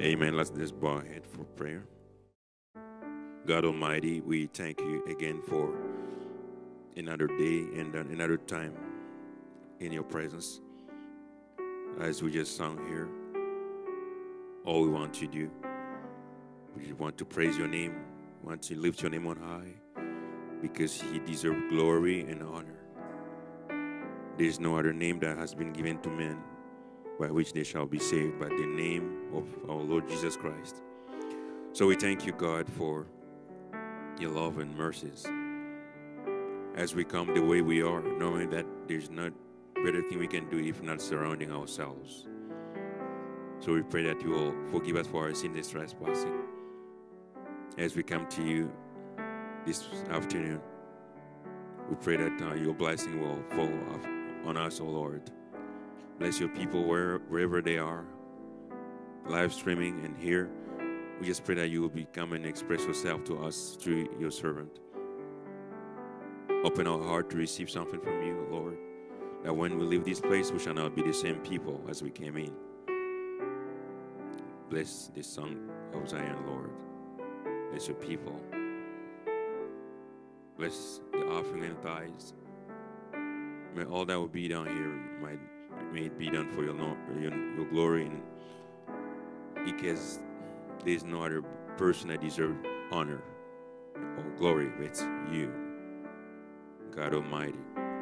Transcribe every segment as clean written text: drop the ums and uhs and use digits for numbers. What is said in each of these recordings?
Amen. Let's just bow our head for prayer. God Almighty, we thank you again for another day and another time in your presence. As we just sung here, all we want to do, we want to praise your name, want to lift your name on high, because he deserves glory and honor. There is no other name that has been given to men by which they shall be saved, but the name of our Lord Jesus Christ. So we thank you, God, for your love and mercies. As we come the way we are, knowing that there's not better thing we can do if not surrounding ourselves. So we pray that you will forgive us for our sins and trespassing. As we come to you this afternoon, we pray that your blessing will fall on us, O Lord. Bless your people wherever they are, live streaming and here. We just pray that you will come and express yourself to us through your servant. Open our heart to receive something from you, Lord, that when we leave this place, we shall not be the same people as we came in. Bless the Son of Zion, Lord. Bless your people. Bless the offering and tithes. May all that will be done here, may it be done for your glory, and because there is no other person that deserves honor or glory but you, God Almighty.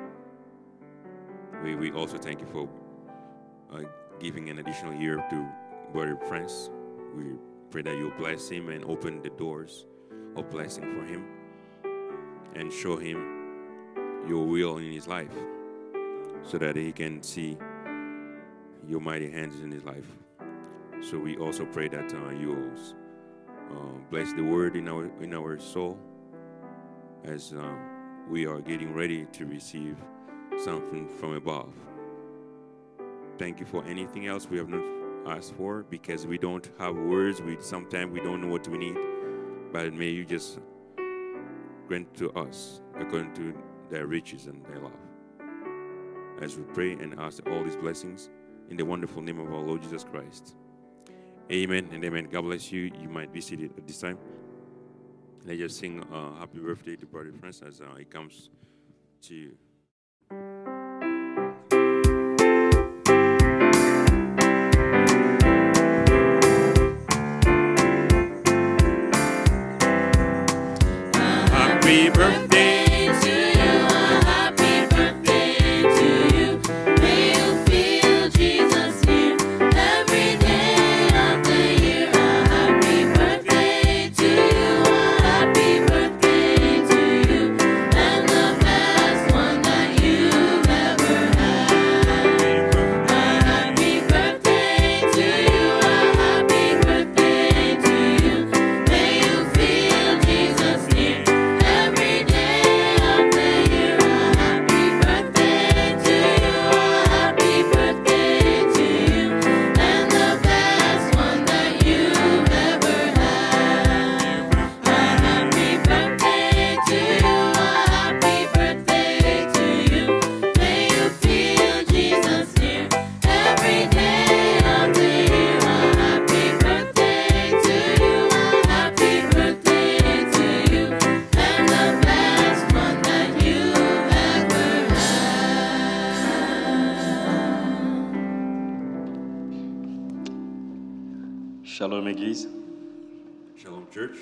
We also thank you for giving an additional year to Brother Prince. We pray that you'll bless him and open the doors of blessing for him and show him your will in his life so that he can see your mighty hands in his life. So we also pray that you'll bless the word in our soul as we are getting ready to receive something from above. Thank you for anything else we have not asked for, because we don't have words. Sometimes we don't know what we need, but may you just grant to us according to their riches and their love. As we pray and ask all these blessings in the wonderful name of our Lord Jesus Christ. Amen and amen. God bless you. You might be seated at this time. Let's just sing happy birthday to Brother Prince as he comes to you. Happy birthday. Shalom Église. Shalom Church.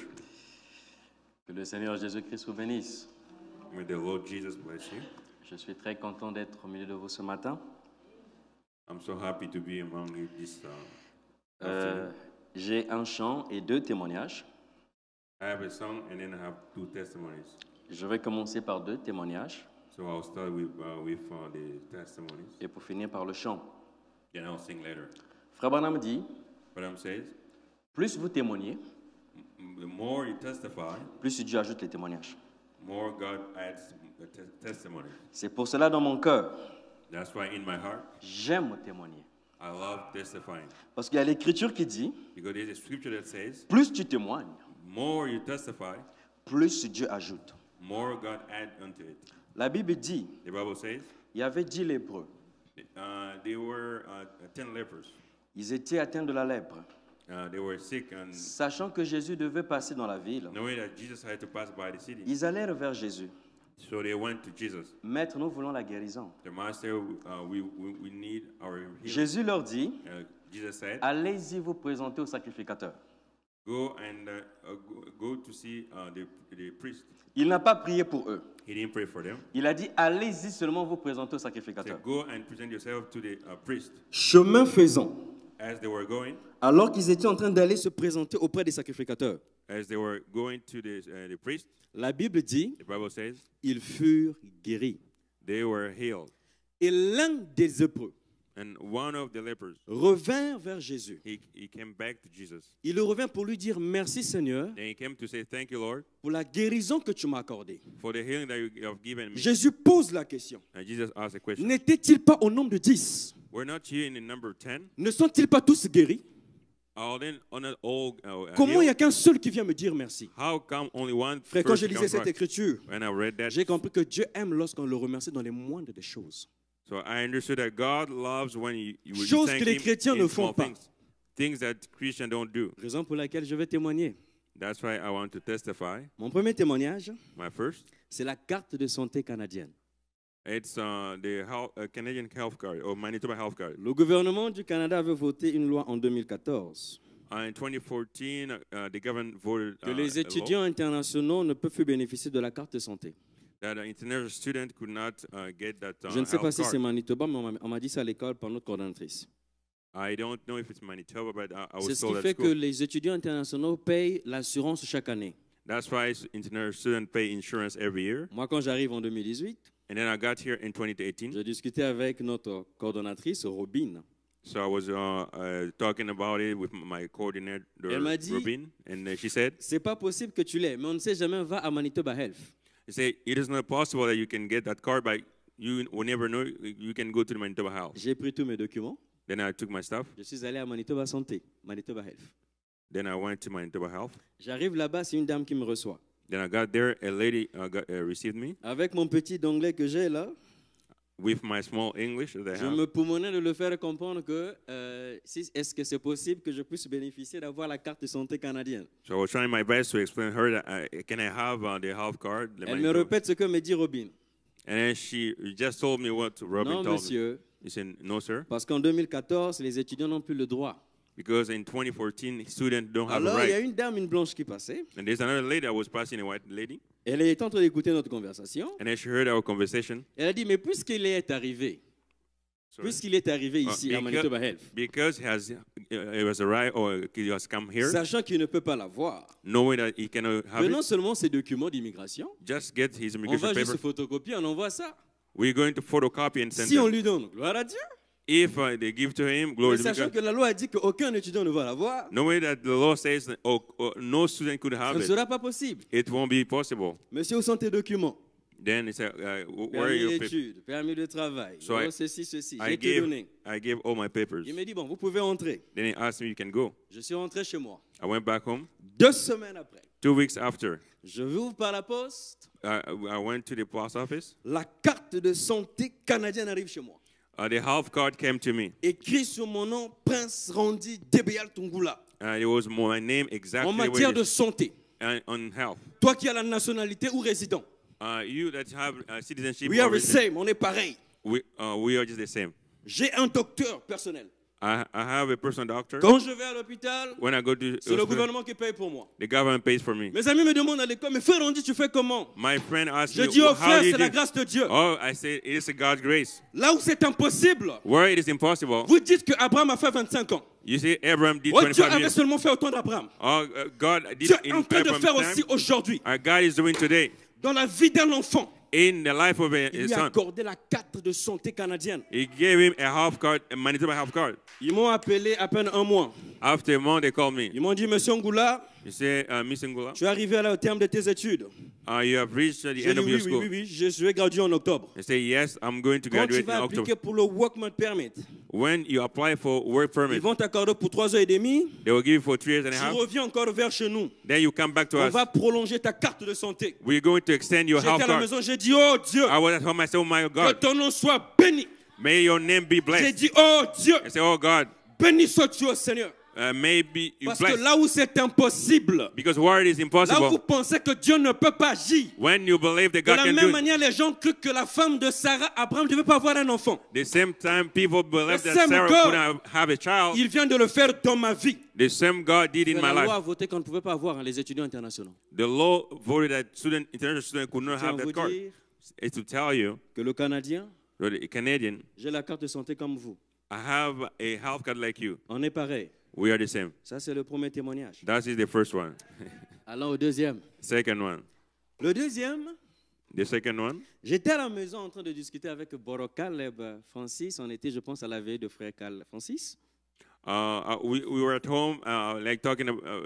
Que le Seigneur Jésus-Christ vous bénisse. May the Lord Jesus bless you. Je suis très content d'être au milieu de vous ce matin. I'm so happy to be among you this afternoon. J'ai un chant et 2 témoignages. I have a song and then I have 2 testimonies. Je vais commencer par 2 témoignages. So I'll start with the testimonies. Et pour finir par le chant. And I'll sing later. Frère Branham dit, Branham says, plus vous témoignez, the more you testify, plus Dieu ajoute les témoignages. more God adds the testimony. C'est pour cela dans mon cœur, That's why in my heart, j'aime témoigner. I love testifying. Parce qu'il y a l'écriture qui dit, Because there's a scripture that says, plus tu témoignes, more you testify, plus Dieu ajoute. more God adds unto it. La Bible dit, The Bible says, il y avait 10 lépreux. they were 10 lepers. Ils étaient atteints de la lèpre. they were sick, and Sachant que Jésus devait passer dans la ville, knowing that Jesus had to pass by the city, ils allèrent vers Jésus. so they went to Jesus. Maître, nous voulons la guérison. The master, we need our healing. Jésus leur dit, Jesus said, allez-y vous présenter au sacrificateur. go and go to see the priest. Il n'a pas prié pour eux. He didn't pray for them. Il a dit, allez-y seulement vous présenter au He sacrificateur. said, go and present yourself to the priest. Chemin faisant, As they were going, alors qu'ils étaient en train d'aller se présenter auprès des sacrificateurs, as they were going to the priest, la Bible dit, the Bible says, ils furent guéris. they were healed. Et l'un des Hébreux And one of the lepers, revint vers Jésus. he came back to Jesus. Il revint pour lui dire merci Seigneur Then he came to say, thank you, Lord, pour la guérison que tu m'as accordée. for the healing that you have given me. Jésus pose la question. And Jesus asked a question. N'était-il pas au nombre de 10? We're not here in the number 10. Ne sont-ils pas tous guéris? Are they not all Comment il n'y healed? a qu'un seul qui vient me dire merci? How come only one Frère, quand je person lisais comes cette back? écriture, When I read that, j'ai compris que Dieu aime lorsqu'on le remercie dans les moindres des choses. so I understood that God loves when you Choses thank que les Him chrétiens in ne font small pas. things that Christians don't do. Raison pour laquelle je vais témoigner. That's why I want to testify. Mon premier témoignage, My first, c'est la carte de santé canadienne. it's the Canadian health card or Manitoba health card. Le gouvernement du Canada avait voté une loi en 2014 In 2014, the government voted que les a law étudiants internationaux ne peuvent plus bénéficier de la carte de santé. that an international student could not get that Je ne sais pas health si c'est card. Manitoba, mais on m'a dit ça à l'école par notre coordonnatrice. I don't know if it's Manitoba, but I C'est was ce qui told at fait que school. les étudiants internationaux payent l'assurance chaque année. That's why international students pay insurance every year. Moi, quand j'arrive en 2018, And then I got here in 2018. j'ai discuté avec notre coordonnatrice, Robin. So I was talking about it with my coordinator, Elle m'a dit- Robin, and she said, C'est pas possible que tu l'aies, mais on ne sait jamais, va à Manitoba Health. "He said it is not possible that you can get that card, but you will never know. You can go to the Manitoba House." J'ai pris tous mes documents. Then I took my stuff. Je suis allé à Manitoba Santé, Manitoba Health. Then I went to Manitoba Health. J'arrive là-bas, c'est une dame qui me reçoit. Then I got there. A lady received me Avec mon petit anglais que j'ai là, with my small English that I je have. me poumonnais de le faire comprendre que est-ce que c'est possible que je puisse bénéficier d'avoir la carte de santé canadienne. So I was trying my best to explain her that can I have the health card? the Elle me Manitoba- répète ce que me dit Robin. And then she just told me what Robin Non, told me. monsieur, He said, "No, sir, parce qu'en 2014, les étudiants n'ont plus le droit. because in 2014 students don't have a Alors, il y a right." une dame, une blanche qui passait. And there's another lady that was passing, a white lady, Elle est en train d'écouter notre conversation. and then she heard our conversation. Elle a dit, mais puisqu'il est arrivé ici à Manitoba Health, Because he was arrived or he has come here, sachant qu'il ne peut pas l'avoir, knowing that he cannot have prenons it, seulement ses documents d'immigration, just get his on immigration va juste paper. photocopier, on envoie ça. We're going to photocopy and send Si on them. lui donne, gloire à Dieu. If they give to him, glory Mais to sachant God. que la loi a dit qu'aucun étudiant ne va l'avoir, Knowing that the law says that, no student could ça have ne it, sera pas possible. it won't be possible. Monsieur, où sont tes documents? Then he said, where are Permis your papers? d'études, permis de travail, So I- ceci. I J'ai tout donné. gave all my papers. Il m'a dit, bon, vous pouvez entrer. Then he asked me, you can go. Je suis rentré chez moi. I went back home. 2 semaines après, 2 weeks after, je ouvre par la poste, I went to the post office. la carte de santé canadienne arrive chez moi. The health card came to me. Écrit sur mon nom, Prince Randy Debeyal Tungula. It was my name En exactly matière where de santé, on health. toi qui as la nationalité ou résident, You that have citizenship, we are or the same, on est pareil. we are just the same. J'ai un docteur personnel. I have a personal doctor. Quand je vais à l'hôpital, When I go to c'est le hospital, gouvernement qui paye pour moi. the government pays for me. Mes amis me demandent à l'école, mais frère Randy, tu fais comment? My friend asked Je me, dis, oh how frère, do you c'est la do? grâce de Dieu. Oh, I say it is a God's grace. Là où c'est impossible, Where it is impossible, vous dites que Abraham a fait 25 ans. you see, Abraham did Oh, Dieu 25 avait years. seulement fait autant d'Abraham. Oh, God did Dieu it est in en train de Abraham's faire time. aussi aujourd'hui, God is doing today dans la vie d'un enfant. in the life of Il his lui a son. accordé la carte de santé canadienne. He gave him a health card, a Manitoba health card. Ils m'ont appelé à peine un mois. After a month, they called me. Ils m'ont dit, Monsieur Ngoula, You say, Miss Ngula, tu es arrivé au terme de tes études. you have reached the J'ai end dit, of your school. oui, je vais graduer en octobre. They say, yes, I'm going to Quand tu graduate vas in October. appliquer pour le Workman Permit, When you apply for work ils permit, vont t'accorder pour 3 ans et demi. they will give you for 3 years and a Tu half. reviens encore vers chez nous. Then you come back to On us. va prolonger ta carte de santé. We're going to extend your J'étais health à la card. maison, j'ai dit, oh Dieu, I was at home, I said, oh my que God, ton nom soit béni. may your name be J'ai blessed. dit, oh Dieu, I said, oh God, béni sois-tu au Seigneur. maybe you Parce que bless. là où c'est impossible, Because where it is là où vous impossible, pensez que Dieu ne peut pas agir, when you believe that de God la can do même it, manière, les gens crurent que la femme de Sarah, Abraham, ne devait pas avoir un enfant. the same time people believe The that same Sarah God. couldn't have a child, Il vient de le faire dans ma vie. the same God did in my La loi a life. voté qu'on ne pouvait pas avoir les étudiants internationaux. The law voted that international students could not Je tiens have à vous that card. dire It's to tell you, que le Canadien, the Canadian, j'ai la carte de santé comme vous. I have a health card like you. On est pareil. We are the same. Ça, c'est le premier témoignage. That is the first one. Allons au deuxième. Second one. Le deuxième, The second one. j'étais à la maison en train de discuter avec Boro Caleb Francis. On était, je pense, à la veille de frère Caleb Francis. We were at home, like talking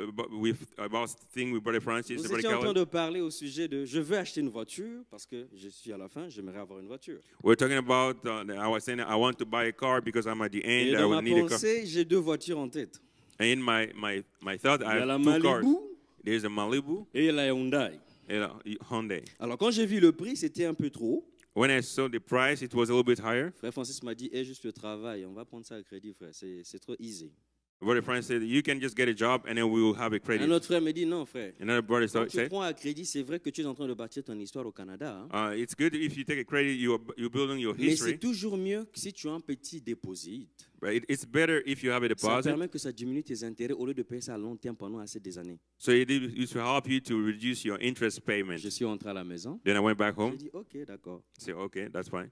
about thing with Brother Francis. Nous Brother étions en train Caleb. de parler au sujet de je veux acheter une voiture parce que je suis à la fin, j'aimerais avoir une voiture. We're talking about. I was saying I want to buy a car because I'm at the Et end. I dans will ma need a car. pensée, j'ai deux voitures en tête. And in my thought, Il I y a la have two cars. Malibu There's a Malibu et la Hyundai. and a Hyundai. Alors quand j'ai vu le prix, c'était un peu trop. When I saw the price, it was a little bit higher. Frère Francis m'a dit, juste le travail, on va prendre ça à crédit, frère, c'est trop easy. Brother Francis said, you can just get a job and then we will have a Un credit. autre frère me dit, non frère, Another brother quand tu said, prends à crédit, c'est vrai que tu es en train de bâtir ton histoire au Canada. Hein? it's good if you take a credit, you're building your Mais c'est history. toujours mieux que si tu as un petit dépôt. But it's better if you have a Ça deposit. permet que ça diminue tes intérêts au lieu de payer ça à long terme pendant assez des années. So it will help you to reduce your interest payment. Je suis rentré à la maison. Then I went back J'ai home. dit, ok, d'accord. Say, okay, that's fine.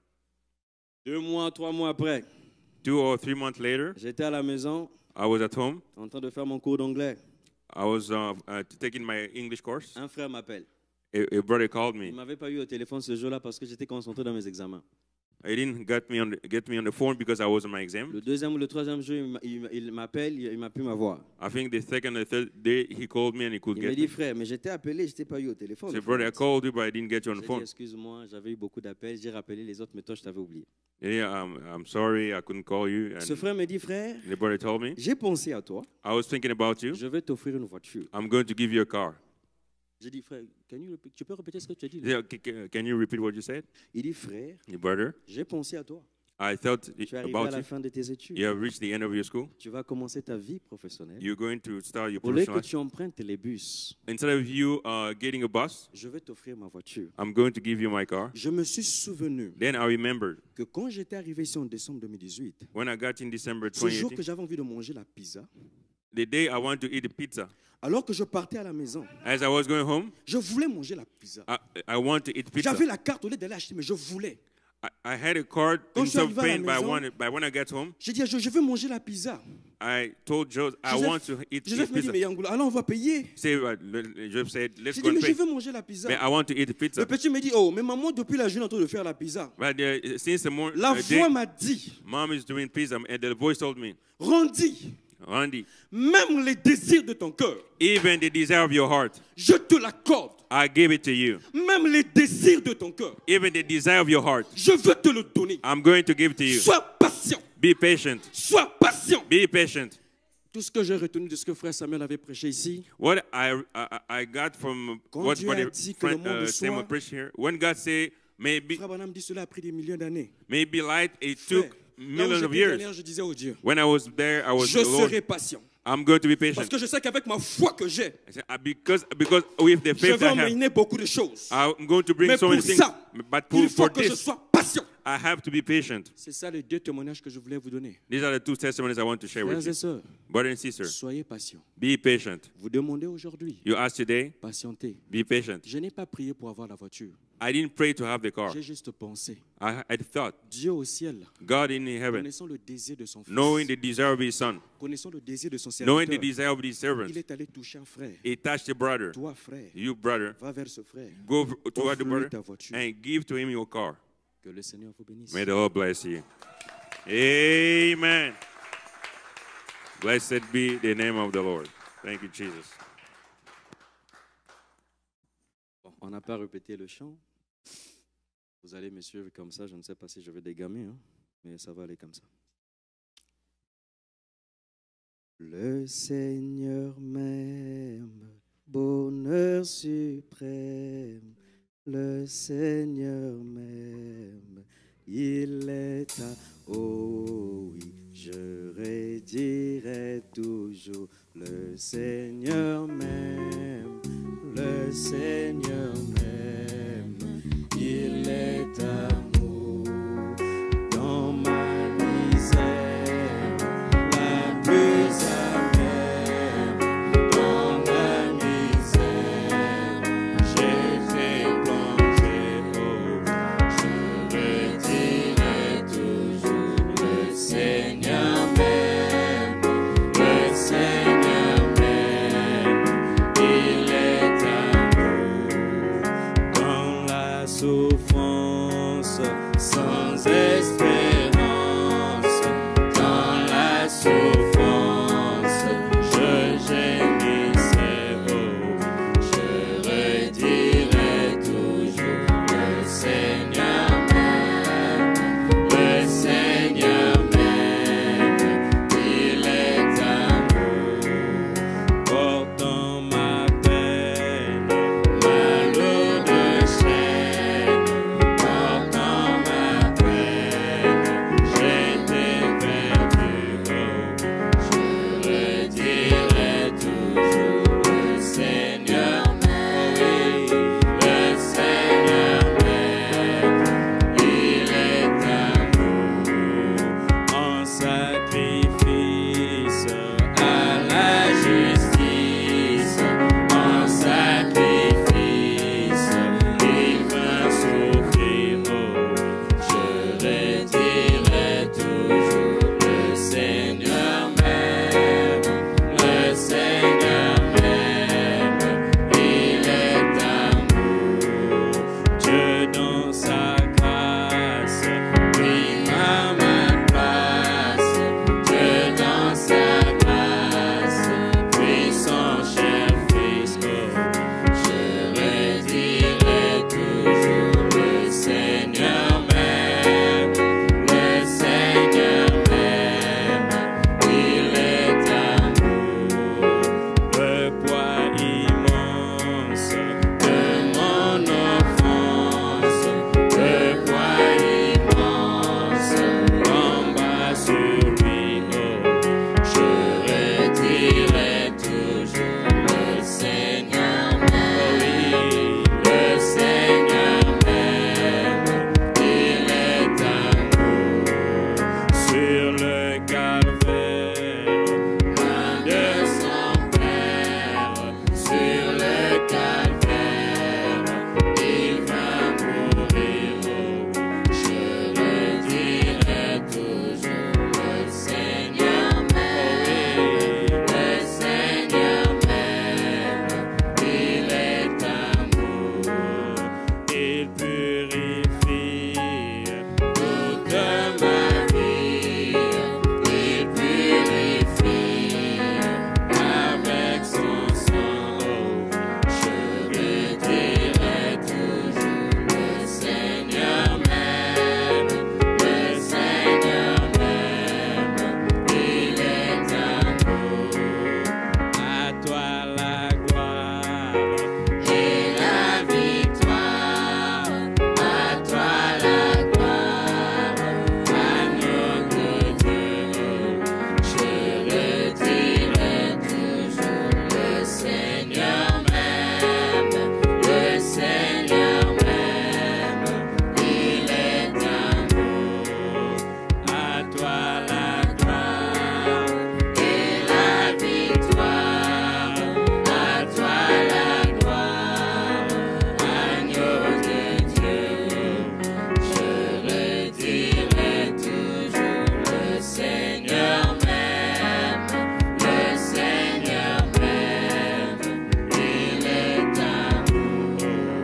2 mois, 3 mois après, 2 or 3 months later, j'étais à la maison I was at home. en train de faire mon cours d'anglais. I was taking my English course. Un frère m'appelle. A brother called Il ne me. m'avait pas eu au téléphone ce jour-là parce que j'étais concentré dans mes examens. He didn't get me on the phone because I was on my exam. Le deuxième ou le troisième jour, il m'appelle, il m'a pu m'avoir. I think the second or third day he called me and he could Il get m'a dit, me. frère, mais j'étais appelé, je t'ai pas eu au téléphone. Say, brother, I called you, but I didn't get you on J'ai the dit, phone. excuse-moi, j'avais eu beaucoup d'appels, j'ai rappelé les autres, mais toi, je t'avais oublié. Yeah, I'm sorry, I couldn't call you. Ce And frère me dit, frère, the brother told me, j'ai pensé à toi, I was thinking about you. je vais t'offrir une voiture. I'm going to give you a car. J'ai dit, frère, tu peux répéter ce que tu as dit là? Yeah, can you repeat what you said? Il dit, frère, Your brother, j'ai pensé à toi. I thought Tu es arrivé à about la you. fin de tes études. You have reached the end of your school. Tu vas commencer ta vie professionnelle. You're going to start your Au lieu que professional life. tu empruntes les bus, Instead of you getting a bus, je vais t'offrir ma voiture. I'm going to give you my car. Je me suis souvenu Then I remembered que quand j'étais arrivé ici en décembre 2018, when I got in December ce jour que 2018, j'avais envie de manger la pizza, the day I want to eat the pizza. alors que je partais à la maison, As I was going home, je voulais manger la pizza. I want to eat pizza. J'avais la carte au lieu d'aller acheter, mais je voulais. I had a card Quand je suis instead of arrivé à la paying, maison, but when I get home, J'ai dit, je veux manger la pizza. I told Joseph I want to eat Joseph me dit, pizza. mais Yangoula, alors on va payer. Joseph said, let's J'ai go dit, and mais je pay. veux manger la pizza. But I want to eat the Le pizza. petit me dit, oh, mais maman, depuis la journée en train de faire la pizza. But since the morning, La voix m'a dit, Mom is doing pizza, and the voice told me, Randy, Randy, même les désirs de ton cœur, even the desire of your heart, je te l'accorde. I give it to you. Même les désirs de ton cœur, Even the desire of your heart, je veux te le donner. I'm going to give it to you. Sois patient. Be patient. Sois patient. Be patient. Tout ce que j'ai retenu de ce que frère Samuel avait prêché ici, What I got from Quand what Dieu a Brother dit que le monde Samuel soit- preached here, when God said, maybe frère Branham dit cela a pris des millions d'années. light, it Frère, took là où millions of j'étais years. dernière, je disais au Dieu, When I was there, I was je alone. serai patient. I'm going to be Parce patient. que je sais qu'avec ma foi que j'ai, I said, because with the je faith vais I have, emmener beaucoup de choses. I'm going to bring Mais so pour many things. ça, But il faut for que je this, sois patient. I have to be patient. C'est ça les deux témoignages que je voulais vous donner. These are the two testimonies I want to share with Frères et you. sœurs, Brothers and sisters, soyez patients. be patient. Vous demandez aujourd'hui, You ask today, patientez. be patient. Je n'ai pas prié pour avoir la voiture. I didn't pray to have the car. J'ai juste pensé. I thought, Dieu au ciel, God in heaven, connaissant le désir de son fils, knowing the desire of his son, connaissant le désir de son knowing the serviteur, desire of his servant, il est allé toucher un frère. he touched a brother. Toi, frère, You, brother, va vers ce frère. go toward the Offre-lui brother ta voiture. and give to him your car. Que le Seigneur vous bénisse. May the Lord bless you. Amen. Blessed be the name of the Lord. Thank you, Jesus. Bon, on n'a pas répété le chant. Vous allez me suivre comme ça. Je ne sais pas si je vais dégamer, hein, mais ça va aller comme ça. Le Seigneur m'aime, bonheur suprême. Le Seigneur m'aime, il est à... Oh oui, je redis dirai toujours, le Seigneur m'aime, le Seigneur m'aime, il est amour dans ma misère, la plus amère, dans la misère, j'étais plongé, oh, je le dirai toujours, le Seigneur m'aime, le Seigneur m'aime, il est amour dans la souffrance, sans espérance, dans la souffrance, je gémissais, oh, je redirai toujours, le Seigneur m'aime, le Seigneur m'aime, il est amour, portant ma peine, ma lourde chaîne, portant ma peine, j'étais perdu, oh, je redirai toujours, le Seigneur m'aime, oui, le Seigneur m'aime, il est amour, en sacrifice à la justice, en sacrifice, il vint souffrir, oh, je redirai toujours, le Seigneur m'aime, le Seigneur m'aime, il est amour, Dieu dans sa grâce, prit ma place, Dieu dans sa grâce, prit son cher Fils, oh, je redirai toujours, le Seigneur m'aime, le Seigneur m'aime, il est amour, le poids immense de mon offense, le poids immense tomba sur lui, oh, je redirai toujours, le Seigneur m'aime, oui, le Seigneur m'aime, il est amour, sur le calvaire, loin de son Père, sur le calvaire, il va mourir, oh, je redirai toujours, le Seigneur m'aime, le Seigneur m'aime, il est amour, il purifie toute ma vie, il purifie avec son sang, oh, je redirai toujours, le Seigneur m'aime, le Seigneur m'aime, il est amour, à toi la gloire et la victoire, à toi la gloire, agneau de Dieu, je redirai toujours, le Seigneur m'aime, le Seigneur m'aime, il est amour, à toi la gloire et la victoire, à toi la gloire, agneau de Dieu, je redirai toujours, le Seigneur m'aime, le Seigneur m'aime, il est amour,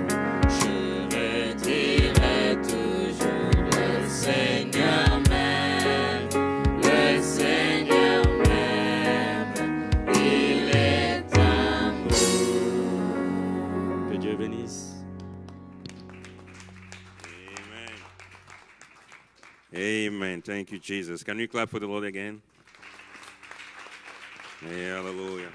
je redirai toujours, le Seigneur m'aime, le Seigneur m'aime, il est amour. Que Dieu bénisse. Amen. Amen. Thank you, Jesus. Can we clap for the Lord again? Hallelujah.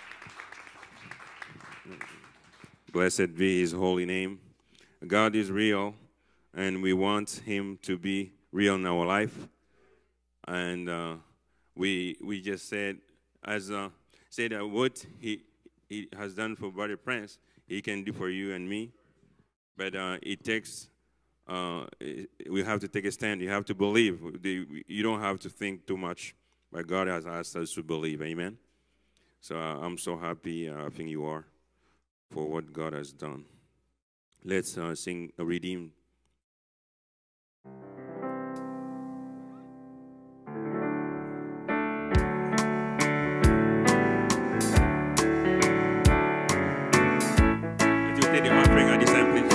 Blessed be his holy name. God is real, and we want him to be real in our life. And we just said said that what he has done for Brother Prince, he can do for you and me. But it takes we have to take a stand. You have to believe. You don't have to think too much. But God has asked us to believe. Amen. So I'm so happy. I think you are for what God has done. Let's sing a redeem. Would you take the offering at this time, please?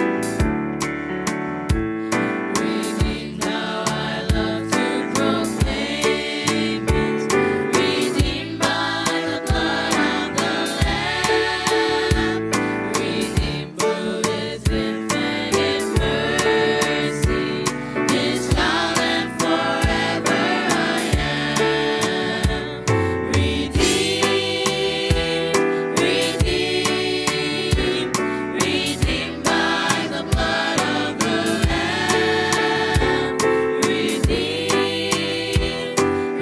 Redeemed, how I love to proclaim it. Redeemed by the blood of the Lamb. Redeemed through His infinite mercy. His child and forever I am. Redeemed, redeemed, redeemed by the blood of the Lamb. Redeemed,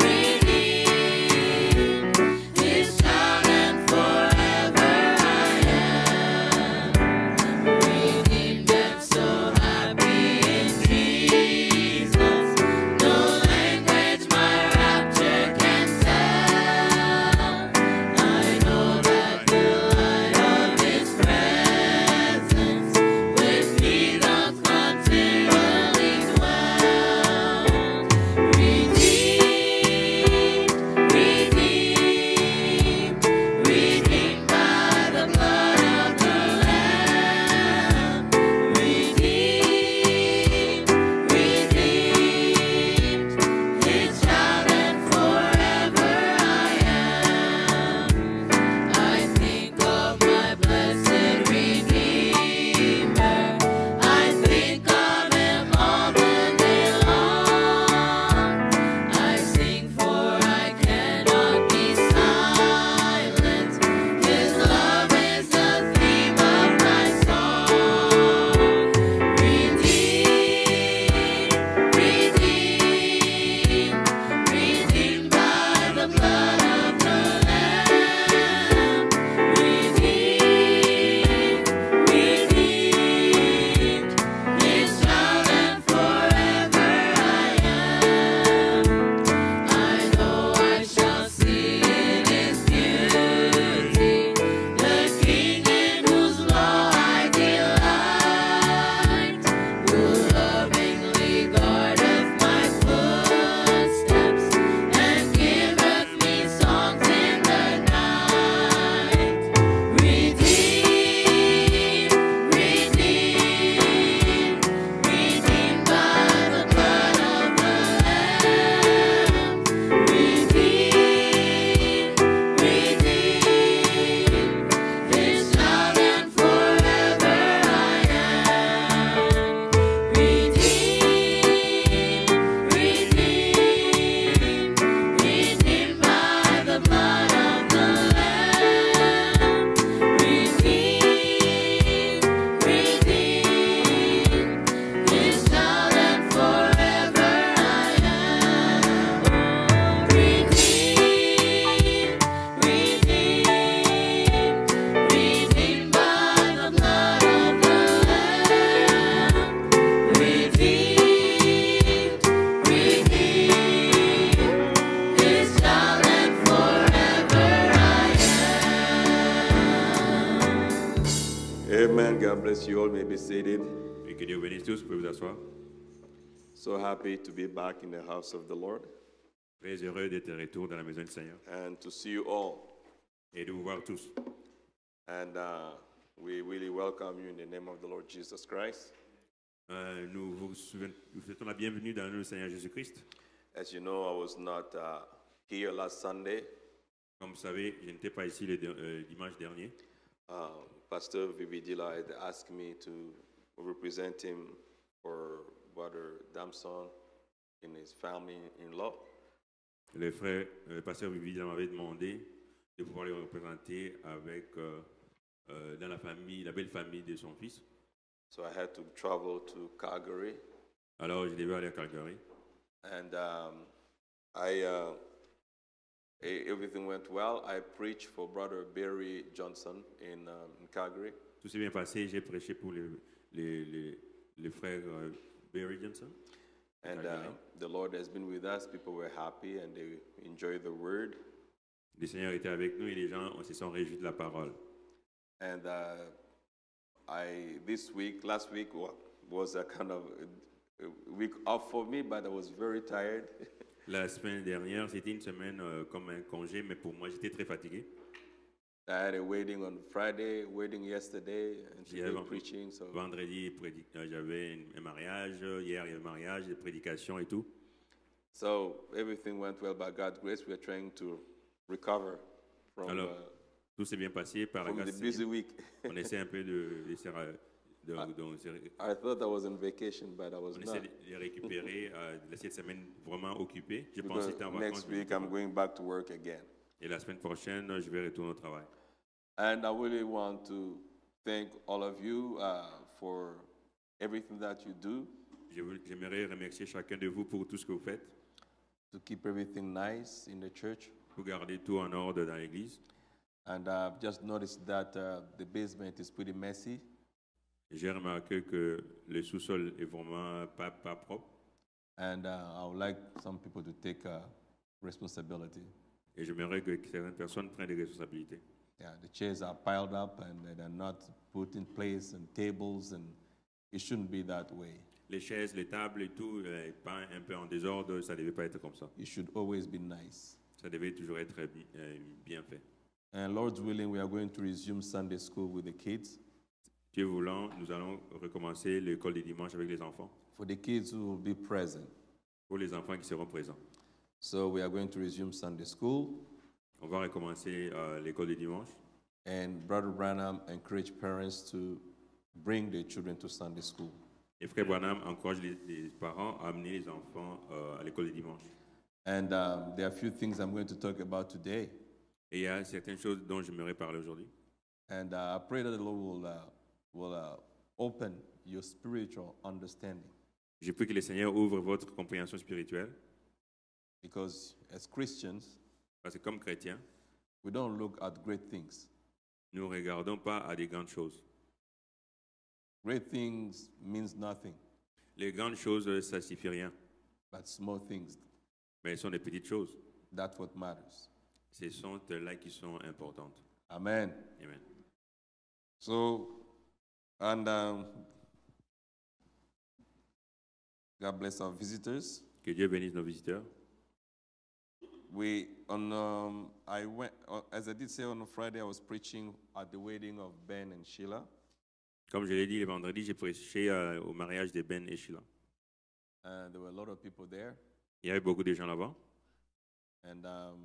redeemed, His child and forever I am. Redeemed and so happy in Jesus. No language my rapture can tell. I know that the light of His presence with me doth continually dwell. Redeemed, redeemed, redeemed by the blood of the Lamb. Redeemed, redeemed, His child and forever I am. I think of my blessed Redeemer. I think of Him all the day long. I sing for I cannot be silent. His love is the theme of my song. Redeemed, redeemed, redeemed by the blood of the Lamb. Redeemed, redeemed, His child and forever I am. I know I shall see in His beauty the King in whose law I delight, who lovingly guardeth my footsteps and giveth me songs in the night. Redeemed, redeemed, redeemed by the blood of the Lamb. Redeemed, redeemed, His child and forever I am. Redeemed, redeemed, redeemed by the blood of the Lamb. Redeemed, redeemed, His child and forever I am. Redeemed, redeemed, redeemed by the blood of the Lamb. Redeemed, redeemed, His child and forever I am. Amen. God bless you all. May be seated. Et que Dieu vous bénisse tous. Vous pouvez vous asseoir. So happy to be back in the house of the Lord Très heureux d'être de retour dans la maison du Seigneur and to see you all. et de vous voir tous. And we really welcome you in the name of the Lord Jesus Christ. Nous vous souhaitons la bienvenue dans le nom du Seigneur Jésus-Christ. As you know, I was not here last Sunday. Comme vous savez, je n'étais pas ici le dimanche dernier. Pastor Vividila had asked me to represent him for Brother Damson in his family-in-law. Le frère, le pasteur Vivi m'avait demandé de pouvoir le représenter avec dans la famille, la belle famille de son fils. So I had to travel to Calgary. Alors je devais aller à Calgary. And everything went well. I preached for Brother Barry Johnson in Calgary. Tout s'est bien passé. J'ai prêché pour les frères Barry Johnson. And Calgary. the Lord has been with us. People were happy and they enjoyed the word. Le Seigneur était avec nous et les gens se sont réjouis de la parole. And last week was a kind of a week off for me, but I was very tired. La semaine dernière, c'était une semaine comme un congé, mais pour moi, j'étais très fatigué. I had a wedding on Friday, wedding yesterday, and today Hier, preaching. So, vendredi, j'avais un mariage. Hier, il y avait un mariage, des prédications et tout. so everything went well by God's grace. We are trying to recover from, Alors, tout s'est bien passé par la from the grâce. busy week. On essaie un peu I thought I was on vacation, but I was on not. essaie de les récupérer, de laisser cette semaine vraiment occupée. Je pense Because que c'était en vacances. next week I'm going back to work again. Et la semaine prochaine, je vais retourner au travail. And I really want to thank all of you for everything that you do J'aimerais remercier chacun de vous pour tout ce que vous faites, to keep everything nice in the church. pour garder tout en ordre dans l'église. And I've just noticed that the basement is pretty messy. J'ai remarqué que le sous-sol est vraiment pas propre. And I would like some people to take responsibility. Et j'aimerais que certaines personnes prennent des responsabilités. Yeah, the chairs are piled up and they're not put in place, and tables, and it shouldn't be that way. Les chaises, les tables et tout, pas un peu en désordre, ça ne devait pas être comme ça. It should always be nice. Ça devait toujours être bien fait. And Lord's willing, we are going to resume Sunday school with the kids. Dieu voulant, nous allons recommencer l'école du dimanche avec les enfants, For the kids who will be present. pour les enfants qui seront présents. So we are going to resume Sunday school. On va recommencer l'école du dimanche. And Brother Branham encouraged parents to bring their children to Sunday school. Et Frère Branham encourage les parents à amener les enfants à l'école du dimanche. And there are a few things I'm going to talk about today. Et il y a certaines choses dont j'aimerais parler aujourd'hui. And I pray that the Lord will open your spiritual understanding. Je prie que le Seigneur ouvre votre compréhension spirituelle, Because as Christians, parce que comme chrétiens, we don't look at great things. nous ne regardons pas à des grandes choses. Great things means nothing, Les grandes choses, ça ne signifie rien, but small things, mais elles sont des petites choses. that's what matters. Ce sont là qui sont importantes. Amen. Amen. So, and God bless our visitors. Que Dieu bénisse nos visiteurs. As I did say on Friday, I was preaching at the wedding of Ben and Sheila. Comme je l'ai dit le vendredi, j'ai prêché au mariage de Ben et Sheila. And there were a lot of people there. Il y avait beaucoup de gens là-bas. And,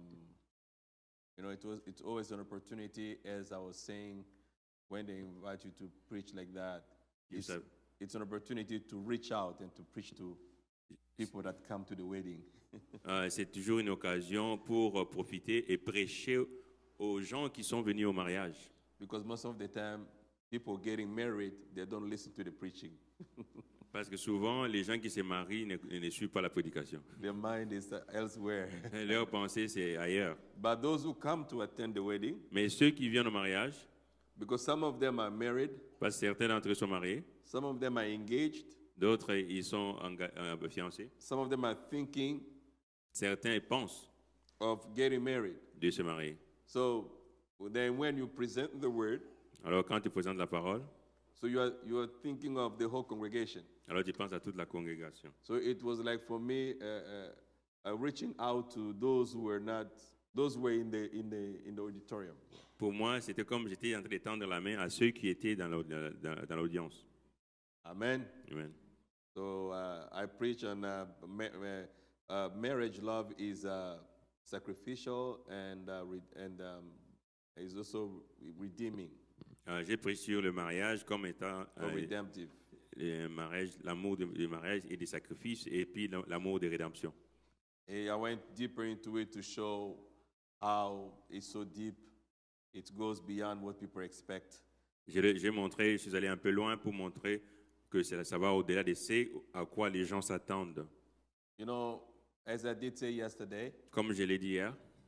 it's always an opportunity, as I was saying, when they invite you to preach like that, Yes, it's an opportunity to reach out and to preach to people that come to the wedding. C'est toujours une occasion pour profiter et prêcher aux gens qui sont venus au mariage. Because most of the time, people getting married, they don't listen to the preaching. Parce que souvent, les gens qui se marient ne suivent pas la prédication. Their mind is elsewhere. Leur pensée, c'est ailleurs. But those who come to attend the wedding, Mais ceux qui viennent au mariage, because some of them are married, parce que certains d'entre eux sont mariés, some of them are engaged, d'autres, ils sont fiancés. some of them are thinking Certains pensent of getting married. de se marier. So then when you present the word, Alors, quand tu présentes la parole, so you are thinking of the whole congregation. alors tu penses à toute la congrégation. So it was like for me reaching out to those who were in the auditorium. Pour moi, c'était comme j'étais en train de tendre la main à ceux qui étaient dans l'audience. Amen. Amen. So I preach on marriage love is sacrificial and is also redeeming J'ai pris sur le mariage comme étant or redemptive. l'amour du mariage et des sacrifices, et puis l'amour de rédemption. And I went deeper into it to show how it's so deep. It goes beyond what people expect. Je suis allé un peu loin pour montrer que ça va au-delà de ce à quoi les gens s'attendent. You know, as I did say yesterday, Comme je l'ai dit hier,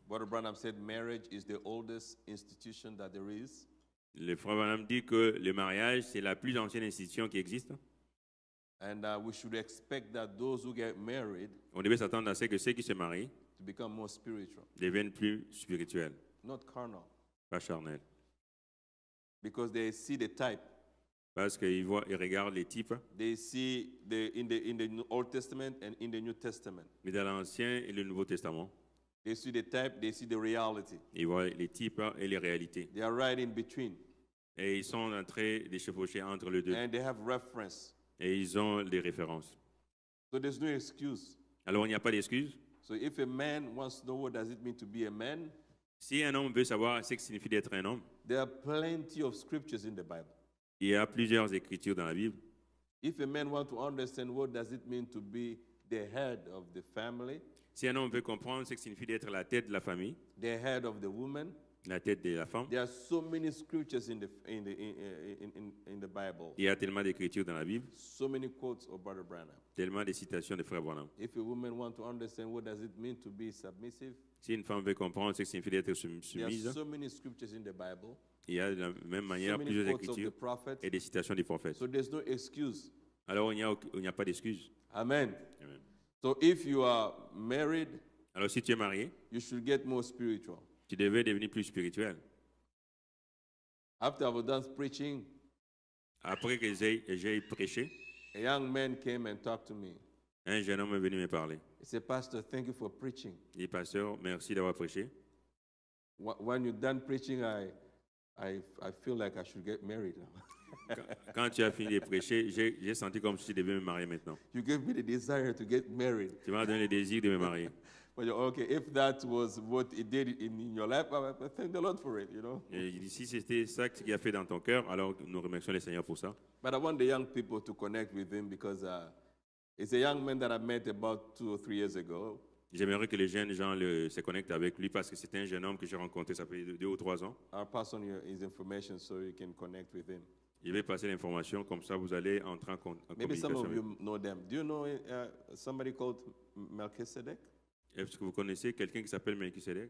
Brother Branham said marriage is the oldest institution that there is. Le frère Branham dit que le mariage, c'est la plus ancienne institution qui existe. And we should expect that those who get married On devait s'attendre à ce que ceux qui se marient to become more spiritual, deviennent plus spirituels, not carnal, pas charnels. because they see the type. Parce qu'ils regardent les types, They see in the Old Testament and in the New Testament. mais dans l'Ancien et le Nouveau Testament, They see the type, they see the reality. ils voient les types et les réalités. They are right in between. Et ils sont en train de chevaucher entre les deux. And they have reference. Et ils ont des références. So there's no excuse. Alors il n'y a pas d'excuse. So if a man wants to know what does it mean to be a man, Si un homme veut savoir ce que signifie d'être un homme, there are plenty of scriptures in the Bible. il y a plusieurs écritures dans la Bible. If a man wants to understand what does it mean to be the head of the family, Si un homme veut comprendre ce que signifie d'être la tête de la famille, the head of the woman, la tête de la femme, there are so many scriptures in the Bible. il y a tellement d'écritures dans la Bible, So many quotes of Brother Branham. tellement de citations de Frère Branham. If a woman wants to understand what does it mean to be submissive, Si une femme veut comprendre ce que signifie d'être there are soumise, so many scriptures in the Bible, il y a de la même so manière many plusieurs quotes of the écritures prophets. et des citations des prophètes. So there's no excuse. Alors il n'y a pas d'excuse. Amen. Amen. So if you are married, Alors si tu es marié, you should get more spiritual. tu devais devenir plus spirituel. After I was done preaching, Après que j'ai prêché, a young man came and talked to me. un jeune homme est venu me parler. He said, Pastor, thank you for preaching. Il dit, pasteur, merci d'avoir prêché. When you're done preaching, I feel like I should get married now. Quand tu as fini de prêcher, j'ai senti comme si je devais me marier maintenant. You gave me the desire to get married. Tu m'as donné le désir de me marier. But you're okay, if that was what it did in your life, I thank the Lord for it, you know. Et il dit, si c'était ça qui a fait dans ton cœur, alors nous remercions le Seigneur pour ça. But I want the young people to connect with him because it's a young man that I met about 2 or 3 years ago. J'aimerais que les jeunes gens se connectent avec lui parce que c'était un jeune homme que j'ai rencontré, ça fait 2 ou 3 ans. I'll pass on his information so you can connect with him. Je vais passer l'information, comme ça vous allez entrer en Maybe some communication of avec. you know them. Do you know somebody called Melchizedek? Est-ce que vous connaissez quelqu'un qui s'appelle Melchisedec?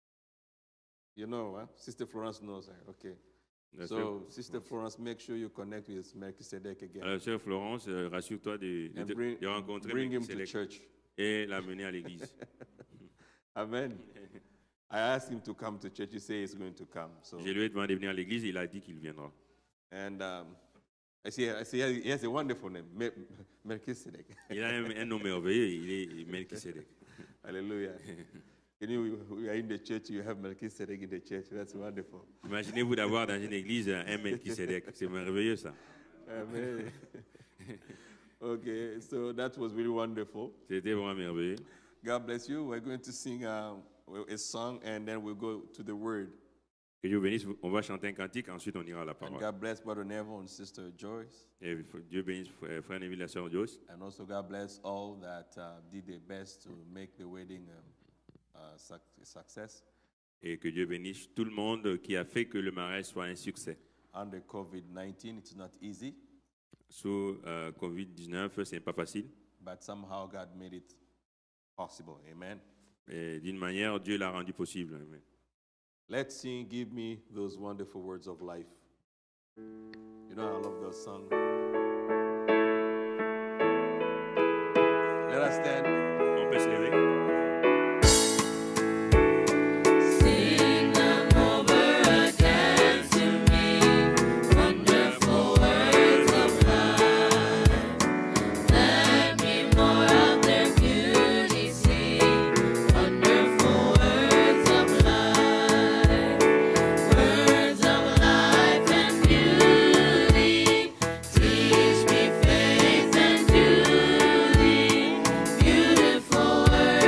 You know, huh? Sister Florence knows her. Okay. La So, sœur- Sister Florence, make sure you connect with Melchizedek again. Alors, sœur Florence, rassure-toi de And bring, rencontrer bring him to Melchisedec church. et l'amener à l'église. Amen. I asked him to come to church. He said he's going to come. So, Je lui ai demandé de venir à l'église, il a dit qu'il viendra. and I see he has a wonderful name, Melchizedek. Il a un nom merveilleux, il est Melchisedec. Hallelujah. We are in the church, you have Melchizedek in the church. That's wonderful. Imaginez-vous d'avoir dans une église un Melchisedec. C'est merveilleux ça. Amen. Okay, so that was really wonderful. C'était vraiment merveilleux. God bless you. We're going to sing a song and then we'll go to the word. Que Dieu bénisse. On va chanter un cantique, ensuite on ira à la And parole. God bless Brother Neville and Sister Joyce. Et Dieu bénisse frère Neville, la sœur Joyce. And also God bless all that did their best to make the wedding a success. Et que Dieu bénisse tout le monde qui a fait que le mariage soit un succès. Under COVID-19, it's not easy, Sous Covid-19, ce n'est pas facile. but somehow God made it possible. Amen. Et d'une manière, Dieu l'a rendu possible. Amen. Let's sing, Give Me Those Wonderful Words of Life. You know, I love those songs. Let us stand. On peut se lever. Sing them over again to me, wonderful words of life. Let me more of their beauty see, wonderful words of life. Words of life and beauty, teach me faith and duty. Beautiful words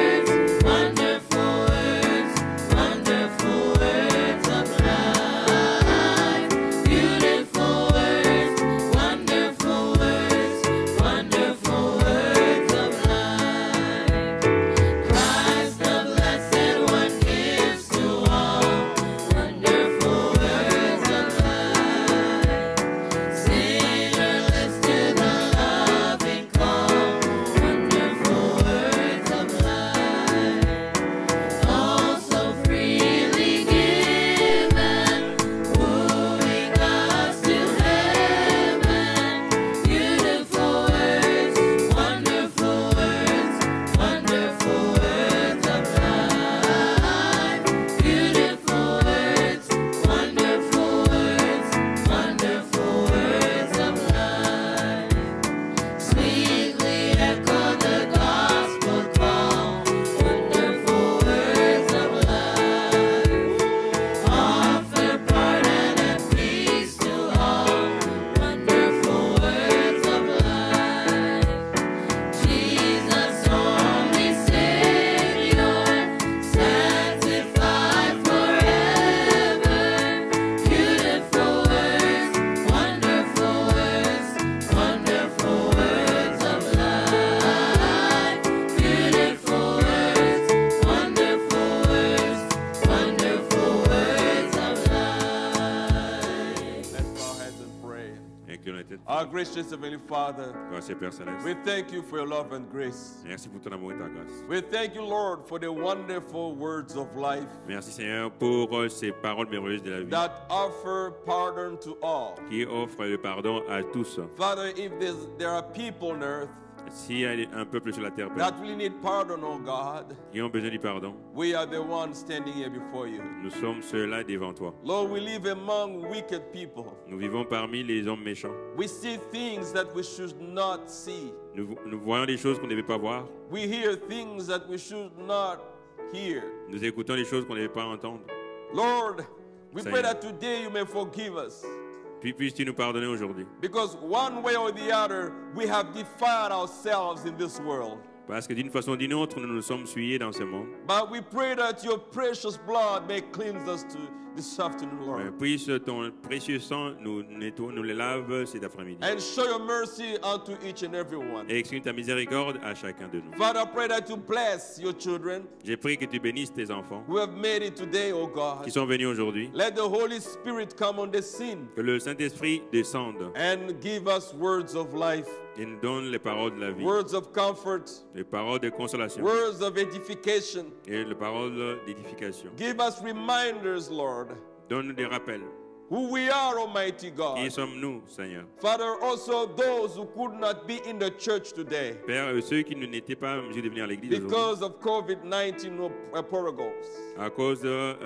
Our gracious Heavenly Father, Grâce Père Céleste. we thank you for your love and grace. Merci pour ton amour et ta grâce. We thank you, Lord, for the wonderful words of life Merci Seigneur pour ces paroles merveilleuses de la vie that offer pardon to all. qui offrent le pardon à tous. Father, if there are people on earth S'il y a un peuple sur la terre, Père, that really need pardon, oh God, qui ont besoin du pardon, we are the ones standing here before you. nous sommes ceux-là devant toi. Lord, we live among wicked people. Nous vivons parmi les hommes méchants. We see things that we should not see. Nous voyons des choses qu'on ne devait pas voir. We hear things that we should not hear. Nous écoutons des choses qu'on ne devait pas entendre. Lord, we Say pray it. that today you may forgive us. Puis puisses-tu nous pardonner aujourd'hui. Because one way or the other, we have defiled ourselves in this world. Parce que d'une façon ou d'une autre, nous nous sommes souillés dans ce monde. But we pray that your precious blood may cleanse us to this afternoon, Lord. Puisse ton précieux sang nous les lave cet après-midi. And show your mercy unto each and every one. Et exprime ta miséricorde à chacun de nous. Father, I pray that you bless your children J'ai prié que tu bénisses tes enfants who have made it today, oh God. qui sont venus aujourd'hui. Let the Holy Spirit come on the scene Que le Saint-Esprit descende and give us words of life, et nous donne les paroles de la vie, words of comfort, les paroles de consolation words of edification. et les paroles d'édification. Give us reminders, Lord, Donne-nous des rappels. who we are, Almighty Qui God. sommes-nous, Seigneur? Father, also those who could not be in the church today Père, ceux qui n'étaient pas en mesure de venir à l'église aujourd'hui, because of COVID-19 protocols, à cause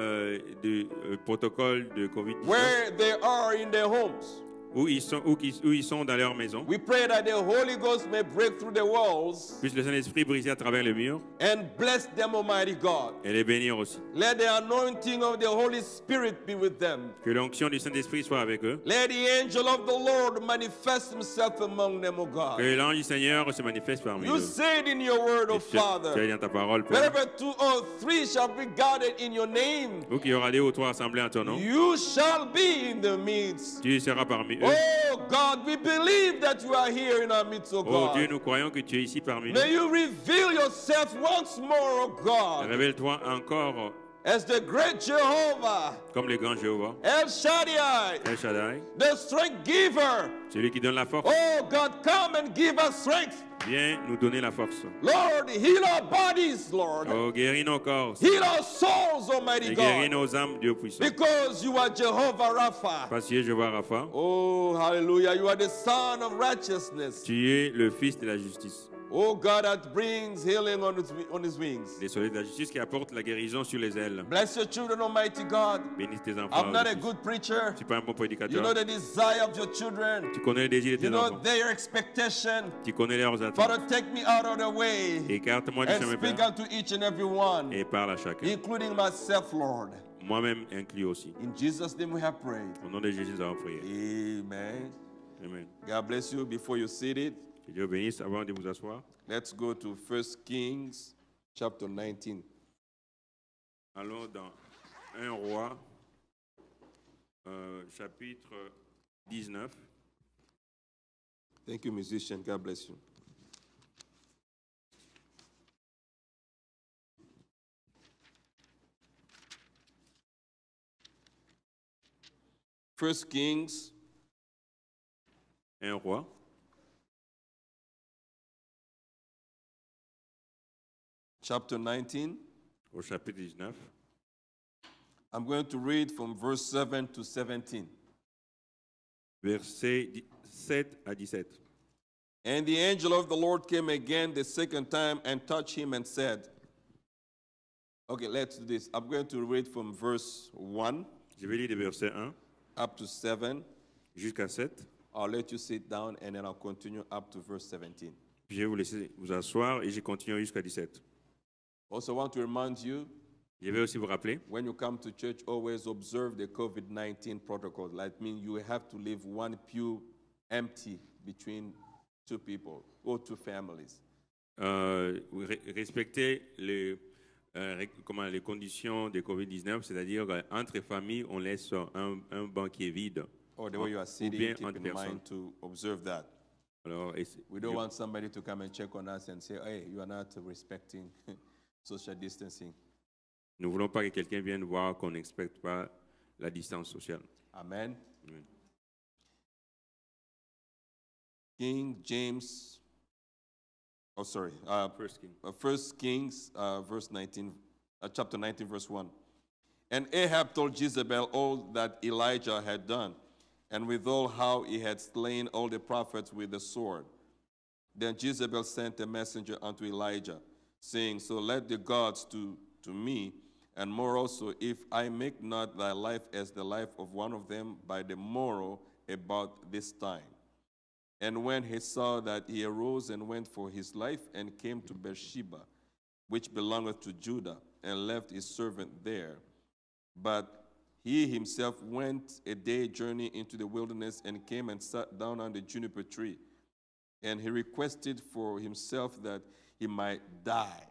du protocole de Covid-19, where they are in their homes, où ils sont dans leur maison, we pray that the Holy Ghost may break through the walls puisse le Saint-Esprit briser à travers le mur and bless them, Almighty God. et les bénir aussi. Let the anointing of the Holy Spirit be with them. Que l'onction du Saint-Esprit soit avec eux. Let the angel of the Lord manifest himself among them, O God. Que l'ange du Seigneur se manifeste parmi You eux. said in your word, O Et tu as Father, dit dans ta parole, Père, wherever two or three shall be gathered in your name, où qu'il y aura deux ou trois assemblés en ton nom, you shall be in the midst. tu seras parmi eux. Oh God, we believe that you are here in our midst, O Oh Dieu, God. nous croyons que tu es ici parmi nous. May you reveal yourself once more, O God, Révèle-toi encore as the great Jehovah, comme le grand Jéhovah, El Shaddai, El Shaddai, the strength giver. celui qui donne la force. Oh God, come and give us strength. Viens nous donner la force. Lord, heal our bodies, Lord. Oh, guéris nos corps Heal our souls, Almighty et guéris God. nos âmes, Dieu puissant. Because you are Jehovah Rapha. Parce que je vois Rapha, Oh, hallelujah. You are the Son of righteousness. tu es le fils de la justice. Oh, God that brings healing on his wings. Les soleils de la justice qui apportent la guérison sur les ailes. Bless your children, Almighty God. Bénis tes enfants. I'm not a Jésus. good preacher. Tu n'es pas un bon You prédicateur. know the desire of your children. Tu connais les désirs de You tes know enfants. their expectation. Tu connais leurs Father, attentes. take me out of the way Écarte-moi du and chemin, speak Père, unto each and every one, et parle à chacun. including myself, Lord. Moi-même inclus aussi. In Jesus' name we have prayed. Au nom de Jésus, nous avons prié. Amen. Amen. God bless you. Before you sit it, Que Dieu vous bénisse avant de vous asseoir. let's go to 1 Kings chapter 19. Allons dans 1 Roi, chapitre 19. Thank you, musician. God bless you. First Kings 1 Roi, chapter 19. au chapitre 19. I'm going to read from verse 7 to 17. Versets 7 à 17. And the angel of the Lord came again the second time and touched him and said, okay, let's do this. I'm going to read from verse 1 Je vais lire de verset 1 up to 7. jusqu'à 7. I'll let you sit down and then I'll continue up to verse 17. Puis je vais vous laisser vous asseoir et je continue jusqu'à 17. Also, I want to remind you, Je vais aussi vous rappeler, when you come to church, always observe the COVID-19 protocol. That means you have to leave one pew empty between two people or two families. respecter les conditions de COVID-19, c'est-à-dire entre familles, on laisse un banc qui est vide. Or the way you are Ou sitting, bien keep entre in personnes. mind to observe that. Alors, We don't want somebody to come and check on us and say, hey, you are not respecting social distancing. nous ne voulons pas que quelqu'un vienne voir qu'on n'expecte pas la distance sociale. Amen. Amen. King James. Oh, sorry. First King. 1 Kings, chapter 19, verse 1. And Ahab told Jezebel all that Elijah had done, and withal how he had slain all the prophets with the sword. Then Jezebel sent a messenger unto Elijah, saying, So let the gods do to me, and more also, if I make not thy life as the life of one of them by the morrow about this time. And when he saw that, he arose and went for his life, and came to Beersheba, which belongeth to Judah, and left his servant there. But he himself went a day journey into the wilderness, and came and sat down under the juniper tree. And he requested for himself that he might die,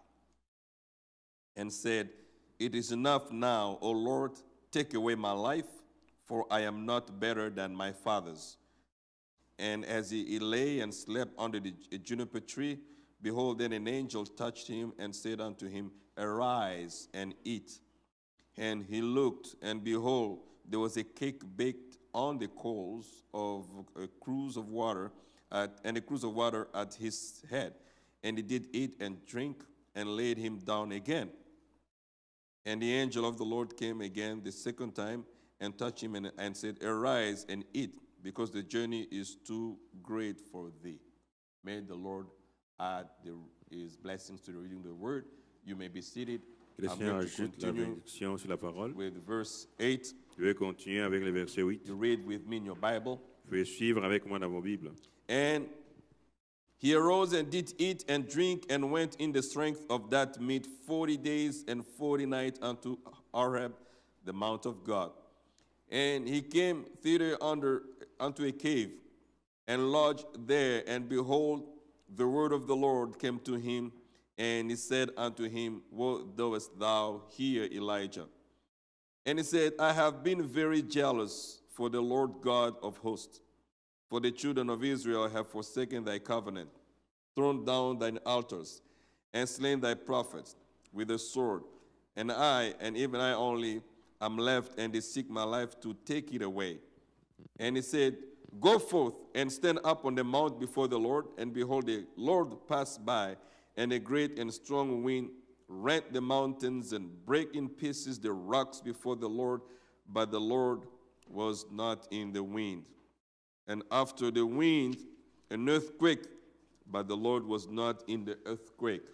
and said, It is enough now, O Lord, take away my life, for I am not better than my fathers. And as he lay and slept under the juniper tree, behold, then an angel touched him and said unto him, Arise and eat. And he looked, and behold, there was a cake baked on the coals of a cruse of water, and a cruse of water at his head. And he did eat and drink, and laid him down again. And the angel of the Lord came again the second time, and touched him, and said, Arise and eat, because the journey is too great for thee. May the Lord add his blessings to the reading of the word. You may be seated. Que le I'm Seigneur going to ajoute la continue bénédiction sur la parole. with verse 8. Je vais continuer avec le verset 8. You read with me in your Bible. Vous pouvez suivre avec moi dans vos Bibles. And he arose and did eat and drink, and went in the strength of that meat 40 days and 40 nights unto Horeb, the mount of God. And he came thither unto a cave, and lodged there. And behold, the word of the Lord came to him, and he said unto him, What doest thou here, Elijah? And he said, I have been very jealous for the Lord God of hosts. For the children of Israel have forsaken thy covenant, thrown down thine altars, and slain thy prophets with the sword. And I, and even I only, am left, and they seek my life to take it away. And he said, Go forth and stand up on the mount before the Lord. And behold, the Lord passed by, and a great and strong wind rent the mountains and brake in pieces the rocks before the Lord. But the Lord was not in the wind. And after the wind, an earthquake, but the Lord was not in the earthquake.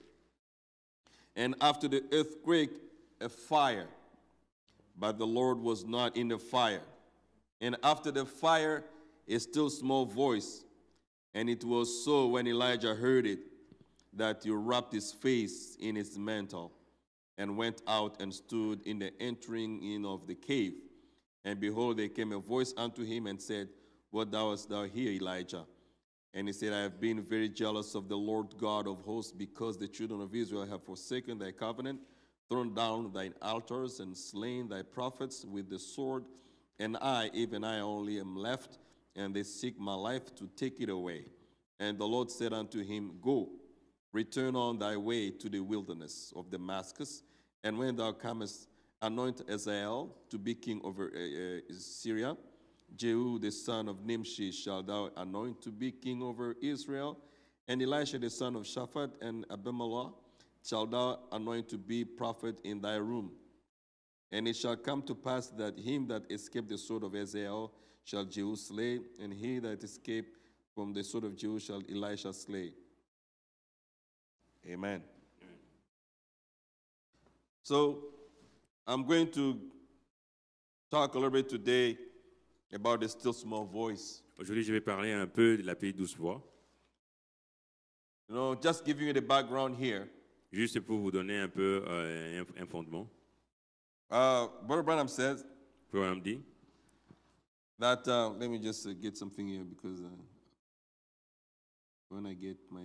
And after the earthquake, a fire, but the Lord was not in the fire. And after the fire, a still small voice. And it was so when Elijah heard it, that he wrapped his face in his mantle, and went out and stood in the entering in of the cave. And behold, there came a voice unto him, and said, What doest thou here, Elijah? And he said, I have been very jealous of the Lord God of hosts, because the children of Israel have forsaken thy covenant, thrown down thine altars, and slain thy prophets with the sword. And I, even I only, am left, and they seek my life to take it away. And the Lord said unto him, Go, return on thy way to the wilderness of Damascus, and when thou comest, anoint Hazael to be king over Syria. Jehu the son of Nimshi shalt thou anoint to be king over Israel, and Elisha the son of Shaphat and Abimelech shalt thou anoint to be prophet in thy room. And it shall come to pass that him that escaped the sword of Hazael shall Jehu slay, and he that escaped from the sword of Jehu shall Elisha slay. Amen. So I'm going to talk a little bit today about the still small voice. Aujourd'hui, je vais parler un peu de la petite douce voix. You know, just giving you the background here. Juste pour vous donner un peu un fondement. Brother Branham says Frère Branham dit that, let me just get something here, because when I get my...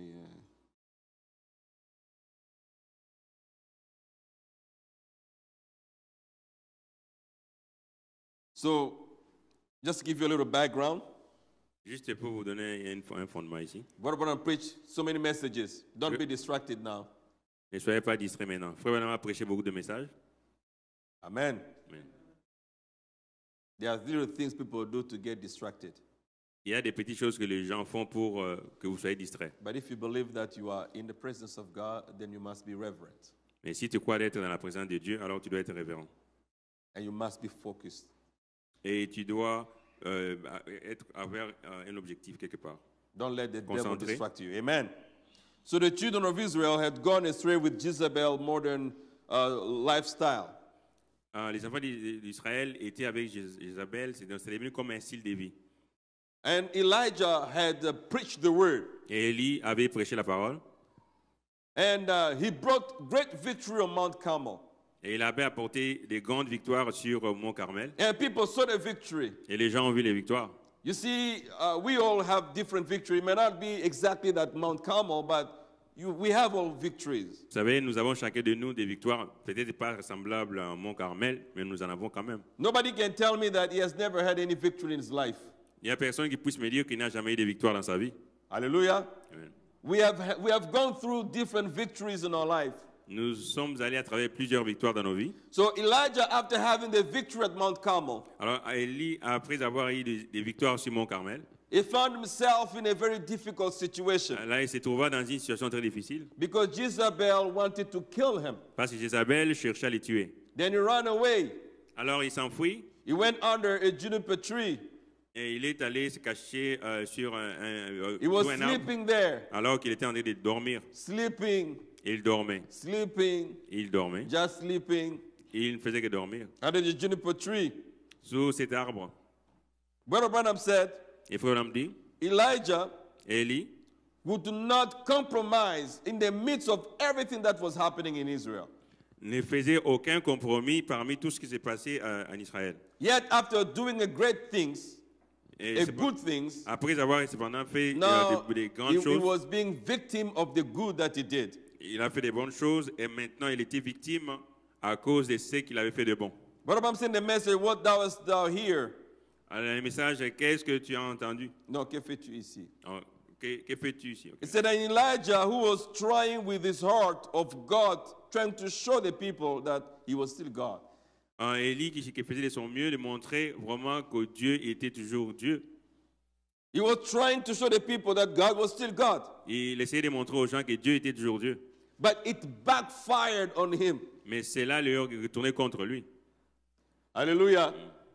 So, just to give you a little background, juste pour vous donner un fondement ici. Brother Branham preached so many messages. Don't be distracted now. Ne soyez pas distraits maintenant. Frère Branham a prêché beaucoup de messages. Amen. Amen. There are little things people do to get distracted. Il y a des petites choses que les gens font pour que vous soyez distrait. But if you believe that you are in the presence of God, then you must be reverent Mais si tu crois d'être dans la présence de Dieu, alors tu dois être révérend. and you must be focused. Et tu dois être avoir un objectif quelque part. Don't let the devil Concentré. distract you. Amen. So the children of Israel had gone astray with Jezebel's modern lifestyle. Les enfants d'Israël étaient avec Jézabel, c'est devenu comme un style de vie. And Elijah had preached the word. Et Élie avait prêché la parole And he brought great victory on Mount Carmel. et il avait apporté des grandes victoires sur Mont Carmel. And people saw the victory. Et les gens ont vu les victoires. You see, we all have different victory. It may not be exactly that Mount Carmel, but we have all victories. Vous savez, nous avons chacun de nous des victoires, peut-être pas semblables à Mont Carmel, mais nous en avons quand même. Nobody can tell me that he has never had any victory in his life. Il n'y a personne qui puisse me dire qu'il n'a jamais eu de victoire dans sa vie. Hallelujah. Amen. We have gone through different victories in our life. Nous sommes allés à travers plusieurs victoires dans nos vies. So Elijah, after having the victory at Mount Carmel, Alors, Élie, après avoir eu des victoires sur Mont Carmel, he found himself in a very difficult situation là, il s'est trouvé dans une situation très difficile because Jezebel wanted to kill him. parce que Jézabel cherchait à les tuer. Then he ran away. Alors, il s'enfuit He went under a juniper tree. et il est allé se cacher sur He was sous un arbre sleeping there, alors qu'il était en train de dormir. sleeping, Et il dormait. sleeping, Il dormait. just sleeping Et il ne faisait que dormir. under the juniper tree. Sous cet arbre. Brother Branham said, Et frère Branham dit, Elijah Élie would not compromise in the midst of everything that was happening in Israel. ne faisait aucun compromis parmi tout ce qui s'est passé en Israël. Yet after doing a great things, Et a c'est good things, après avoir cependant fait now des he grandes choses, was being victim of the good that he did. il a fait des bonnes choses et maintenant il était victime à cause de ce qu'il avait fait de bon. Brother Branham said in the message, what dost thou hear? Alors, le message, qu'est-ce que tu as entendu? Non, que fais-tu ici? Oh, que fais-tu ici? Ok. It said that Elijah, who was trying with his heart of God, trying to show the people that he was still God. Élie qui faisait de son mieux de montrer vraiment que Dieu était toujours Dieu. He was trying to show the people that God was still God. Il essayait de montrer aux gens que Dieu était toujours Dieu. But it backfired on him. Mais cela leur retournait contre lui. Hallelujah.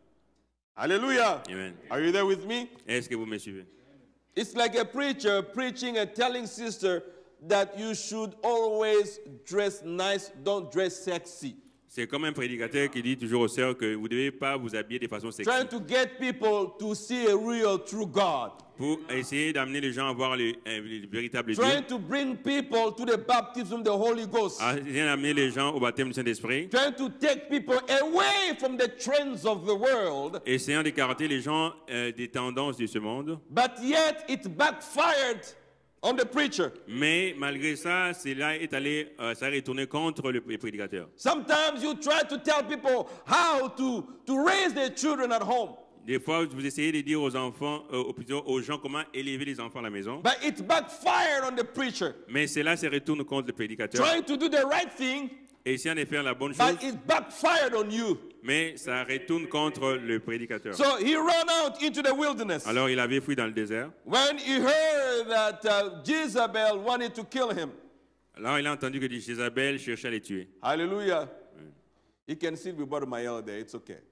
Hallelujah. Amen. Are you there with me? Est-ce que vous me suivez? It's like a preacher preaching and telling sister that you should always dress nice, don't dress sexy. C'est comme un prédicateur qui dit toujours aux sœurs que vous ne devez pas vous habiller de façon sexy Trying to get people to see a real, true God. pour essayer d'amener les gens à voir le véritable Dieu, Trying to bring people to the baptism of the Holy Ghost. à essayer d'amener les gens au baptême du Saint-Esprit, Trying to take people away from the trends of the world. essayant d'écarter les gens des tendances de ce monde. But yet it backfired on the preacher. Mais malgré ça, cela est allé, ça a retourné contre le prédicateur. Sometimes you try to tell people how to raise their children at home. Des fois, vous essayez de dire aux enfants, ou plutôt aux gens comment élever les enfants à la maison. But it backfired on the preacher. Mais cela se retourne contre le prédicateur. Trying to do the right thing, Essayant de faire la bonne chose, but it backfired on you. mais ça retourne contre le prédicateur. So he ran out into the wilderness. Alors il avait fui dans le désert. When he heard that Jezebel wanted to kill him. Alors il a entendu que Jézabel cherchait à les tuer. Hallelujah. He can sit with Brother Mayel there. It's okay.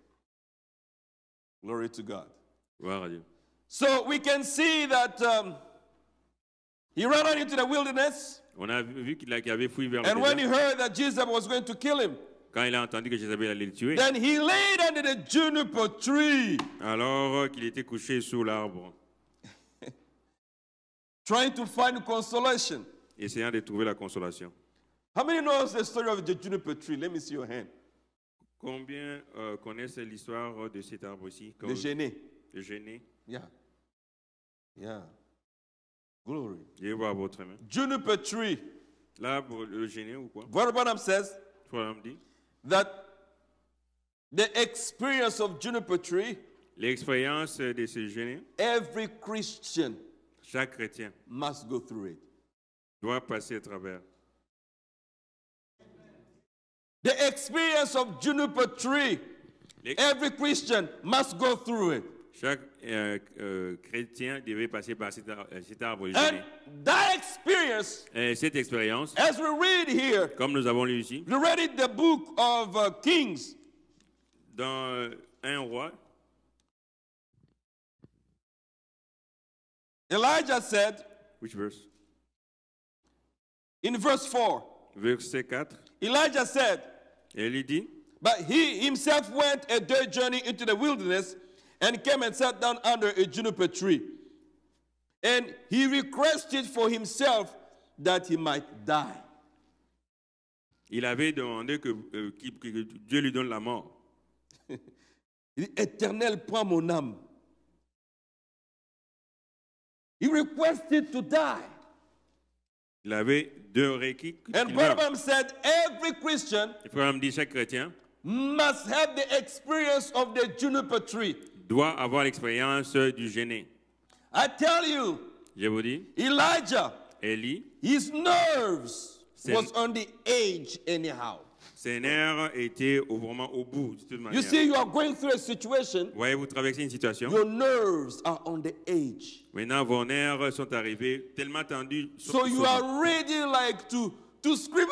Glory to God. Gloire à Dieu. So we can see that he ran out into the wilderness. On a vu qu'il avait fui vers le And when he désert. heard that Jezebel was going to kill him, Quand il a entendu que Jézabel allait le tuer, then he laid under the juniper tree, alors qu'il était couché sous l'arbre, trying to find consolation. essayant de trouver la consolation. How many knows the story of the juniper tree? Let me see your hand. Combien connaissent l'histoire de cet arbre-ci? The gêné. Le Géné. Yeah. Yeah. Glory. Je vais voir votre main. Juniper tree. L'arbre, le Géné ou quoi? Brother Branham says Frère Branham dit, that the experience of juniper tree, l'expérience de ce Géné, every Christian chaque chrétien must go through it. doit passer à travers. The experience of juniper tree, L'ex- every Christian must go through it. Chaque chrétien devait passer par cet arbre de jeûner. And that experience, Et cette expérience, as we read here, comme nous avons lu ici, we read in the book of Kings, dans 1 roi, Elijah said which verse? in verse 4, Verset 4, Elijah said, Élie dit, but he himself went a day journey into the wilderness and came and sat down under a juniper tree. And he requested for himself that he might die. il avait demandé que Dieu lui donne la mort. Il dit, Éternel, prends mon âme. He requested to die. Il avait deux requis. And qu'il meure. Branham said every Christian Le frère dit chaque chrétien must have the experience of the juniper tree. doit avoir l'expérience du jeûner. I tell you, Je vous dis, Elijah, Élie, his nerves C'est- was on the edge anyhow. ses nerfs étaient vraiment au bout de toute You manière. see, you are going through a situation, Voyez, vous traversez une situation. your nerves are on the edge. Maintenant, vos nerfs sont arrivés tellement tendus. So you are ready like to scream,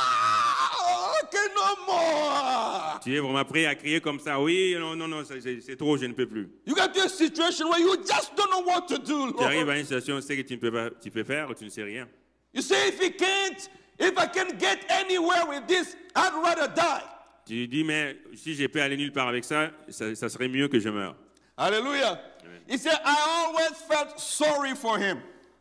ah, okay, no more. Tu es vraiment prêt à crier comme ça. Oui, non, non, non, c'est trop, je ne peux plus. You get to a situation where you just don't know what to do. Tu arrives Lord. à une situation, tu sais que tu ne peux pas, tu peux faire ou tu ne sais rien. You say, if I can't get anywhere with this, I'd rather die. Tu dis, mais si je peux aller nulle part avec ça, ça serait mieux que je meure. Hallelujah. He said, I always felt sorry for him.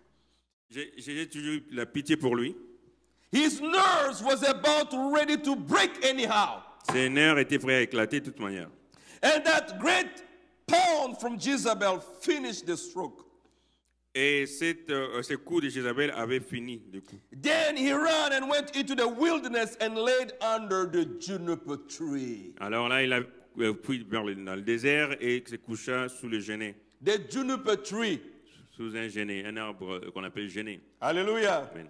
J'ai toujours eu la pitié pour lui. His nerves was about ready to break anyhow. Ses nerfs étaient prêts à éclater de toute manière. And that great pound from Jezebel finished the stroke. Et ce coup de Jézabel avait fini le coup. Then he ran and went into the wilderness and laid under the juniper tree. Alors là, il a pris dans le désert et se coucha sous le genêt, The juniper tree. sous un genêt, un arbre qu'on appelle genêt. Hallelujah. Amen.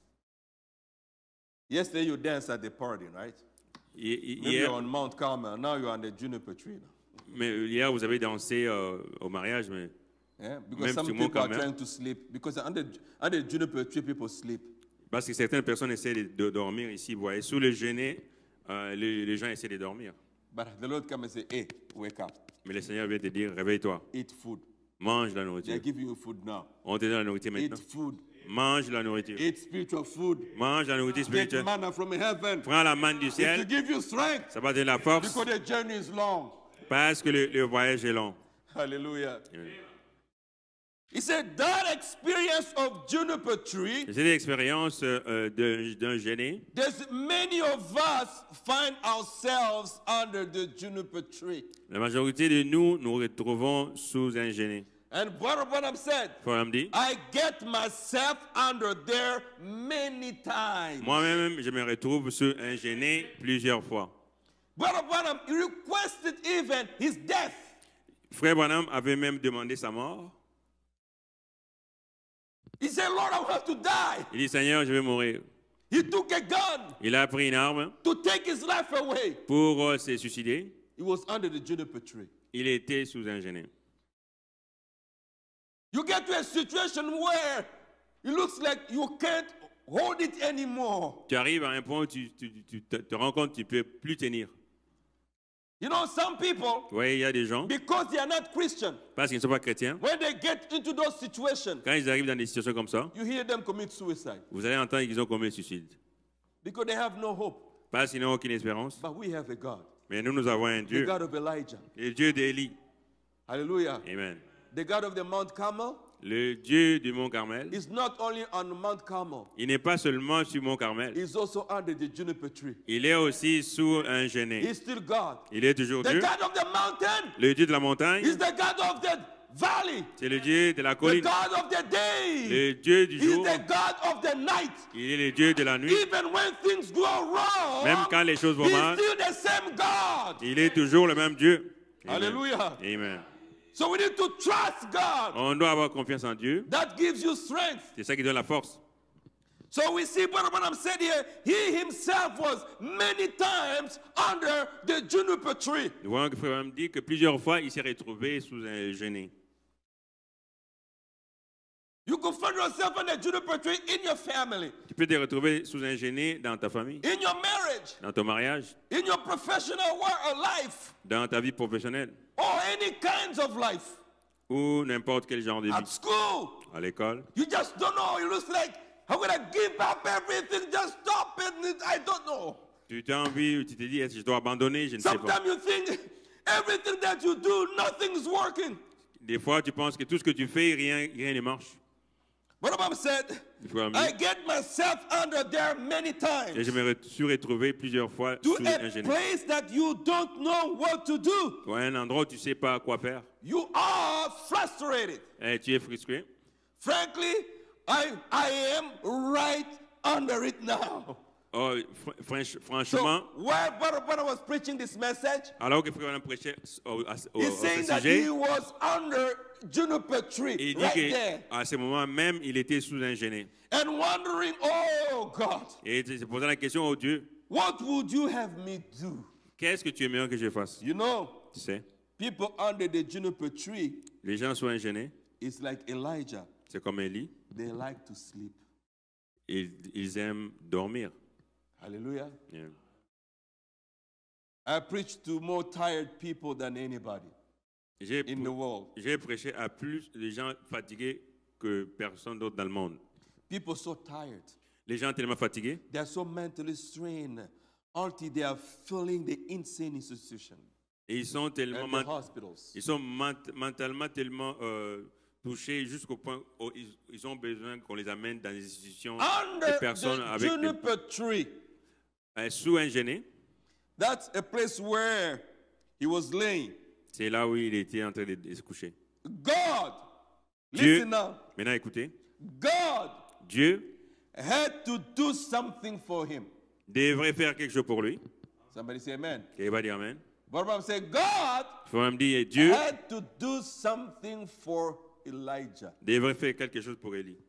Yesterday you danced at the party, right? Maybe you're Hier, on Mount Carmel. Now you're on the juniper tree. hier, vous avez dansé au mariage, mais Yeah? Même Because some sur Mont people are Carmel. trying to sleep. Because under the juniper tree, people sleep. parce que certaines personnes essaient de dormir ici. Vous voyez, sous le genêt, les gens essaient de dormir. But the Lord come and say, hey, wake up. Mais le Seigneur vient te dire, réveille-toi, Eat food. mange la They're nourriture. giving you food now. On te donne la nourriture Eat maintenant. food. Mange la nourriture. Eat spiritual food. Mange la nourriture Get spirituelle. manna from heaven. Prends la manne du It will ciel, give you strength. ça va te donner la force Because the journey is long. parce que le voyage est long. Hallelujah. Amen. He said that experience of juniper tree, J'ai l'expérience d'un genêt. there's many of us find ourselves under the juniper tree. La majorité de nous nous retrouvons sous un genêt. And Brother Branham said, Frère dit, I get myself under there many times. moi-même, je me retrouve sur un genêt plusieurs fois. Brother Branham he requested even his death. Frère Branham avait même demandé sa mort. He said, Lord, I want to die. Il dit, Seigneur, je vais mourir. He took a gun Il a pris une arme to take his life away. pour se suicider. He was under the juniper tree. Il était sous un genêt. You get to a situation where it looks like you can't hold it anymore. Tu arrives à un point où tu te rends compte que tu ne peux plus tenir. You know, some people, Vous voyez, il y a des gens, because they are not Christian, parce qu'ils ne sont pas chrétiens, when they get into those situations, quand ils arrivent dans des situations comme ça, you hear them commit suicide vous allez entendre qu'ils ont commis le suicide. because they have no hope. Parce qu'ils n'ont aucune espérance. But we have a God, Mais nous, nous avons un the Dieu, God of Elijah. le Dieu d'Élie. Hallelujah. Amen. The God of the Mount Carmel Le Dieu du Mont Carmel, is not only on Mount Carmel, il n'est pas seulement sur Mont Carmel, he's also under the juniper tree. il est aussi sous un genêt. He's still God. Il est toujours The Dieu. God of the mountain Le Dieu de la montagne, is the God of the valley. c'est le Dieu de la The colline. God of the day Le Dieu du is jour, the God of the night. il est le Dieu de la nuit. Even when things go wrong, Même quand les choses vont he's mal, still the same God. il est toujours le même Dieu. Amen. Hallelujah. Amen. So we need to trust God. On doit avoir confiance en Dieu. That gives you strength. C'est ça qui donne la force. So we see Brother Branham said here, he himself was many times under the juniper tree. Nous voyons que Frère Branham dit que plusieurs fois, il s'est retrouvé sous un genêt. You could find yourself under the juniper tree in your family, Tu peux te retrouver sous un genêt dans ta famille, in your marriage, dans ton mariage, in your professional work or life, dans ta vie professionnelle or any kinds of life. ou n'importe quel genre de At vie. school, À l'école, you just don't know. You looks like, I'm going to give up everything, just stop it. I don't know. tu t'as envie, tu te dis, est-ce que je dois abandonner? Je ne sais pas. Sometimes you think everything that you do, nothing's working. Des fois, tu penses que tout ce que tu fais, rien ne marche. But Mom said, Frère Branham I dit, get myself under there many et times je me suis retrouvé plusieurs fois to sous un a genêt. place that you don't know what to do. Ou à un endroit où tu ne sais pas quoi faire. You are frustrated. Et tu es frustré. Frankly, I am right under it now. Oh, franchement, So while Brother Branham was preaching this message, alors que Frère Branham prêchait au he's saying that sujet, he was under juniper tree il dit right there qu'à ce moment même, il était sous un genêt. and wondering, oh God, Et il se posait la question, oh Dieu, what would you have me do? qu'est-ce que tu aimerais que je fasse? You know, Tu sais, people under the juniper tree les gens sous un genêt, is like Elijah. c'est comme Élie, They like to sleep. ils aiment dormir. Hallelujah. Yeah. I preach to more tired people than anybody J'ai in the world. j'ai prêché à plus de gens fatigués que personne d'autre dans le monde. People so tired. Les gens tellement fatigués, They are so mentally strained until they are feeling the insane institution et ils sont tellement and the hospitals. ils sont mentalement tellement touchés jusqu'au point où ils ont besoin qu'on les amène dans des institutions de Under personnes the avec juniper tree, sous un genêt. that's a place where he was laying. C'est là où il était en train de se coucher. God, Dieu, listen now, maintenant écoutez, God Dieu had to do something for him. devrait faire quelque chose pour lui. Somebody say amen. Il va dire Amen. But said, God Il faut même dire Dieu had to do something for Elijah. devrait faire quelque chose pour Élie.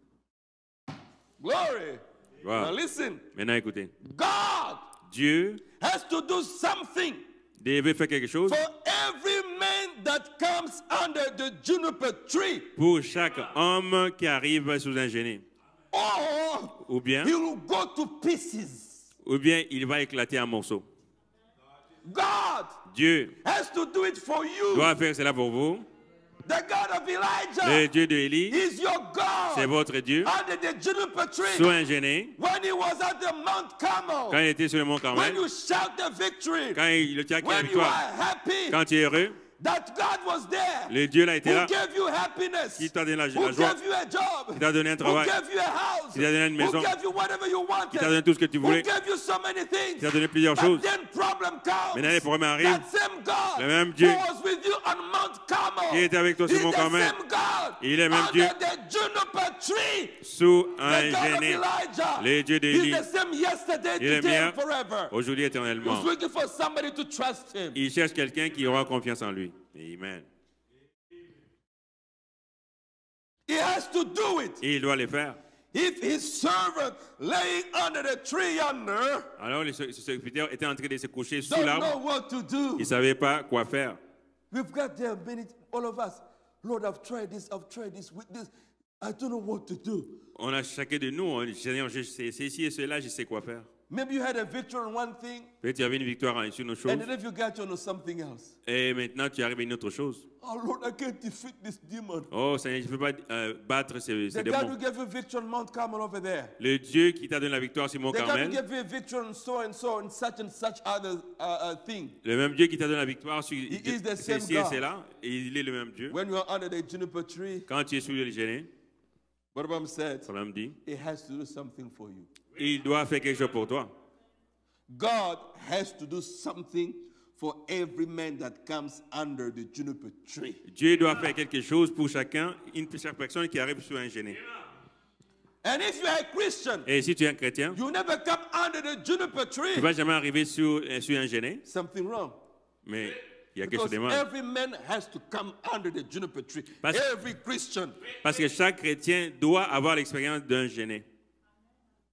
Glory. Wow. Now listen, Maintenant écoutez, God Dieu has to do something devait faire quelque chose for every man that comes under the juniper tree. pour chaque homme qui arrive sous un genêt. Or Ou bien, he will go to pieces. il va éclater en morceaux. God Dieu has to do it for you. doit faire cela pour vous. The God of Le Elijah Dieu de Élie, is your c'est God votre Dieu. under the juniper Sous tree. un genêt, When he was at the Mount quand Carmel, il était sur le mont when Carmel, you shout the victory, quand il tient la when you victoire, are happy quand tu es heureux, that God was there, le Dieu là était who là, gave you happiness, qui t'a donné la who joie, gave you a job, qui t'a donné un who travail, gave you a house, qui t'a donné une maison, who gave you whatever you qui t'a donné wanted, tout ce que tu who voulais, gave you so many qui things. t'a donné plusieurs But choses. then problem comes. Maintenant, les problèmes arrivent. That same God Le même Dieu who was with you on Mount Carmel, qui était avec toi sur is le mont the Carmel, same God il est le même under Dieu the juniper tree. sous The un God of genêt. Elijah, Le Dieu he's d'Élie, the same yesterday, il est today, meilleur and forever. aujourd'hui éternellement. He's looking for somebody to trust him. Il cherche quelqu'un qui aura confiance en lui. Amen. He has to do it. Et il doit le faire. If his servant laying under the tree yonder Alors le serviteur était en train de se coucher sous don't know l'arbre. what to do, Il ne savait pas quoi faire. we've got there many, all of us. Lord, I've tried this with this. I don't know what to do. On a chacun de nous, on dit, Seigneur, je sais ceci et cela, je sais quoi faire. Maybe you had a victory on one thing, Peut-être tu avais une victoire sur une chose and then if you got you on something else. et maintenant tu arrives à une autre chose. Oh Lord, I can't defeat this demon. Oh Seigneur, je ne peux pas battre ces The God démons. who gave you victory on Mount Carmel over there. Le Dieu qui t'a donné la victoire sur Mont The God who Carmel, gave you a victory on so and such other thing. le même Dieu qui t'a donné la victoire sur is the same ceci et God. cela, et il est le même Dieu. When you are under the juniper tree, Quand tu es sous le genêt, what Abraham said, ça même dit, he has to do something for you. il doit faire quelque chose pour toi. God has to do something for every man that comes under the juniper tree. Dieu doit faire quelque chose pour chaque personne qui arrive sous un genêt. And if you are a Christian, Et si tu es un chrétien, you never come under the juniper tu tree. ne vas jamais arriver sur un genêt, Something wrong. mais il y a quelque chose Because de mal. every man has to come under the juniper tree. Parce- Every Christian. Parce que chaque chrétien doit avoir l'expérience d'un genêt.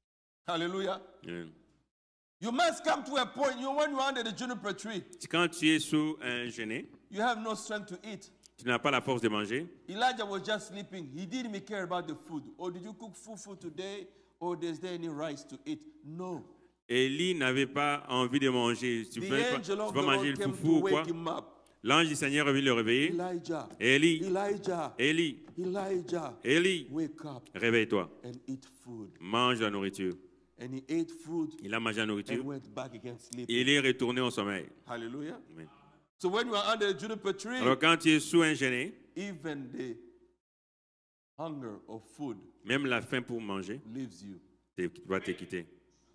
Hallelujah. Amen. You must come to a point, when you're under the juniper tree, Quand tu es sous un genêt, you have no strength to eat. tu n'as pas la force de manger. Elijah was just sleeping. He didn't even care about the food. Or did you cook food today? Or is there any rice to eat? No. Élie n'avait pas envie de manger. Tu The peux pas, angel tu of peux the manger Lord le came foufou to ou quoi? wake him up. L'ange du Seigneur est venu le réveiller. Elijah, Élie, Elijah, Élie, Elijah, Élie, wake up réveille-toi. and eat food. Mange la nourriture. And he ate food Il a mangé la and nourriture. went back again sleeping. Il est retourné au sommeil. Hallelujah. Amen. So when you are under the juniper tree, Alors quand tu es sous un genêt, even the hunger of food même la faim pour manger leaves you. va te quitter.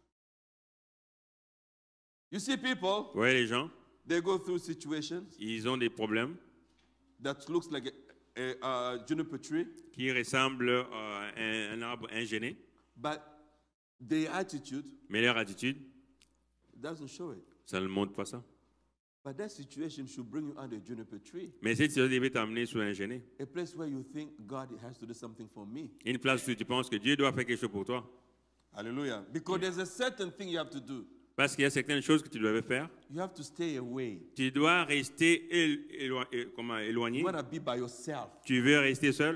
You see people, Vous voyez les gens, they go through situations ils ont des problèmes that looks like a juniper tree, qui ressemblent à un arbre, un genêt, but their attitude mais leur attitude, doesn't show it. ça ne montre pas ça. But that situation should bring you under a juniper tree, Mais cette situation devait t'amener sous un genêt. a place where you think God has to do something for me. Une place où tu penses que Dieu doit faire quelque chose pour toi. Hallelujah. Because there's a certain thing you have to do. Parce qu'il y a certaines choses que tu dois faire. You have to stay away. Tu dois rester éloigné. You want to be by yourself. Tu veux rester seul.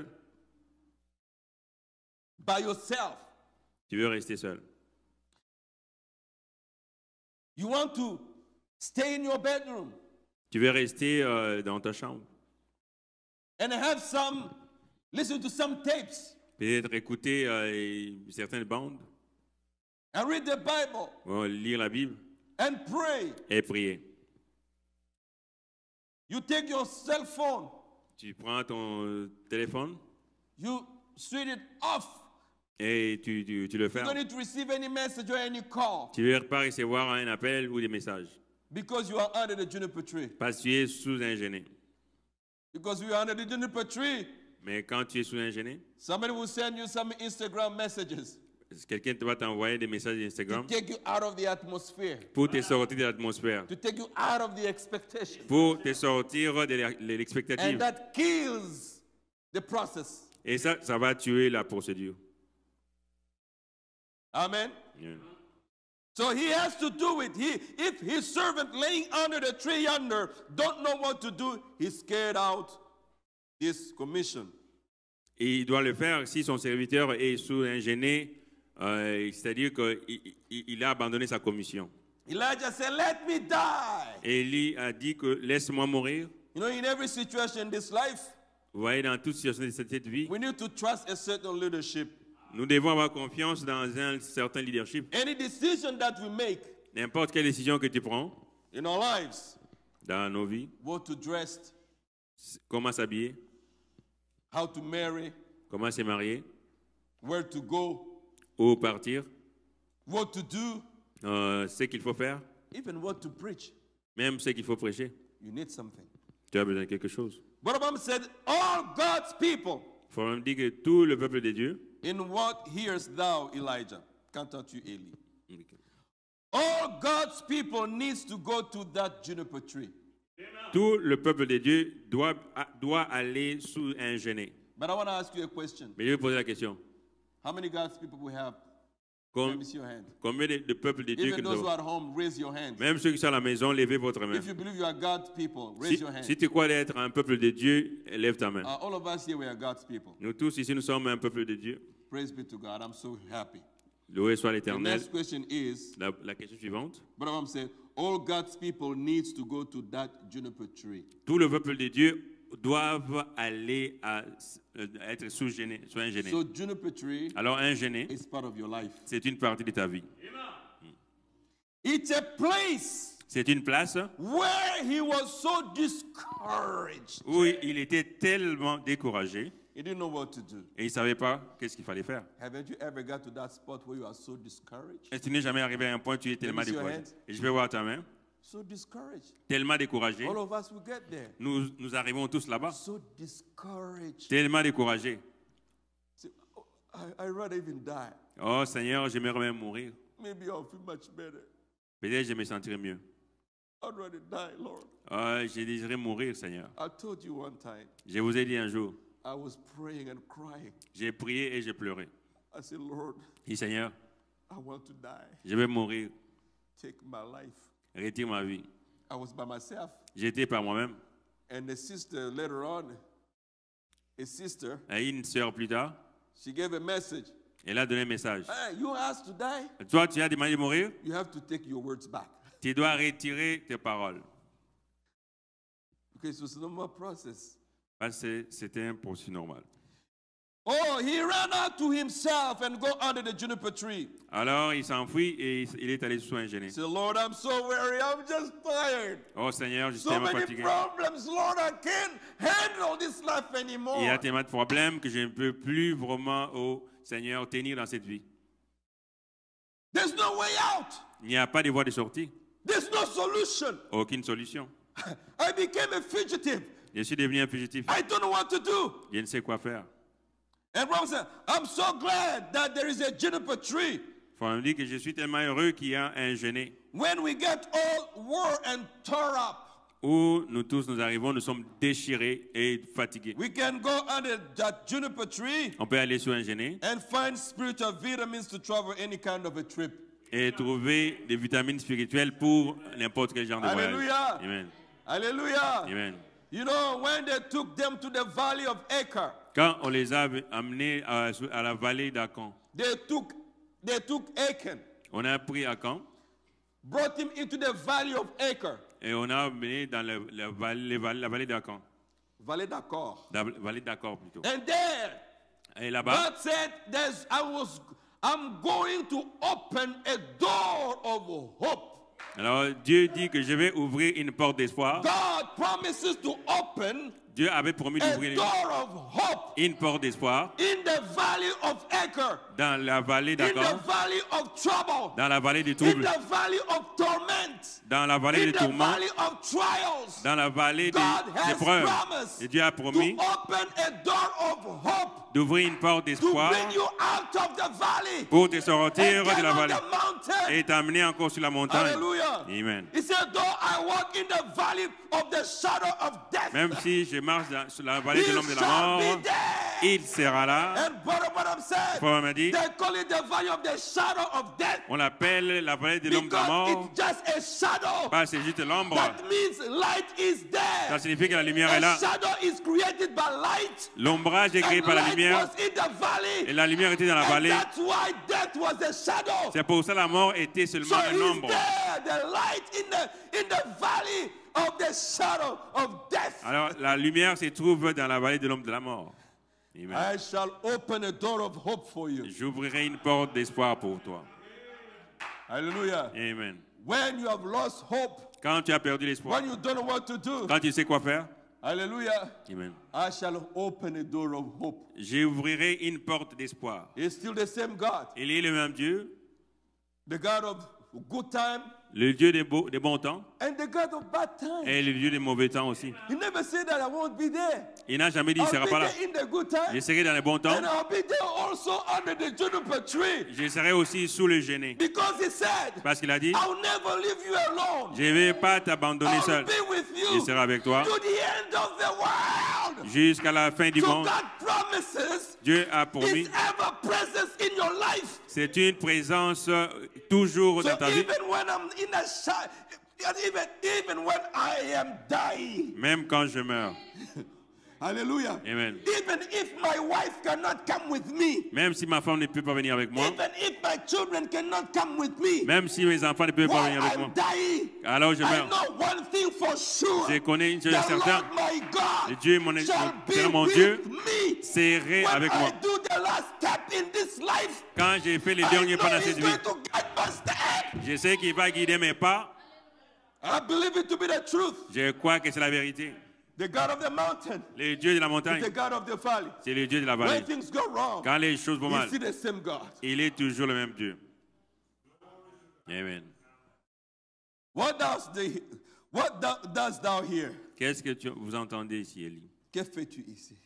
By yourself. Tu veux rester seul. You want to stay in your bedroom Tu veux rester dans ta chambre. and have listen to some tapes Peut-être écouter certaines bandes. and read the Bible Ou lire la Bible and pray. et prier. You take your cell phone, Tu prends ton téléphone you switch it off. et tu le You don't fermes. need to receive any message or any call Tu ne veux pas recevoir un appel ou des messages. because you are under the juniper tree. Parce que tu es sous un genêt. Because you are under the juniper tree, Mais quand tu es sous un genêt, somebody will send you some Instagram messages quelqu'un va t'envoyer des messages to d'Instagram take you out of the atmosphere, pour te sortir de l'atmosphère, to take you out of the expectation. pour te sortir de And l'expectative. that kills the process. Et ça va tuer la procédure. Amen. Yeah. So he has to do it. If his servant laying under the tree yonder don't know what to do, he's scared out this commission. Et il doit le faire si son serviteur est sous un genêt, c'est-à-dire qu'il a abandonné sa commission. Elijah said, "Let me die." Élie a dit que laisse-moi mourir. You know, in every situation in this life, Vous voyez, dans toute situation de cette vie, we need to trust a certain leadership. nous devons avoir confiance dans un certain leadership. Any decision that we make N'importe quelle décision que tu prends in our lives, dans nos vies, what to dress, comment s'habiller, how to marry, comment se marier, where to go, où partir, what to do, ce qu'il faut faire, even what to preach, même ce qu'il faut prêcher. you need something. Tu as besoin de quelque chose. Balaam said, all God's people, Il faut même dire que tout le peuple de Dieu, in what hearest thou, Elijah? Qu'entends-tu, Eli? All God's people needs to go to that juniper tree. tout le peuple de Dieu doit aller sous un genêt. But I want to ask you a question. Mais je vais poser la question. How many God's people we have? Let Com- me see your hand. Combien de peuples de Dieu que Even nous those who avons? are at home, raise your hand. Même ceux qui sont à la maison, levez votre main. If you believe you are God's people, raise Si, your hand. si tu crois être un peuple de Dieu, lève ta main. All of us here, we are God's people. Nous tous ici, nous sommes un peuple de Dieu. Praise be to God. I'm so happy. Loué soit The l'Éternel. next question is, La question suivante. Brother said, all God's people needs to go to that juniper tree. Tout le peuple de Dieu doivent aller être sous un genêt. So juniper tree Alors un genêt, is part of your life. c'est une partie de ta vie. It's a place C'est une place where he was so discouraged. où il était tellement découragé He didn't know what to do. et il ne savait pas qu'est-ce qu'il fallait faire. Haven't you ever got to that spot where you are so discouraged? Est-ce que tu n'es jamais arrivé à un point où tu es tellement me see your découragé? hands. Et je vais voir ta main. So discouraged. Tellement découragé. All of us will get there. Nous arrivons tous là-bas. So discouraged. Tellement découragé. Say, oh, I'd rather even die. Oh Seigneur, j'aimerais même mourir. Maybe I'll feel much better. Peut-être je me sentirais mieux. I'd rather die, Lord. Oh, je désirais mourir, Seigneur. I told you one time, Je vous ai dit un jour, I was praying and crying. j'ai prié et j'ai pleuré. I said, Lord, Dit Seigneur, I want to die. Je vais mourir. Take my life. Retire ma vie. I was by myself. J'étais par moi-même. And a sister later on, Et une sœur plus tard, she gave a message. elle a donné un message. Hey, you asked to die? Toi, tu as demandé de mourir? You have to take your words back. Tu dois retirer tes paroles. Because it was a normal process. Parce que c'était un processus normal. Oh, he ran out to himself and go under the juniper tree. Alors, il s'enfuit et il est allé sous un genêt. He said, Lord, I'm so weary. I'm just tired. Oh Seigneur, je suis So tellement many fatigué. problems, Lord. I can't handle this life anymore. Il y a tellement de problèmes que je ne peux plus vraiment, oh Seigneur, tenir dans cette vie. There's no way out. Il n'y a pas de voie de sortie. There's no solution. Aucune solution. I became a fugitive. Je suis devenu un fugitif. I don't know what to do. Je ne sais quoi faire. And Ron said, I'm so glad that there is a juniper tree. On me dit que je suis tellement heureux qu'il y a un genêt When we get all worn and tore up, où nous tous nous arrivons, nous sommes déchirés et fatigués. we can go under that juniper tree On peut aller sur un genêt and find spiritual vitamins to travel any kind of a trip. et trouver des vitamines spirituelles pour n'importe quel genre de voyage. Hallelujah. Amen. Hallelujah. Amen. You know, when they took them to the valley of Acre, Quand on les a amenés à la vallée d'Akan, they took Achan, on a pris Akan brought him into the valley of Acre. et on a amené dans la vallée d'Akan. Valley d'Accord. La vallée d'Akan plutôt. And there, Et là-bas, God said, I'm going to open a door of hope. alors Dieu dit que je vais ouvrir une porte d'espoir. God promises to open Dieu avait promis a d'ouvrir door of hope une porte d'espoir in the valley of Acre, dans la vallée in d'Akan, the valley of trouble, dans la vallée des in troubles, the valley of torment, dans la vallée in des the tourments, valley of trials. dans la vallée des God has épreuves. promised Et Dieu a to promis open a door of hope d'ouvrir une porte to d'espoir bring you out of the valley pour te sortir and de get la on vallée the mountain. et t'amener encore sur la montagne. Hallelujah. Amen. He said, though I walk in the valley of the shadow of death, Même si je marche sur la vallée de he l'homme de la shall mort, be there. il sera là. And Brother Branham said, Paul m'a dit, they call it the valley of the shadow of death on l'appelle la vallée de l'homme de la because mort it's just a shadow. parce que c'est juste l'ombre. That means light is Ça there. signifie que la lumière est A là. shadow is created by light. L'ombrage est créé And par la light lumière was in the valley. et la lumière était dans la And vallée. that's why death was a shadow. C'est pour ça que la mort était So seulement une he's ombre. there, the light in the valley of the shadow of death. Alors la lumière se trouve dans la vallée de l'homme de la mort. Amen. I shall open a door of hope for you. J'ouvrirai une porte d'espoir pour toi. Hallelujah. Amen. When you have lost hope, Quand tu as perdu l'espoir, when you don't know what to do, quand tu sais quoi faire, hallelujah, Amen. I shall open a door of hope. J'ouvrirai une porte d'espoir. He's still the same God, Il est le même Dieu, the God of good time le Dieu des bons temps and the God of bad time. et le Dieu des mauvais temps aussi. He never said that I won't be there. Il n'a jamais dit qu'il ne I'll sera be pas là. there in the good time Je serai dans les bons temps. and I'll be there also under the juniper tree. Je serai aussi sous le genêt. Because he said, Parce qu'il a dit, I'll never leave you alone. je ne vais pas t'abandonner I'll seul. be with Je you serai avec toi to the end of the world. jusqu'à la fin du So monde. God promises Dieu a promis. His ever presence in your life. C'est une présence toujours So dans ta vie. even when I'm in a even when I am dying, Même quand je meurs. hallelujah. Amen. Even if my wife cannot come with me, Même si ma femme ne peut pas venir avec moi. even if my children cannot come with me, Même si mes enfants ne peuvent pas while venir avec moi. I'm dying, Alors je I meurs. know one thing for sure. Je connais une chose The certaine. Lord my God Le Dieu, shall be c'est mon with Dieu, me. serait When avec I moi. do the last step in this life, Quand j'ai fait les I derniers know pas dans He's cette vie, going to guide my step. je sais qu'il va guider mes pas. I believe it to be the truth. Je crois que c'est la vérité. The God of the mountain Le Dieu de la is montagne, the God of the valley. c'est le Dieu de la When vallée. things go wrong, Quand les choses vont mal, He's still the same God. il est toujours le même Dieu. Amen. What does thou here? Qu'est-ce que vous entendez ici, Élie? Que fais-tu ici?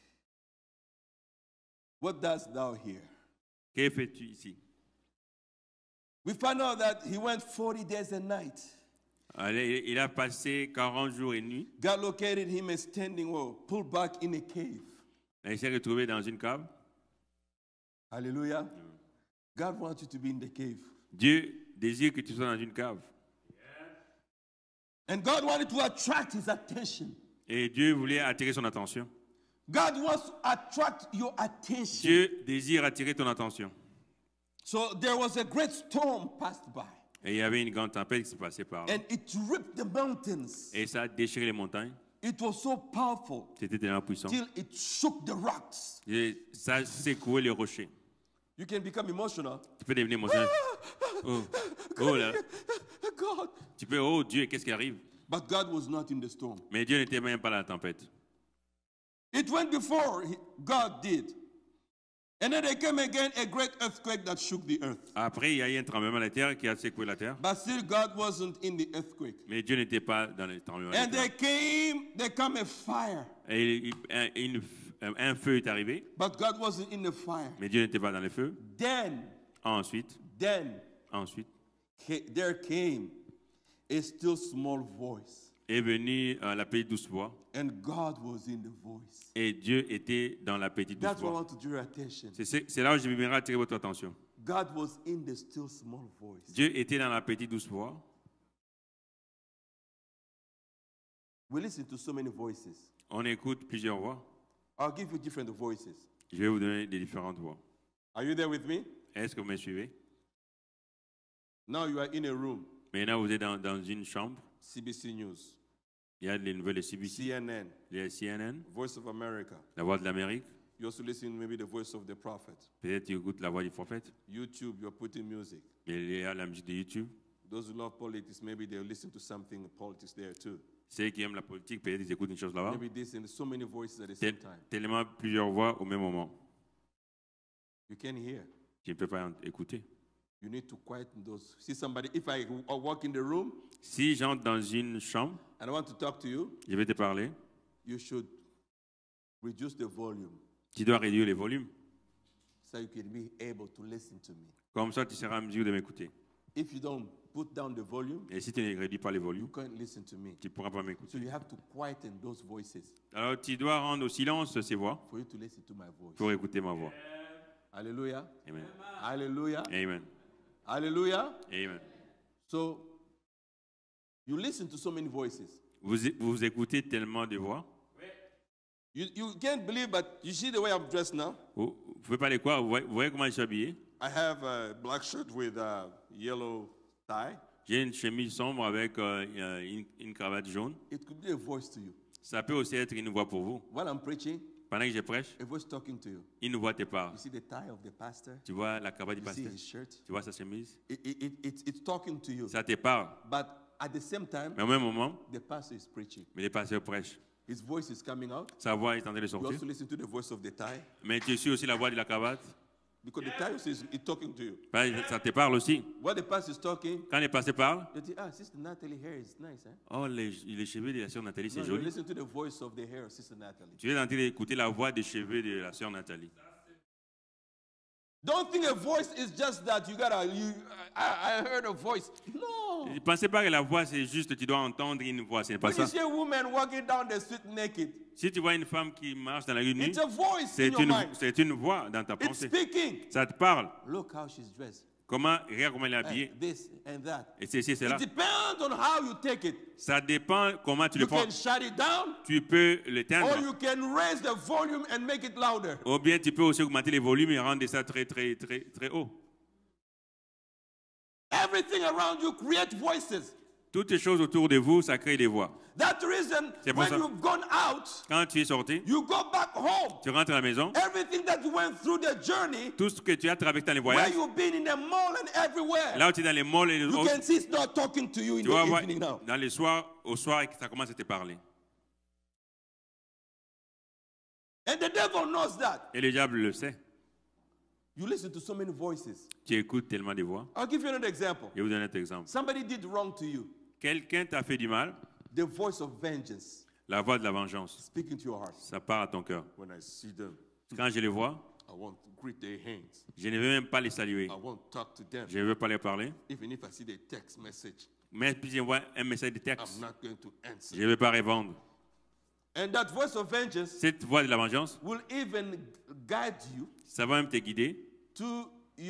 What does thou here? Que fais-tu ici? We find out that he went 40 days and nights. Allez, il a passé 40 jours et nuits. God located him a standing well, pulled back in a cave. Il s'est retrouvé dans une cave. Hallelujah. God wants you to be in the cave. Dieu désire que tu sois dans une cave. And God wanted to attract his attention. Et Dieu voulait attirer son attention. God wants to attract your attention. Dieu désire attirer ton attention. So there was a great storm passed by. Et il y avait une grande tempête qui s'est passée par là. And it ripped the mountains. Et ça a déchiré les montagnes. It was so powerful C'était tellement puissant. till it shook the rocks. Et ça a secoué les rochers. You can become emotional. Tu peux devenir émotionnel. Oh là. God. Tu peux, oh Dieu, qu'est-ce qui arrive? But God was not in the storm. Mais Dieu n'était même pas dans la tempête. It went before God did. And then there came again a great earthquake that shook the earth. Après, il y a eu un tremblement de terre qui a secoué la terre. But still, God wasn't in the earthquake. Mais Dieu n'était pas dans le tremblement de And terre. there came a fire. Et un feu est arrivé. But God wasn't in the fire. Mais Dieu n'était pas dans le feu. Then Ensuite, there came a still small voice. est venue la petite douce voix. And God was in the voice. Et Dieu était dans la petite douce That's what I voix. want to draw your attention. C'est là où je voudrais attirer votre attention. God was in the still small voice. Dieu était dans la petite douce voix. We listen to so many voices. On écoute plusieurs voix. I'll give you different voices. Je vais vous donner des différentes voix. Are you there with me? Est-ce que vous me suivez? Now you are in a room. Maintenant, vous êtes dans une chambre. CBC News, Il y a les nouvelles de CBC, CNN, les CNN, Voice of America. la voix de l'Amérique. You also listen maybe the voice of the prophet. Peut-être tu écoutes la voix du prophète. YouTube, you're putting music. Mais il y a la musique de YouTube. Those who love politics, maybe they'll listen to something politics there too. Ceux qui aiment la politique, peut-être ils écoutent une chose là-bas. Maybe this and so many voices at the same time. Tellement plusieurs voix au même moment. You can hear. Tu ne peux pas écouter. You need to quieten those. See somebody, if I walk in the room Si j'entre dans une chambre, and I want to talk to you, je vais te parler. you should reduce the volume Tu dois réduire les volumes. so you can be able to listen to me. Comme ça, tu seras en mesure de m'écouter. If you don't put down the volume, Et si tu ne réduis pas les you volumes, can't listen to me. tu ne pourras pas So m'écouter. you have to quieten those voices Alors, tu dois rendre au silence ces voix for you to listen to my voice. pour écouter ma voix. Hallelujah. Amen. Hallelujah. Amen. Hallelujah. Amen. So you listen to so many voices. Vous écoutez tellement de voix. You can't believe, but you see the way I'm dressed now? Vous ne pouvez pas les croire. Vous voyez comment je suis habillé? I have a black shirt with a yellow tie. J'ai une chemise sombre avec une cravate jaune. It could be a voice to you. Ça peut aussi être une voix pour vous. While I'm preaching, Pendant que je prêche, a voice talking to you. une voix te parle. You see the tie of the pastor? Tu vois la cravate du You see pasteur? his shirt? Tu vois sa chemise? It's talking to you. Ça te parle. But at the same time, Mais au même moment, the pastor is preaching. mais les pasteurs prêchent. His voice is coming out. Sa voix est en train de You sortir. also listen to the voice of the tie Mais tu suis aussi la voix de la cravate. because the tie is talking to you. Ça te parle aussi. While the pastor is talking, Quand les pasteurs parlent, you think, Sister Natalie hair is nice, huh? oh, les cheveux de la sœur Nathalie, c'est No, you joli. listen to the voice of the hair of Sister Natalie. Tu es en train d'écouter la voix des cheveux de la sœur Nathalie. Don't think a voice is just that I heard a voice. No. Ne pensez pas que la voix, c'est juste, tu dois entendre une voix. Ce n'est pas When you ça. see a woman walking down the street naked, Si tu vois une femme qui marche dans la rue nue, it's a voice in your mind. c'est une voix dans ta It's pensée. speaking. Ça te parle. Look how she's dressed. Regarde comment elle est habillée. This and that. Et c'est là. It depends on how you take it. Ça dépend comment tu le You prends. can shut it down, Tu peux or l'éteindre. you can raise the volume and make it louder. Ou bien tu peux aussi augmenter les volumes et rendre ça très, très, très, très haut. Everything around you creates voices. Toutes les choses autour de vous, ça crée des voix. That's the reason C'est pour when ça. you've gone out, Quand tu es sorti, you go back home. tu rentres à la maison, Everything that you went through the journey, tout ce que tu as traversé dans les where voyages, you've been in the mall and everywhere, là où tu es dans les malls et les you autres, can see it's not talking to you in tu vas the voir evening now. dans les soirs, au soir, ça commence à te parler. And the devil knows that. Et le diable le sait. You listen to so many voices. Tu écoutes tellement de voix. I'll give you another example. Je vais vous donner un autre exemple. Somebody did wrong to you. Quelqu'un t'a fait du mal, The voice of vengeance la voix de la vengeance, speaking to your heart. ça part à ton cœur. When I see them, Quand je les vois, I want to greet their hands. je ne veux même pas les saluer. I want to talk to them. Je ne veux pas les parler. Even if I see their text message, Mais puis j'envoie un message de texte. I'm not going to answer. Je ne veux pas répondre. And that voice of vengeance Cette voix de la vengeance, will even guide you ça va même te guider to your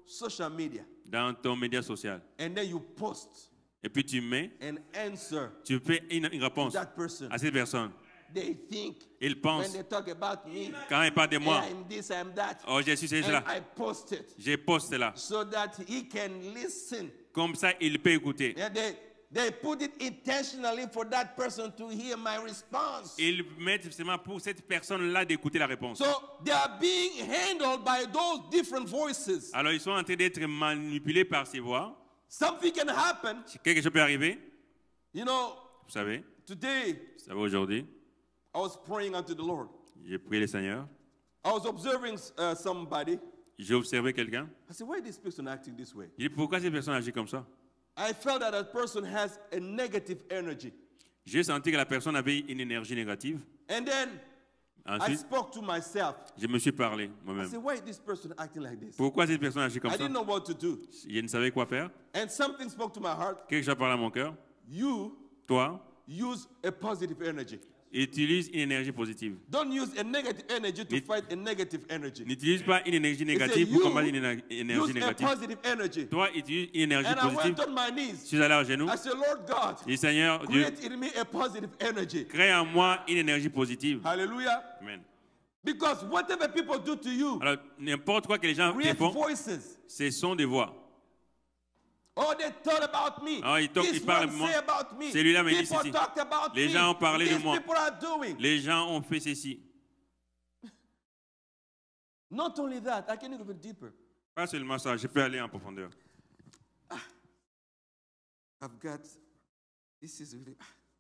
social media dans ton média social. and then you post Et puis tu mets, an answer tu fais une to réponse that person, à cette personne. they think Il when pense, they talk about me, quand il parle de moi, I'm this, I'm that, oh, je suis and cela, I post it je poste cela. so that he can listen. Comme ça, il peut écouter. And they put it intentionally for that person to hear my response. Ils mettent seulement pour cette personne-là d'écouter la réponse. So they are being handled by those different voices. Alors, ils sont en train d'être manipulés par ces voix. Something can happen. Quelque chose peut arriver. You know, Vous savez, aujourd'hui, I was praying unto the Lord. j'ai prié le Seigneur. I was observing somebody. J'ai observé quelqu'un. I said, why is this person acting this way? J'ai dit, pourquoi cette personne agit comme ça? I felt that that person has a negative energy. J'ai senti que la personne avait une énergie négative. And then I Ensuite, spoke to myself. je me suis parlé I moi-même. said, why is this person acting like this? Pourquoi cette personne agit comme I ça? didn't know what to do. Je ne savais quoi faire. And something spoke to my heart. Quelque chose a parlé à mon cœur. You Toi, use a positive energy. utilise une énergie positive. Don't use a negative energy to fight a negative energy. N'utilise pas une énergie He said, négative pour you combattre une énergie use a négative. positive energy. Toi, utilise une énergie And I positive. went on my Je knees. suis allé à genoux. I said, Lord God, Et Seigneur Dieu, create in me a positive energy. crée en moi une énergie positive. Hallelujah. Amen. Because whatever people do to you, Alors, n'importe quoi que les gens te create font, voices. ce sont des voix. Oh, they thought about me. Ah, ils This parlent one de moi. say about me. Celui-là me dit People ceci. talked about Les me. gens ont parlé de These moi. people are doing. Les gens ont fait ceci. Not only that, I can go even deeper. Pas seulement ça, je peux aller en profondeur. I've got, this is really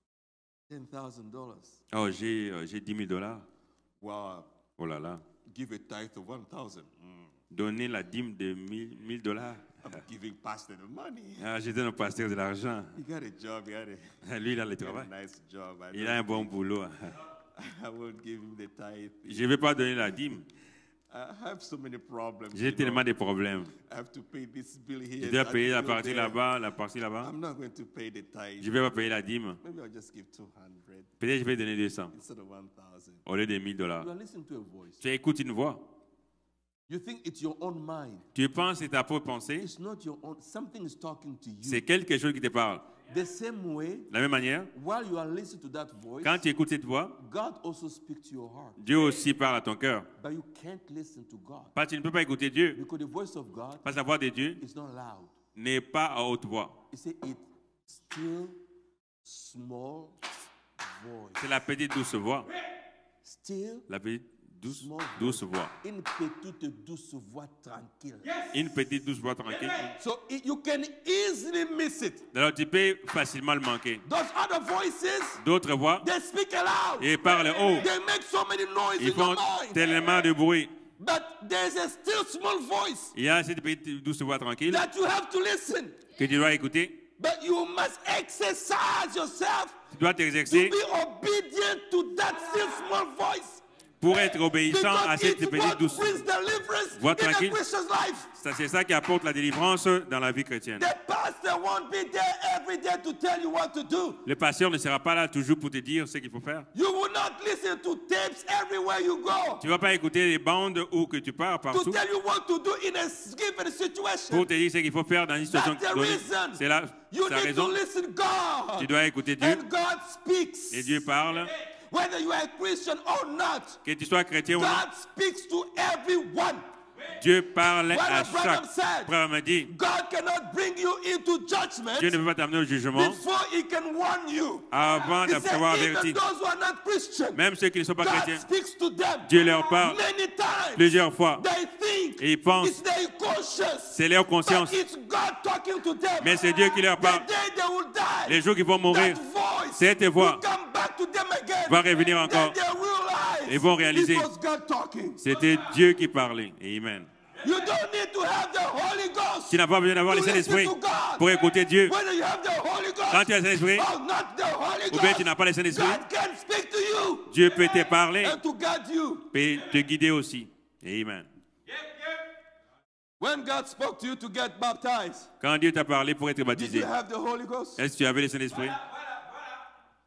$10,000. Oh, j'ai 10 000 dollars. Wow. Oh là là. Give a tithe of 1,000. Donner la dîme de 1000 dollars. I'm giving pastor the money. Ah, je donne au pasteur de l'argent. You got a job, you got Lui, il a le a travail. nice job. Il a un bon boulot. I won't give him the tithe. Je ne vais pas donner la dîme. I have so many problems. J'ai you tellement know. de problèmes. I have to pay this bill here. Je dois that payer la bill partie there. là-bas, la partie là-bas. I'm not going to pay the tithe. Je ne vais pas payer la dîme. Maybe I'll just give 200 Peut-être que je vais donner 200 instead of 1,000. au lieu de 1000 dollars. You are listening to a voice. Tu écoutes une voix. You think it's your own mind. Tu penses que c'est ta propre pensée. It's not your own. Something is talking to you. C'est quelque chose qui te parle. The same way, De la même manière, while you are listening to that voice, quand tu écoutes cette voix, God also speaks to your heart. Dieu aussi parle à ton cœur. But you can't listen to God. Parce que tu ne peux pas écouter Dieu. Because the voice of God Parce que la voix de Dieu is not loud. n'est pas à haute voix. You say it still small voice. C'est la petite douce voix. Still La petite douce, small douce voix. Une petite douce voix tranquille. Une petite douce voix tranquille. So you can easily miss it. Alors tu peux facilement le manquer. Those other voices, D'autres voix, they speak aloud. ils parlent haut. They make so many noise Ils in your font mind. tellement de bruit. But there's a still small voice Il y a cette petite douce voix tranquille that you have to listen. que tu dois écouter. But you must exercise yourself Tu dois to t'exercer be obedient to that still small voice. pour être obéissant à Because cette it's petite what douce. brings deliverance Voix in a tranquille. Christian's life. C'est ça qui apporte la délivrance dans la vie chrétienne. The pastor won't be there every day to tell you what to do. Le pasteur ne sera pas là toujours pour te dire ce qu'il faut faire. You will not listen to tapes everywhere you go Tu ne vas pas écouter les bandes où que tu pars to partout tell you what to do in a given situation. pour te dire ce qu'il faut faire dans une situation That's the donnée. reason. C'est là You sa need raison. to listen God. Tu dois écouter Dieu And God speaks. et Dieu parle. Whether you are a Christian or not, Que tu sois chrétien ou non, God speaks to everyone. Dieu parle à Brother Branham chaque. said, Frère me dit, God cannot bring you into judgment Dieu ne peut pas t'amener au jugement before he can warn you. avant He said, d'avoir even averti. those who are not Christian, Même ceux qui ne sont pas God chrétiens, speaks to them Dieu leur parle many times. plusieurs fois. They think Et ils pensent, it's their conscience, c'est leur but conscience. it's God talking to them. Mais c'est Dieu qui leur parle. The day they will die, Les jours qu'ils vont mourir, that voice cette voix will come back to them again. va revenir encore. Then they realize Ils vont réaliser. it was God talking. C'était Dieu qui parlait. Amen. You don't need to have the Holy Ghost Tu n'as pas besoin d'avoir le to Saint-Esprit listen to God. pour écouter Dieu. Whether you have the Holy Ghost Quand tu as le Saint-Esprit or not the Holy ou bien tu Ghost, n'as pas le Saint-Esprit, God can speak to you Dieu peut te parler and to guide you. et te guider aussi. Amen. When God spoke to you to get baptized, Quand Dieu t'a parlé pour être did baptisé, you have the Holy Ghost? est-ce que tu avais le Saint-Esprit?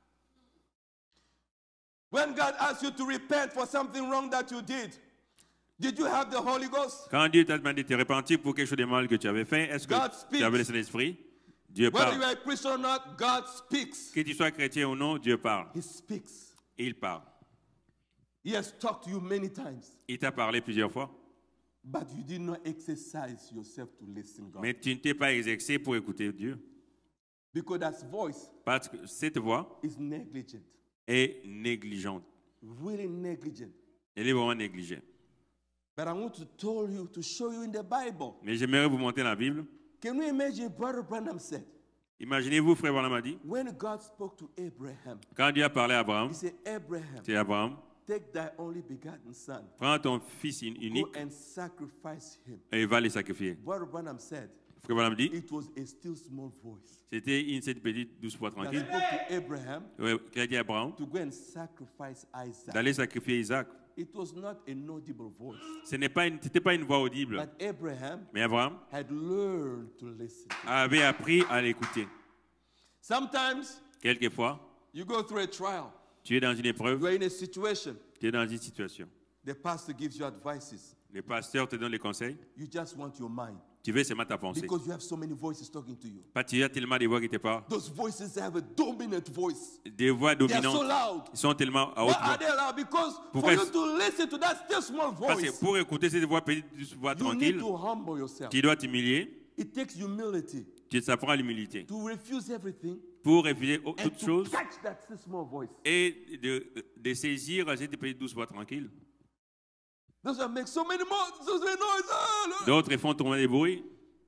When God asked you to repent for something wrong that you did, Did you have the Holy Ghost? Quand Dieu t'a demandé de te repentir pour quelque chose de mal que tu avais fait, est-ce que God tu speaks. avais le Saint-Esprit? Dieu Whether you parle. are a Christian or not, God speaks. Que tu sois chrétien ou non, Dieu parle. He speaks. Et il parle. He has talked to you many times, Il t'a parlé plusieurs fois, but you did not exercise yourself to listen, God. mais tu ne t'es pas exercé pour écouter Dieu. Because that voice Parce que cette voix is negligent, est négligente. really negligent. Elle est vraiment négligée. But I want to tell you, to show you in the Bible. Mais j'aimerais vous montrer la Bible. Can we imagine Brother Branham said, Imaginez-vous, frère Branham a dit, when God spoke to Abraham, quand Dieu a parlé à Abraham, he said, Abraham, c'est Abraham, take thy only begotten son, prends ton fils unique go and sacrifice him. et va le sacrifier. Brother Branham said, Frère Branham dit, it was a still small voice c'était cette petite douce voix that tranquille spoke to Abraham qui a dit à Abraham to go and sacrifice Isaac. d'aller sacrifier Isaac. It was not an audible voice, C'était pas une voix audible, but Abraham mais Abraham had learned to listen. avait appris à l'écouter. Sometimes Quelquefois, you go through a trial, tu es dans une épreuve, you are in a situation, tu es dans une situation. the pastor gives you advices. Le pasteur te donne les conseils, You just want your mind tu veux seulement ta pensée. because you have so many voices talking to you. Pas tu as tellement de voix qui te parlent, Those voices have a dominant voice. des voix They are so dominantes, loud. ils sont tellement à Why haute are voix. they loud? Because for Pourquoi you est-ce- to listen to that still small Parce que voice, pour écouter cette voix petite douce voix you need tranquille, to humble yourself. tu dois t'humilier, It takes humility tu t'apprends à l'humilité to refuse everything pour refuser and toute to chose catch that still small voice. et de saisir cette petite douce voix tranquille. Those that make so many noises. D'autres font tourner des bruits.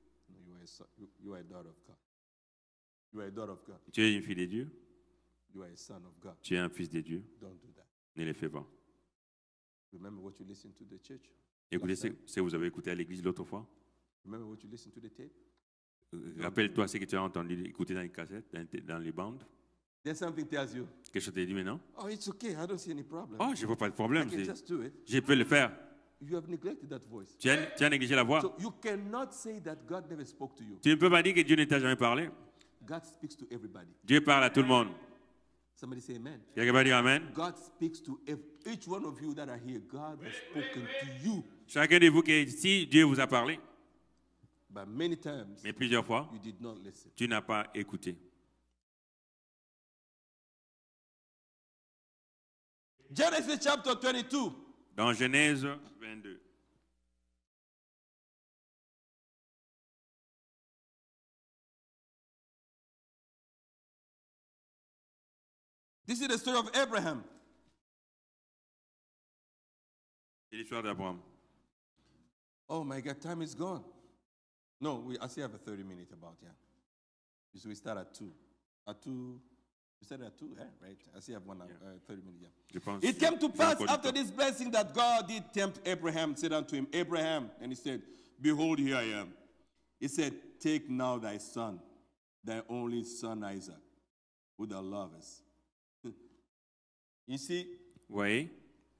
You are a daughter of God. You are a daughter of God. Tu es une fille de Dieu, You are a son of God. tu es un fils de Dieu, Don't do that. ne le fais pas. Remember what you listened to the church. Écoutez ce que vous avez écouté à l'église l'autre fois. Remember what you listened to the tape. Rappelle-toi ce que tu as entendu écouter dans les cassettes, dans les bandes. Then something tells you, Quelque chose te dit maintenant. oh, it's okay. I don't see any problem. Oh, je ne vois pas de I problème. can just do it. Je peux le faire. You have neglected that voice. Tu as négligé la voix. So you cannot say that God never spoke to you. Tu ne peux pas dire que Dieu ne t'a jamais parlé. God speaks to everybody. Dieu parle à tout le monde. Somebody say amen. Quelqu'un va dire Amen. God speaks to each one of you that are here. God has spoken to you. Chacun de vous qui est ici, Dieu vous a parlé. But many times, Mais plusieurs fois, you did not listen. tu n'as pas écouté. Genesis chapter 22. Dans Genèse 22. This is the story of Abraham. C'est l'histoire d'Abraham. Oh my God, time is gone. No, I still have a 30 minutes about, yeah. So we start at 2. At 2, we started at 2, yeah, right? I still have 30 minutes, yeah. Je pense. It came to j'ai pass encore du after temps. this blessing that God did tempt Abraham, said unto him, Abraham, and he said, behold, here I am. He said, take now thy son, thy only son Isaac, who thou lovest. You see, Vous voyez,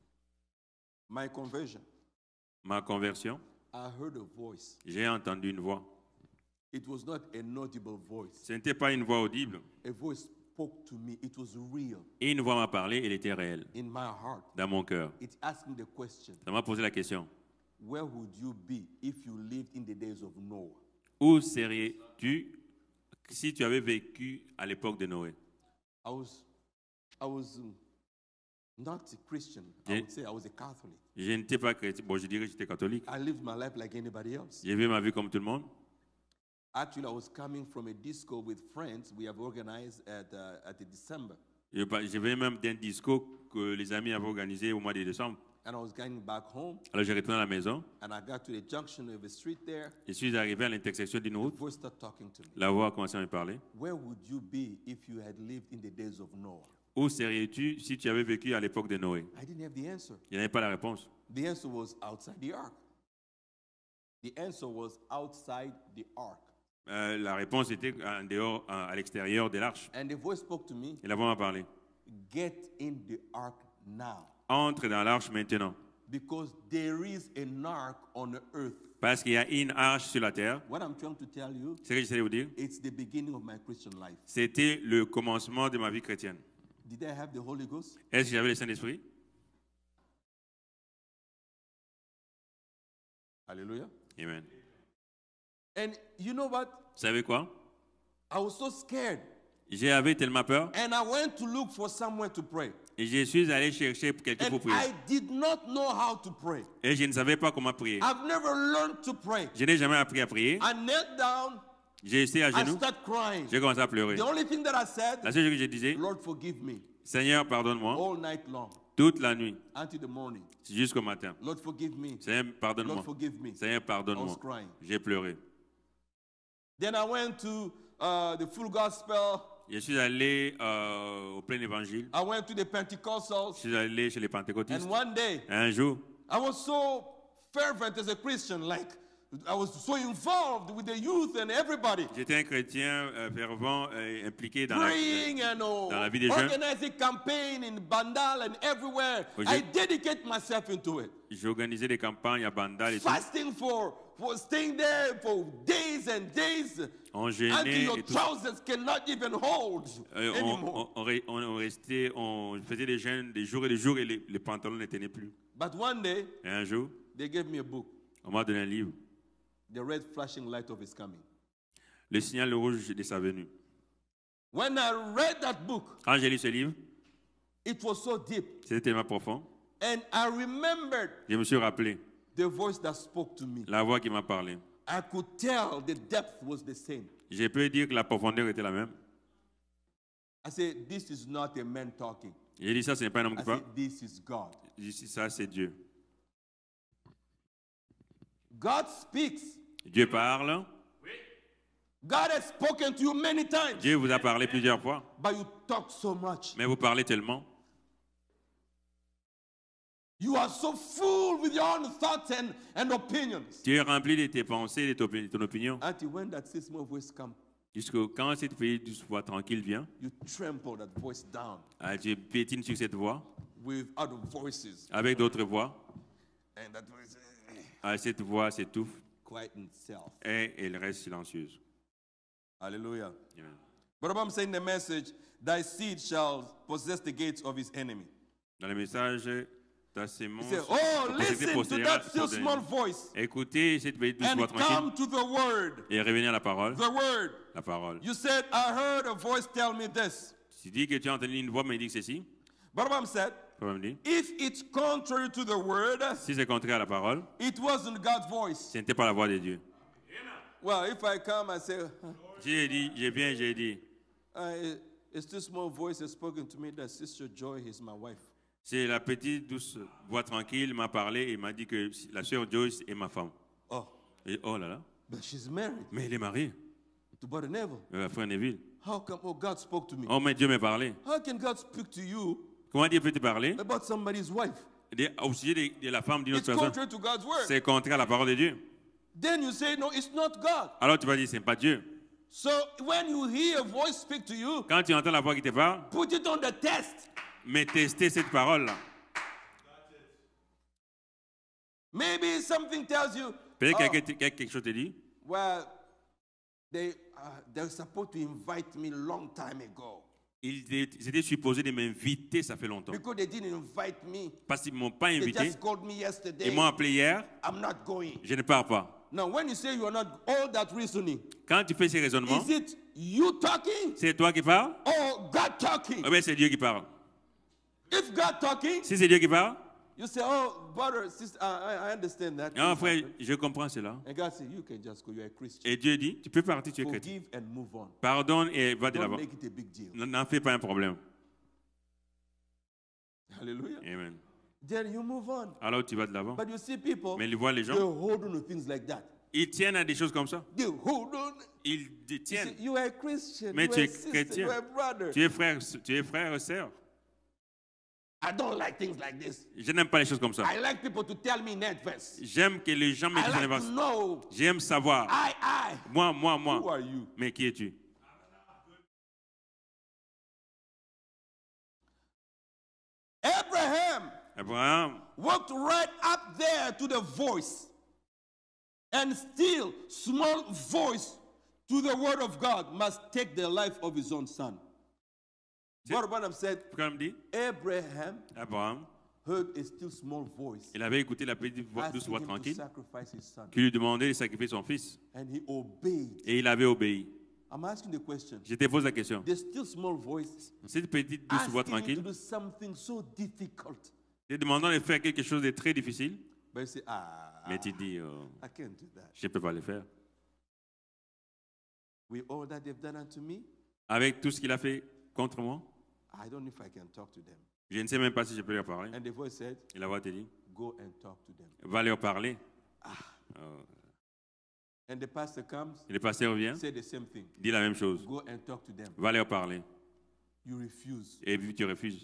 my conversion, ma conversion, I heard a voice. j'ai entendu une voix. It was not an audible voice. Ce n'était pas une voix audible. A voice spoke to me. It was real Et une voix m'a parlé, elle était réelle, in my heart. dans mon cœur. It asked me the question, Ça m'a posé la question. where would you be if you lived in the days of Noah? Où serais-tu si tu avais vécu à l'époque de Noé? I was not a Christian. I Yeah. would say I was a Catholic. Je n'étais pas chrétien. Bon, je dirais que j'étais catholique. I lived my life like anybody else. J'ai vécu ma vie comme tout le monde. Actually, I was coming from a disco with friends we have organized at the December. Je venais même d'un disco que les amis avaient organisé au mois de décembre. And I was going back home, Alors j'ai retourné à la maison. and I got to the junction of a street there. Je suis arrivé à l'intersection d'une The route. voice started talking to me. La voix a commencé à me parler. Where would you be if you had lived in the days of Noah? Où serais-tu si tu avais vécu à l'époque de Noé? I didn't have the answer. Il n'y avait pas la réponse. The answer was outside the ark. The answer was outside the ark. La réponse était en dehors, à l'extérieur de l'arche. And the voice spoke to me, Et la voix m'a parlé. get in the ark now. Entre dans l'arche maintenant. Because there is an ark on the earth. Parce qu'il y a une arche sur la terre. What I'm trying to tell you, C'est ce que j'essaie de vous dire. it's the beginning of my Christian life. C'était le commencement de ma vie chrétienne. Did I have the Holy Ghost? Est-ce que j'avais le Saint-Esprit? Hallelujah. Amen. And you know what? Vous savez quoi? I was so scared. J'avais tellement peur And I went to look for somewhere to pray. et je suis allé chercher quelqu'un And pour prier. I did not know how to pray. Et je ne savais pas comment prier. I've never learned to pray. Je n'ai jamais appris à prier. I knelt down. J'ai essayé à I genoux. started crying. J'ai commencé à pleurer. The only thing that I said, La seule chose que je disais, Lord, forgive me Seigneur, pardonne-moi all night long toute la nuit until the morning. jusqu'au matin. Lord, forgive me. Seigneur, pardonne-moi. Lord, forgive me. Seigneur, I was pardonne-moi. crying. J'ai pleuré. Then I went to the full gospel. Je suis allé au plein évangile. I went to the Pentecostals. Je suis allé chez les pentecôtistes. And one day, Un jour, I was so fervent as a Christian, like I was so involved with the youth and everybody. j'étais un chrétien fervent impliqué dans Praying and dans la vie des jeunes. organizing campaign in Bandal and everywhere. Oui, I dedicate myself into it. J'organisais des campagnes à Bandal et tout. Fasting for staying there for days and days On until gênait your et tout. trousers cannot even hold anymore. On restait, on faisait des jeûnes des jours et des jours et les pantalons ne tenaient plus. But one day, Et un jour, they gave me a book. on m'a donné un livre. The red flashing light of his coming. Le signal rouge de sa venue. When I read that book, Quand j'ai lu ce livre, it was so deep. c'était tellement profond. And I remembered Je me suis rappelé the voice that spoke to me. la voix qui m'a parlé. I could tell the depth was the same. Je peux dire que la profondeur était la même. I said, this is not a man talking. J'ai dit ça, ce n'est pas un homme I qui parle. said, this is God. J'ai dit ça, c'est Dieu. God speaks. Dieu parle. God has spoken to you many times, Dieu vous a parlé plusieurs fois. but you talk so much. Mais vous parlez tellement. You are so full with your own thoughts and opinions. Tu es rempli de tes pensées, de ton opinion. Until when that still small voice comes, Jusqu'au quand cette petite voix tranquille vient, you trample that voice down tu pétines sur cette voix with other voices. avec d'autres voix. And that voice Cette voix s'étouffe quiet itself. et elle reste silencieuse. Hallelujah. Amen. But I'm saying the message, thy seed shall possess the gates of his enemy. Dans le message, ta He sémence said, oh, listen to possédera that still son small ennemi. voice Écoutez cette petite and voix tranquille come to the word. et revenir à la parole. The word. La parole. You said, I heard a voice tell me this. Tu dis que tu as entendu une voix me dire ceci. Balaam said, Abraham dit, if it's contrary to the word, si c'est contraire à la parole, it wasn't God's voice. ce n'était pas la voix de Dieu. Well, if I come and say, J'ai dit, je viens, j'ai dit, it's this small voice has spoken to me that Sister Joy is my wife. c'est la petite douce voix tranquille m'a parlé et m'a dit que la sœur Joyce est ma femme. Oh, Et oh là là, but she's married mais il est marié, to Brother Neville. frère Neville. How come? Oh, God spoke to me. Oh mais Dieu m'a parlé. How can God speak to you Comment Dieu peut te parler about somebody's wife? au sujet de la femme d'une autre It's personne? contrary to God's word. C'est contraire à la parole de Dieu. Then you say, no, it's not God. Alors tu vas dire, c'est pas Dieu. So when you hear a voice speak to you, Quand tu entends la voix qui te parle, put it on the test. mais testez cette parole-là. Maybe something tells you, Peut-être oh, quelque chose te dit, well, they're supposed to invite me long time ago. ils étaient supposés de m'inviter, ça fait longtemps. Because they didn't invite me. Parce qu'ils ne m'ont pas They invité. just called me Ils yesterday. m'ont appelé hier, I'm not going. je ne pars pas. Now, when you say you are not all that reasoning, Quand tu fais ces raisonnements, is it you talking c'est toi qui parles or God talking? ou bien c'est Dieu qui parle? If God talking, Si c'est Dieu qui parle, you say, oh, brother, sister, I understand that. non, frère, je comprends cela. And God said, you can just go. You're a Christian. Et Dieu dit, tu peux partir, tu es chrétien. Forgive and move on. Pardonne et va de Don't l'avant. make it a big deal. N'en fais pas un problème. Hallelujah. Amen. Then you move on. Alors tu vas de l'avant. But you see people, Mais ils voient les they gens, hold on to things like that. ils tiennent à des choses comme ça. They hold on. Ils You, détiennent. see, you are a Christian. Mais you tu are es a sister. chrétien. You are a brother. Tu es frère et sœur. I don't like things like this. Je n'aime pas les choses comme ça. I like people to tell me in advance. J'aime que les gens me I disent en like to avance. know. J'aime savoir. I. Moi. Who are you? Mais qui es-tu? Abraham Walked right up there to the voice. And still, small voice to the word of God must take the life of his own son. What Branham said, Abraham dit, Abraham heard a still small voice Il avait écouté la petite voix, douce asking voix him to tranquille sacrifice his son. qui lui demandait de sacrifier son fils. And he obeyed. Et il avait obéi. I'm asking the question. Je te pose la question. The still small voice Cette petite douce voix asking him to tranquille, do something so difficult. te demandant de faire quelque chose de très difficile, But you say, mais tu dis, oh, I can't do that. je ne peux pas le faire. With all that they've done unto me, Avec tout ce qu'il a fait contre moi, I don't know if I can talk to them. je ne sais même pas si je peux leur parler. And the voice said, Et la voix te dit, go and talk to them. va leur parler. Oh. And the pastor comes, Et le pasteur vient, say the same thing. dit la même chose. Go and talk to them. Va leur parler. You refuse. Et puis tu refuses.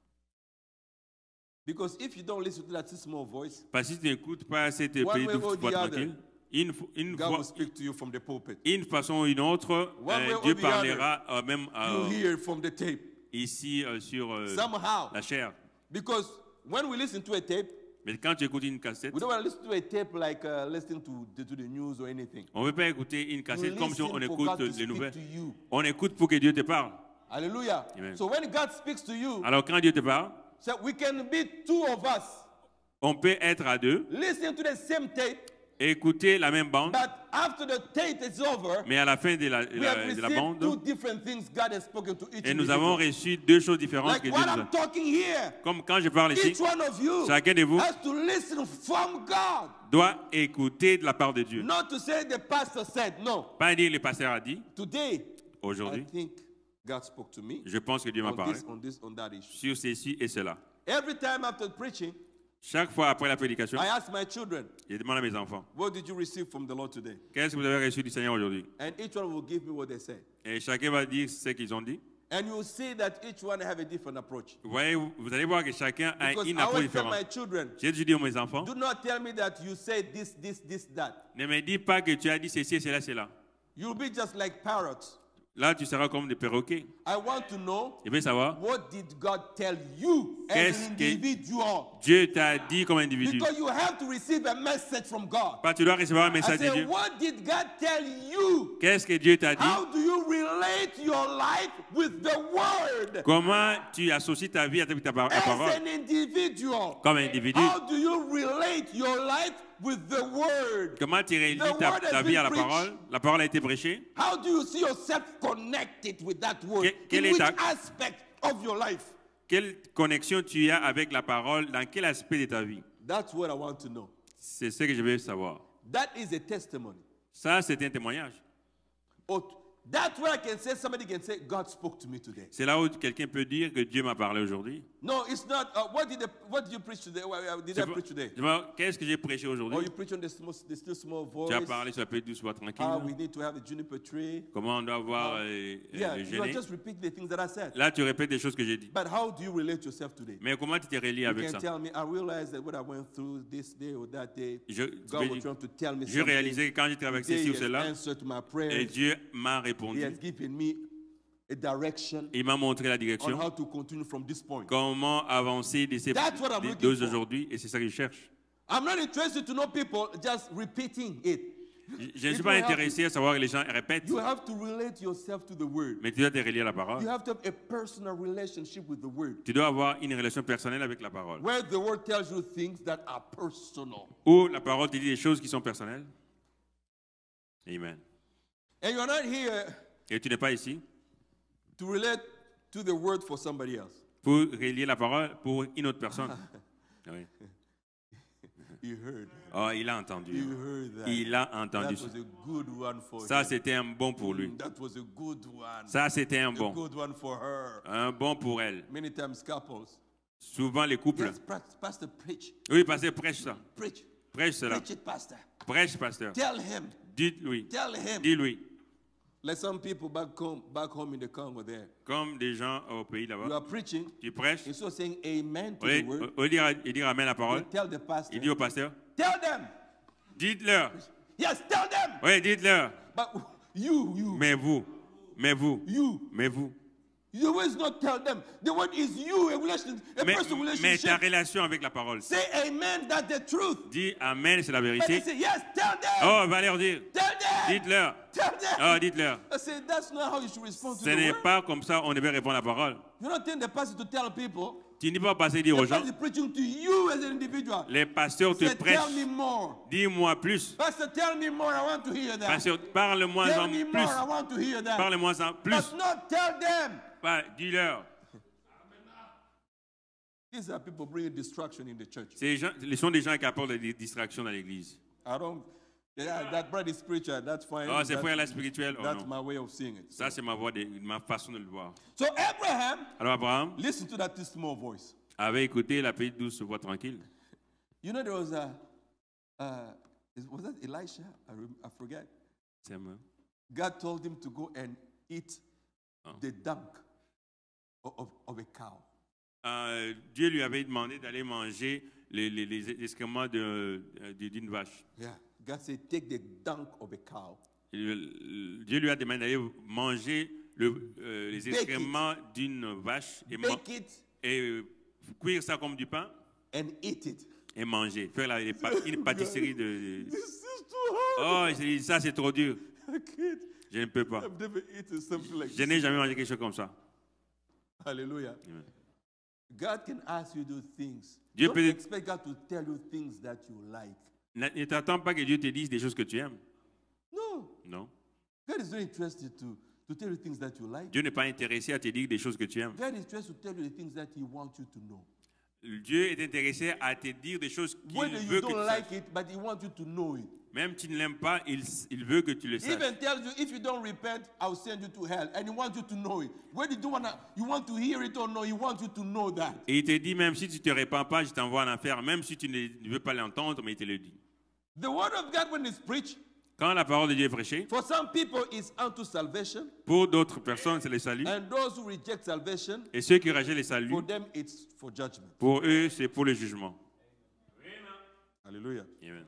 Because if you don't listen to that small voice, Parce que si tu n'écoutes pas cette One petite way or douce voix the other, tranquille, God will speak to you from the pulpit. une façon ou une autre, One way or Dieu the parlera même You hear from the tape. ici sur Somehow. la chair. Because when we listen to a tape, Mais quand tu écoutes une cassette, we don't want to listen to a tape like listening to the news or anything. on ne veut pas écouter une You cassette comme si on listen for écoute God to les speak nouvelles. to you. On écoute pour que Dieu te parle. Hallelujah. Amen. So when God speaks to you, Alors quand Dieu te parle, so we can be two of us on peut être à deux, listening to the same tape, écouter la même bande, but after the tape is over, mais à la fin de we have de la received bande, two different things God has spoken to each et nous avons individual. reçu deux choses différentes Like que Dieu what nous I'm a. talking here, Comme quand je parle ici, each one of you chacun de vous has to listen from God. doit écouter de la part de Dieu. Not to say the pastor said, no. Pas dire le pasteur a dit, Today, I aujourd'hui, think God spoke to me je pense que Dieu m'a on parlé this, on this, on that issue. sur ceci et cela. Every time after preaching, Chaque fois après la prédication, I ask my children, je demande à mes enfants, what did you receive from the Lord today? qu'est-ce que vous avez reçu du Seigneur aujourd'hui? And each one will give me what they said. Et chacun va dire ce qu'ils ont dit. And you'll see that each one have a different approach. Vous voyez, vous allez voir que chacun a Because une I approche always tell différente. my children, J'ai dû dire à mes enfants, do not tell me that you said this, that. ne me dis pas que tu as dit ceci, cela, cela. You'll be just like parrots. Là, tu seras comme des perroquets. I want to know, Je veux savoir, what did God tell you as Qu'est-ce an que- individual? Dieu t'a dit comme individu. Because you have to receive a message from God. Pas, tu dois recevoir un I message de say, Dieu. what did God tell you? Qu'est-ce que Dieu t'a dit? How do you relate your life with the word? Comment tu associes ta vie avec la As parole? an individual. Comme individu. How do you relate your life with the word? Comment tu relis The ta word has vie à la been preached. parole? La parole a été prêchée. How do you see yourself connected with that word? Quel In est which ta- aspect of your life? Quelle connexion tu as avec la parole? Dans quel aspect de ta vie? That's what I want to know. C'est ce que je veux savoir. That is a testimony. Ça, c'est un témoignage. Or that's where I can say, somebody can say, God spoke to me today. C'est là où quelqu'un peut dire que Dieu m'a parlé aujourd'hui. No, it's not. What did you preach today? Did I C'est pas- preach today? je vois, qu'est-ce que j'ai prêché Or aujourd'hui? you preach on the still small voice? Tu as parlé sur la petite douce voix tranquille. How we need to have the juniper tree. Comment on doit voir Yeah, le you are gêner. just repeating the things that I said. Là, tu répètes des choses que j'ai dit. But how do you relate yourself today? Mais comment tu t'es relié You avec can ça? tell me, I realized that what I went through this day or that day, Je, God was trying to tell me je something. réalisais que quand j'étais avec Today ceci ou he has cela, answered my et prayers. Dieu m'a He répondu. has given me a direction Il m'a montré la on direction. how to continue from this point. Comment avancer de ces That's what I'm looking for. d'aujourd'hui, et c'est ça que je cherche. I'm not interested to know people just repeating it. Je ne It suis pas will help intéressé à savoir que les gens répètent, You have to relate yourself to the word. mais tu dois te relier à la You parole. have to have a personal relationship with the word. Tu dois avoir une relation personnelle avec la parole. Where the word tells you things that are personal. Où la parole te dit des choses qui sont personnelles. Amen. And you're not here Et tu n'es pas ici to relate to the word for somebody else. pour relier la parole pour une autre personne. Oui. You heard. Oh, il a entendu. You heard that. Il a That entendu. was a good one for Ça, him. c'était un bon pour lui. That was a good one. Ça, c'était un A bon. good one for her. Un bon pour elle. Many times couples. Souvent, les couples. Yes, pastor, preach. Oui, pasteur, prêche ça. Preach. Prêche cela. Preach it, pastor. Prêche, pasteur. Tell him. Dites-lui. Tell him. Dis-lui. Like some people back home in the Congo there. Comme des gens au pays You là-bas. are preaching. Tu prêches. Instead of saying amen to Au the lieu word, au lieu de dire amen à la you parole, tell the pastor. il dit au pasteur, Tell them. dites-leur. Yes, tell them. Oui, dites-leur. But you. Mais vous. Mais vous. You always not tell them. The word is you, a personal Mais ta relationship. relation avec la parole. Say amen, that's the truth. Dis amen, c'est la But they vérité. say, yes, tell them. Oh, va leur dire. Tell them. Dites-leur. Tell them. Oh, dites-leur. I say, that's not how you should respond to Ce the n'est word. pas comme ça on devait répondre à la parole. You don't think the pastor to tell people, Tu n'es pas passé dire aux The gens, pastor is preaching to you as an individual. les pasteurs te Say, tell me prêchent. more. Dis-moi plus. Pastor, tell me more. I want to hear that. Pasteur, parle-moi Tell en me plus. more. I want to hear that. Parle-moi en plus. But not tell them. Dis-leur. These are people bringing distraction in the church. Ce sont des gens qui apportent des distractions dans l'église. I don't. Yeah, that brother is spiritual. That's fine. Oh, c'est frère là spirituel. Oh, That's non. my way of seeing it. Ça, c'est ma façon de le voir. So Abraham, Alors, Abraham listen to that small voice. avait écouté la petite douce voix tranquille. You know, there was was that Elisha? I forget. C'est moi. God told him to go and eat Oh. the dung of a cow. Dieu lui avait demandé d'aller manger les excréments d'une vache. Yeah. God said, take the dung of a cow. Dieu lui a demandé d'aller manger les excréments d'une vache Bake it et cuire ça comme du pain and eat it. et manger. Faire une pâtisserie de... This is too hard. Oh, j'ai dit, ça c'est trop dur. I can't. Je ne peux pas. I've never eaten something like Je this. n'ai jamais mangé quelque chose comme ça. Hallelujah. Amen. God can ask you to do things. Dieu Don't peut- expect God to tell you things that you like. Ne t'attends pas que Dieu te dise des choses que tu aimes. No. Non. God is not interested to tell you things that you like. Dieu n'est pas intéressé à te dire des choses que tu aimes. God is interested to tell you the things that He wants you to know. Dieu est intéressé à te dire des choses qu'il Whether you veut que tu don't saches. like it, but He wants you to know it. Même si tu ne l'aimes pas, il veut que tu le He saches. even tells you, if you don't repent, I'll send you to hell. And He wants you to know it. Whether you want to hear it or no, He wants you to know that. Et il te dit, même si tu ne te répands pas, je t'envoie en enfer. Même si tu ne veux pas l'entendre, mais il te le dit. The word of God, when it's preached, Quand la parole de Dieu est prêchée, for some people, is unto salvation. pour d'autres personnes, c'est le salut. And those who reject salvation, Et ceux qui rejettent le salut, for them, it's for judgment. pour eux, c'est pour le jugement. Hallelujah. Amen.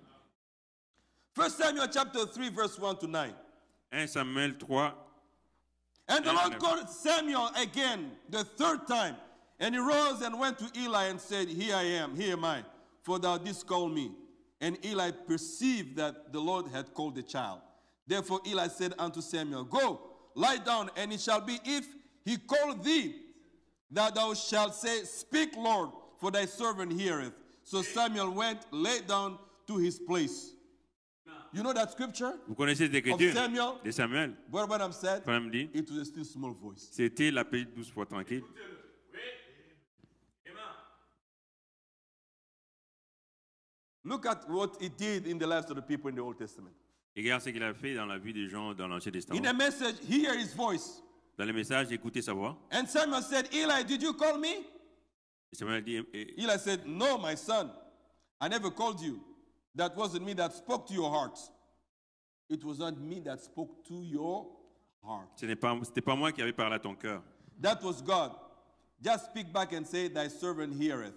1 Samuel chapter 3, verse 1 to 9. 1 Samuel 3. And the Lord Amen. called Samuel again the third time. And he rose and went to Eli and said, Here I am, here am I, for thou didst call me. And Eli perceived that the Lord had called the child. Therefore Eli said unto Samuel, Go, lie down, and it shall be, if he call thee, that thou shalt say, Speak, Lord, for thy servant heareth. So Samuel went, lay down to his place. You know that scripture? Vous connaissez cette Of écriture Samuel? de Samuel? What Branham said? Branham dit, It was a still small voice. c'était la petite douce voix tranquille. Look at what it did in the lives of the people in the Old Testament. Et regarde ce qu'il a fait dans la vie des gens dans l'Ancien In Testament. the message, hear his voice. Dans le message, écoutez sa voix. And Samuel said, Eli, did you call me? Et Samuel dit, Eli said, No, my son. I never called you. That wasn't me that spoke to your heart. It was not me that spoke to your heart. c'était pas moi qui avais parlé à ton cœur. That was God. Just speak back and say, Thy servant heareth.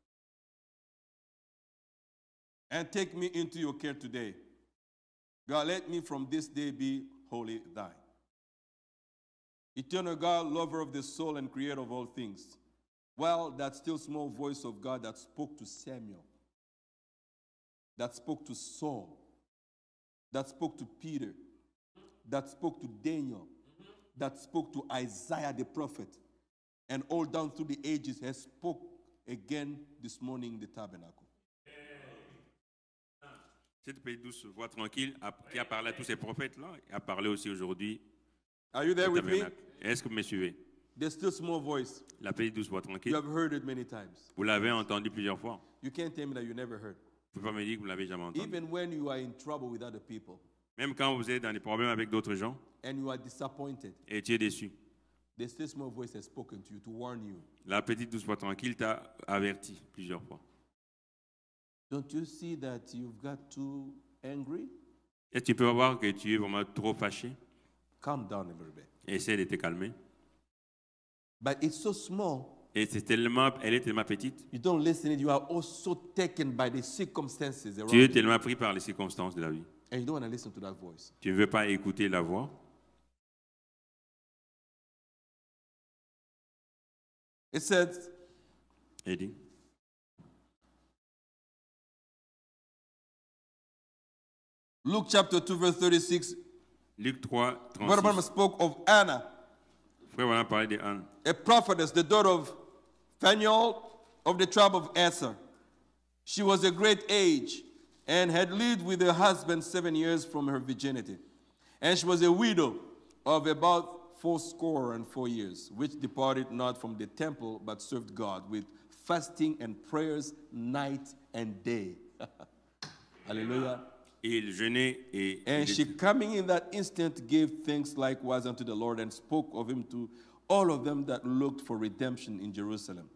And take me into your care today. God, let me from this day be wholly thine. Eternal God, lover of the soul and creator of all things. Well, that still small voice of God that spoke to Samuel, that spoke to Saul, that spoke to Peter, that spoke to Daniel, that spoke to Isaiah the prophet, and all down through the ages has spoke again this morning in the tabernacle. Cette petite douce voix tranquille qui a parlé à tous ces prophètes-là, a parlé aussi aujourd'hui Are you there au with me? tabernacle. Est-ce que vous me suivez? There's still small voice. La petite douce voix You tranquille, have heard it many times. vous l'avez entendu plusieurs fois. You can't tell me that you never heard. Vous ne pouvez pas me dire que vous l'avez jamais entendu. Even when you are in trouble with other people Même quand vous êtes dans des problèmes avec d'autres gens and you are disappointed, et tu es déçu, the still small voice has spoken to you to warn you. la petite douce voix tranquille t'a averti plusieurs fois. Don't you see that you've got too angry? Et tu peux voir que tu es vraiment trop fâché. Calm down a little bit. Essaie de te calmer. But it's so small, Et elle est tellement petite. you don't listen it. You are also taken by the circumstances around Tu es you. tellement pris par les circonstances de la vie. And you don't want to listen to that voice. Tu ne veux pas écouter la voix. It says, Elle dit, Luke chapter 2, verse 36, Luc 3, Brother Branham 36. spoke of Anna, Frère, on a parlé de Anne. a prophetess, the daughter of Phanuel, of the tribe of Asher. She was a great age and had lived with her husband 7 years from her virginity. And she was a widow of about 84 years, which departed not from the temple, but served God with fasting and prayers night and day. Hallelujah. Et il jeûnait et And she, coming in that instant, gave thanks likewise unto the Lord and spoke of him to all of them that looked for redemption in Jerusalem.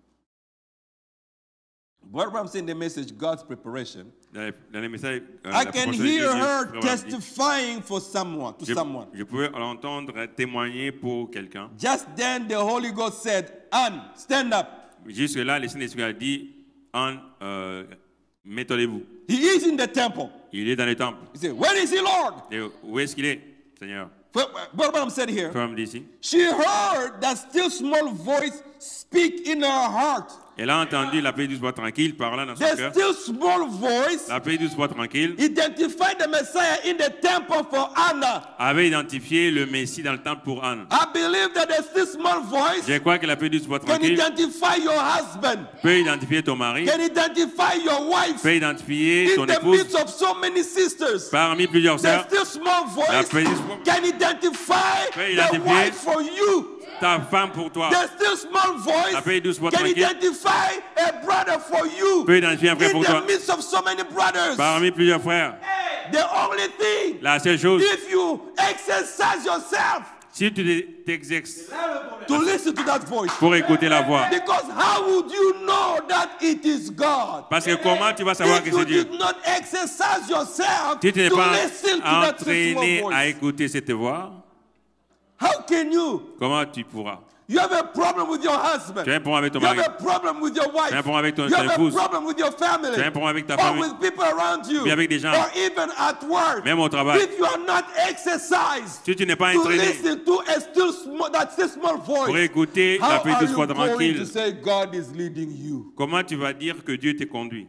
What I'm saying in the message, God's preparation, dans les messages, I la can promotion de hear Jésus, her vraiment, testifying for someone, to someone. je pouvais l'entendre témoigner pour quelqu'un. Just then the Holy Ghost said, Anne, stand up. Jusque-là, le Saint-Esprit a dit, Anne, mettez-vous. He is in the temple. Il est dans le temple. He said, where is he, Lord? Et où est-ce qu'il est, Seigneur? What I'm saying here, Comme d'ici. she heard that still small voice speak in her heart. Elle a entendu la paix douce voix tranquille parlant dans son The cœur. still small voice La paix douce voix tranquille identified the Messiah in the temple for Anna. avait identifié le Messie dans le temple pour Anne. I believe that the still small voice Je crois que la paix douce voix can tranquille identify your husband, peut identifier ton mari, can identify your wife peut identifier in ton the épouse midst of so many sisters. parmi plusieurs The sœurs. still small La voice paix douce voix- can identify peut the identifier wife for you. ta femme pour toi. The still small voice La paix douce voix can tranquille identify a brother for you peut identifier un frère in pour toi the midst of so many brothers. parmi plusieurs frères. The only thing, La seule chose, if you exercise yourself si tu t'exerces to listen to that voice, pour écouter la voix, because how would you know that it is God? parce que comment tu vas savoir If que you c'est Dieu? did not exercise yourself Si tu n'es to pas listen to that still entraîné small à voice, écouter cette voix, how can you? comment tu pourras? You have a problem with your husband. Tu as un problème avec ton You have mari. a problem with your wife. Tu as un problème avec ton You have a épouse. problem with your family. Tu as un problème avec ta Or famille. with people around you. Ou avec des gens. Or even at work. Même au travail. If you are not exercised Si tu n'es pas to entraîné listen to a still small, that still small voice, pour écouter la how paix are douce you voix going tranquille, to say God is leading you? comment tu vas dire que Dieu t'est conduit?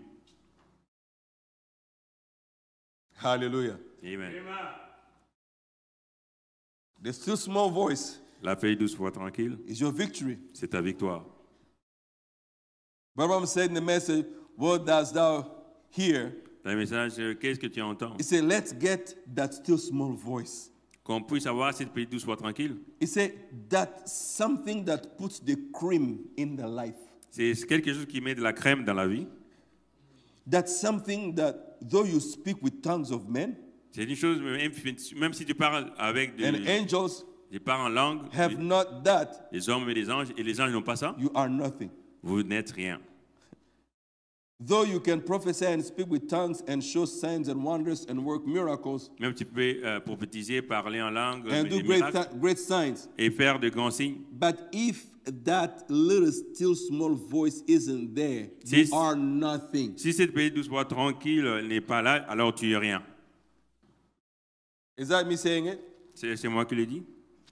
Hallelujah. Amen. The still small voice La paix douce voix tranquille, is your victory. c'est ta victoire. Brother said in the message, what dost thou hear? Dans le message, qu'est-ce que tu entends? He said, let's get that still small voice. Qu'on puisse avoir cette paix douce voix tranquille. He said, that's something that puts the cream in the life. C'est quelque chose qui met de la crème dans la vie. That's something that, though you speak with tongues of men C'est une chose, même si tu parles avec and angels des parents en langue, have not that, les hommes et les anges n'ont pas ça, you are nothing. vous n'êtes rien. Though you can prophesy and speak with tongues and show signs and wonders and work miracles Même tu peux prophétiser, parler en langue, and do des miracles, great signs, et faire de grands signes. but if that little still small voice isn't there, you Si- are nothing. Si cette paix douce voix tranquille n'est pas là, alors tu es rien. Is that me saying it? C'est moi qui le dis.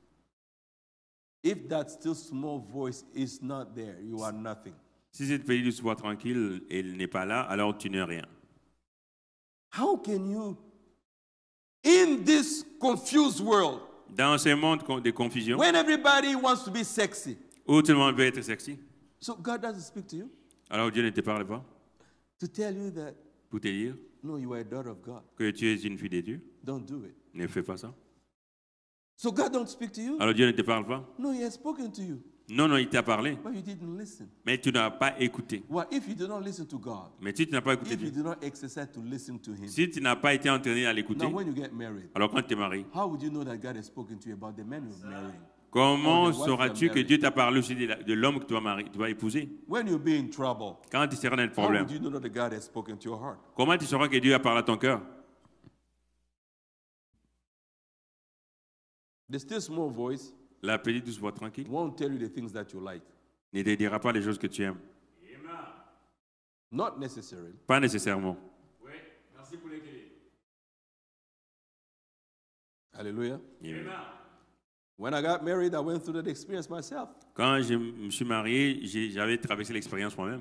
If that still small voice is not there, you are nothing. Si cette paix douce voix tranquille elle n'est pas là, alors tu n'es rien. How can you, in this confused world, Dans ce monde de confusion, when everybody wants to be sexy, où tout le monde veut être sexy, so God doesn't speak to you alors Dieu ne te parle pas to tell you that, pour te dire no, you are a daughter of God. que tu es une fille de Dieu. Don't do it. Ne fais pas ça. So God don't speak to you? Alors Dieu ne te parle pas. No, he has spoken to you, Non, il t'a parlé, but you didn't listen. mais tu n'as pas écouté. Well, if you do not listen to God, Mais si tu n'as pas écouté if you Dieu, do not exercise to listen to him, si tu n'as pas été entraîné à l'écouter, now when you get married, alors quand tu es marié, how would you know that God has spoken to you about the man you're marrying? comment Oh, the wife sauras-tu you're que married. Dieu t'a parlé aussi de l'homme que tu vas épouser? When you'll be in trouble, Quand tu seras dans un how problème, would you know that God has spoken to your heart? comment tu sauras que Dieu a parlé à ton cœur? The still small voice La petite douce voix tranquille won't tell you the things that you like. ne te dira pas les choses que tu aimes. Not necessarily. Pas nécessairement. Hallelujah. Amen. When I got married, I went through that experience myself. Quand je me suis marié, j'avais traversé l'expérience moi-même.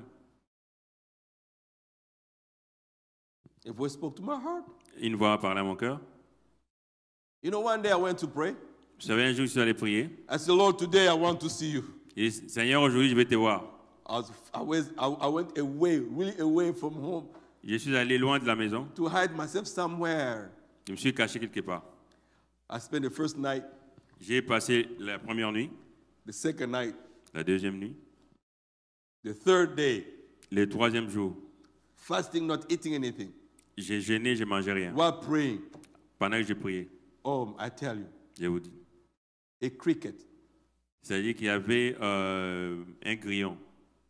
A voice spoke to my heart. Une voix a parlé à mon cœur. You know, one day I went to pray. Vous savez, un jour, je suis allé prier. I said, Lord, today I want to see you. Et Seigneur, aujourd'hui, je vais te voir. I went away, really away from home, Je suis allé loin de la maison. to hide myself somewhere. Je me suis caché quelque part. I spent the first night, J'ai passé la première nuit, the second night, la deuxième nuit, the third day, le troisième jour. fasting, not eating anything, J'ai jeûné, je ne mangeais rien. while praying. Pendant que j'ai prié, Oh, I tell you, je vous dis. a cricket C'est-à-dire qu'il y avait un grillon.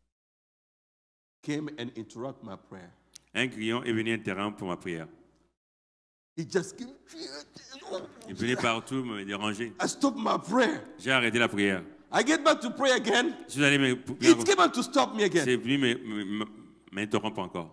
came and interrupt my prayer. Un grillon est venu interrompre ma prière. He just came. Il venait partout me déranger. I stopped my prayer. J'ai arrêté la prière. I get back to pray again. Je suis allé It came out to stop me again. c'est venu m'interrompre encore.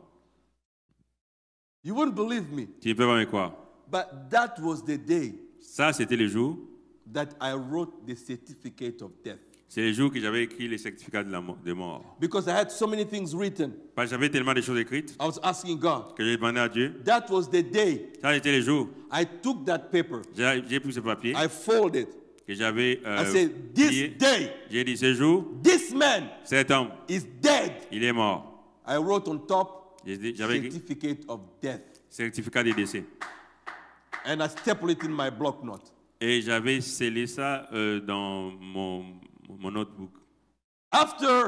You wouldn't believe me, Tu ne peux pas me croire. but that was the day Ça, c'était le jour. that I wrote the certificate of death. C'est le jour que j'avais écrit les certificats de mort. Because I had so many things written. Parce que j'avais tellement de choses écrites I was asking God. que j'ai demandé à Dieu. That was the day Ça, c'était le jour. I took that paper. J'ai pris ce papier I folded. que j'avais I said, this plié. day, J'ai dit, ce jour, this man cet homme, is dead. il est mort. I wrote on top, J'avais écrit certificate of death. certificat de décès. And I stapled it in my block note. Et j'avais scellé ça dans mon notebook. After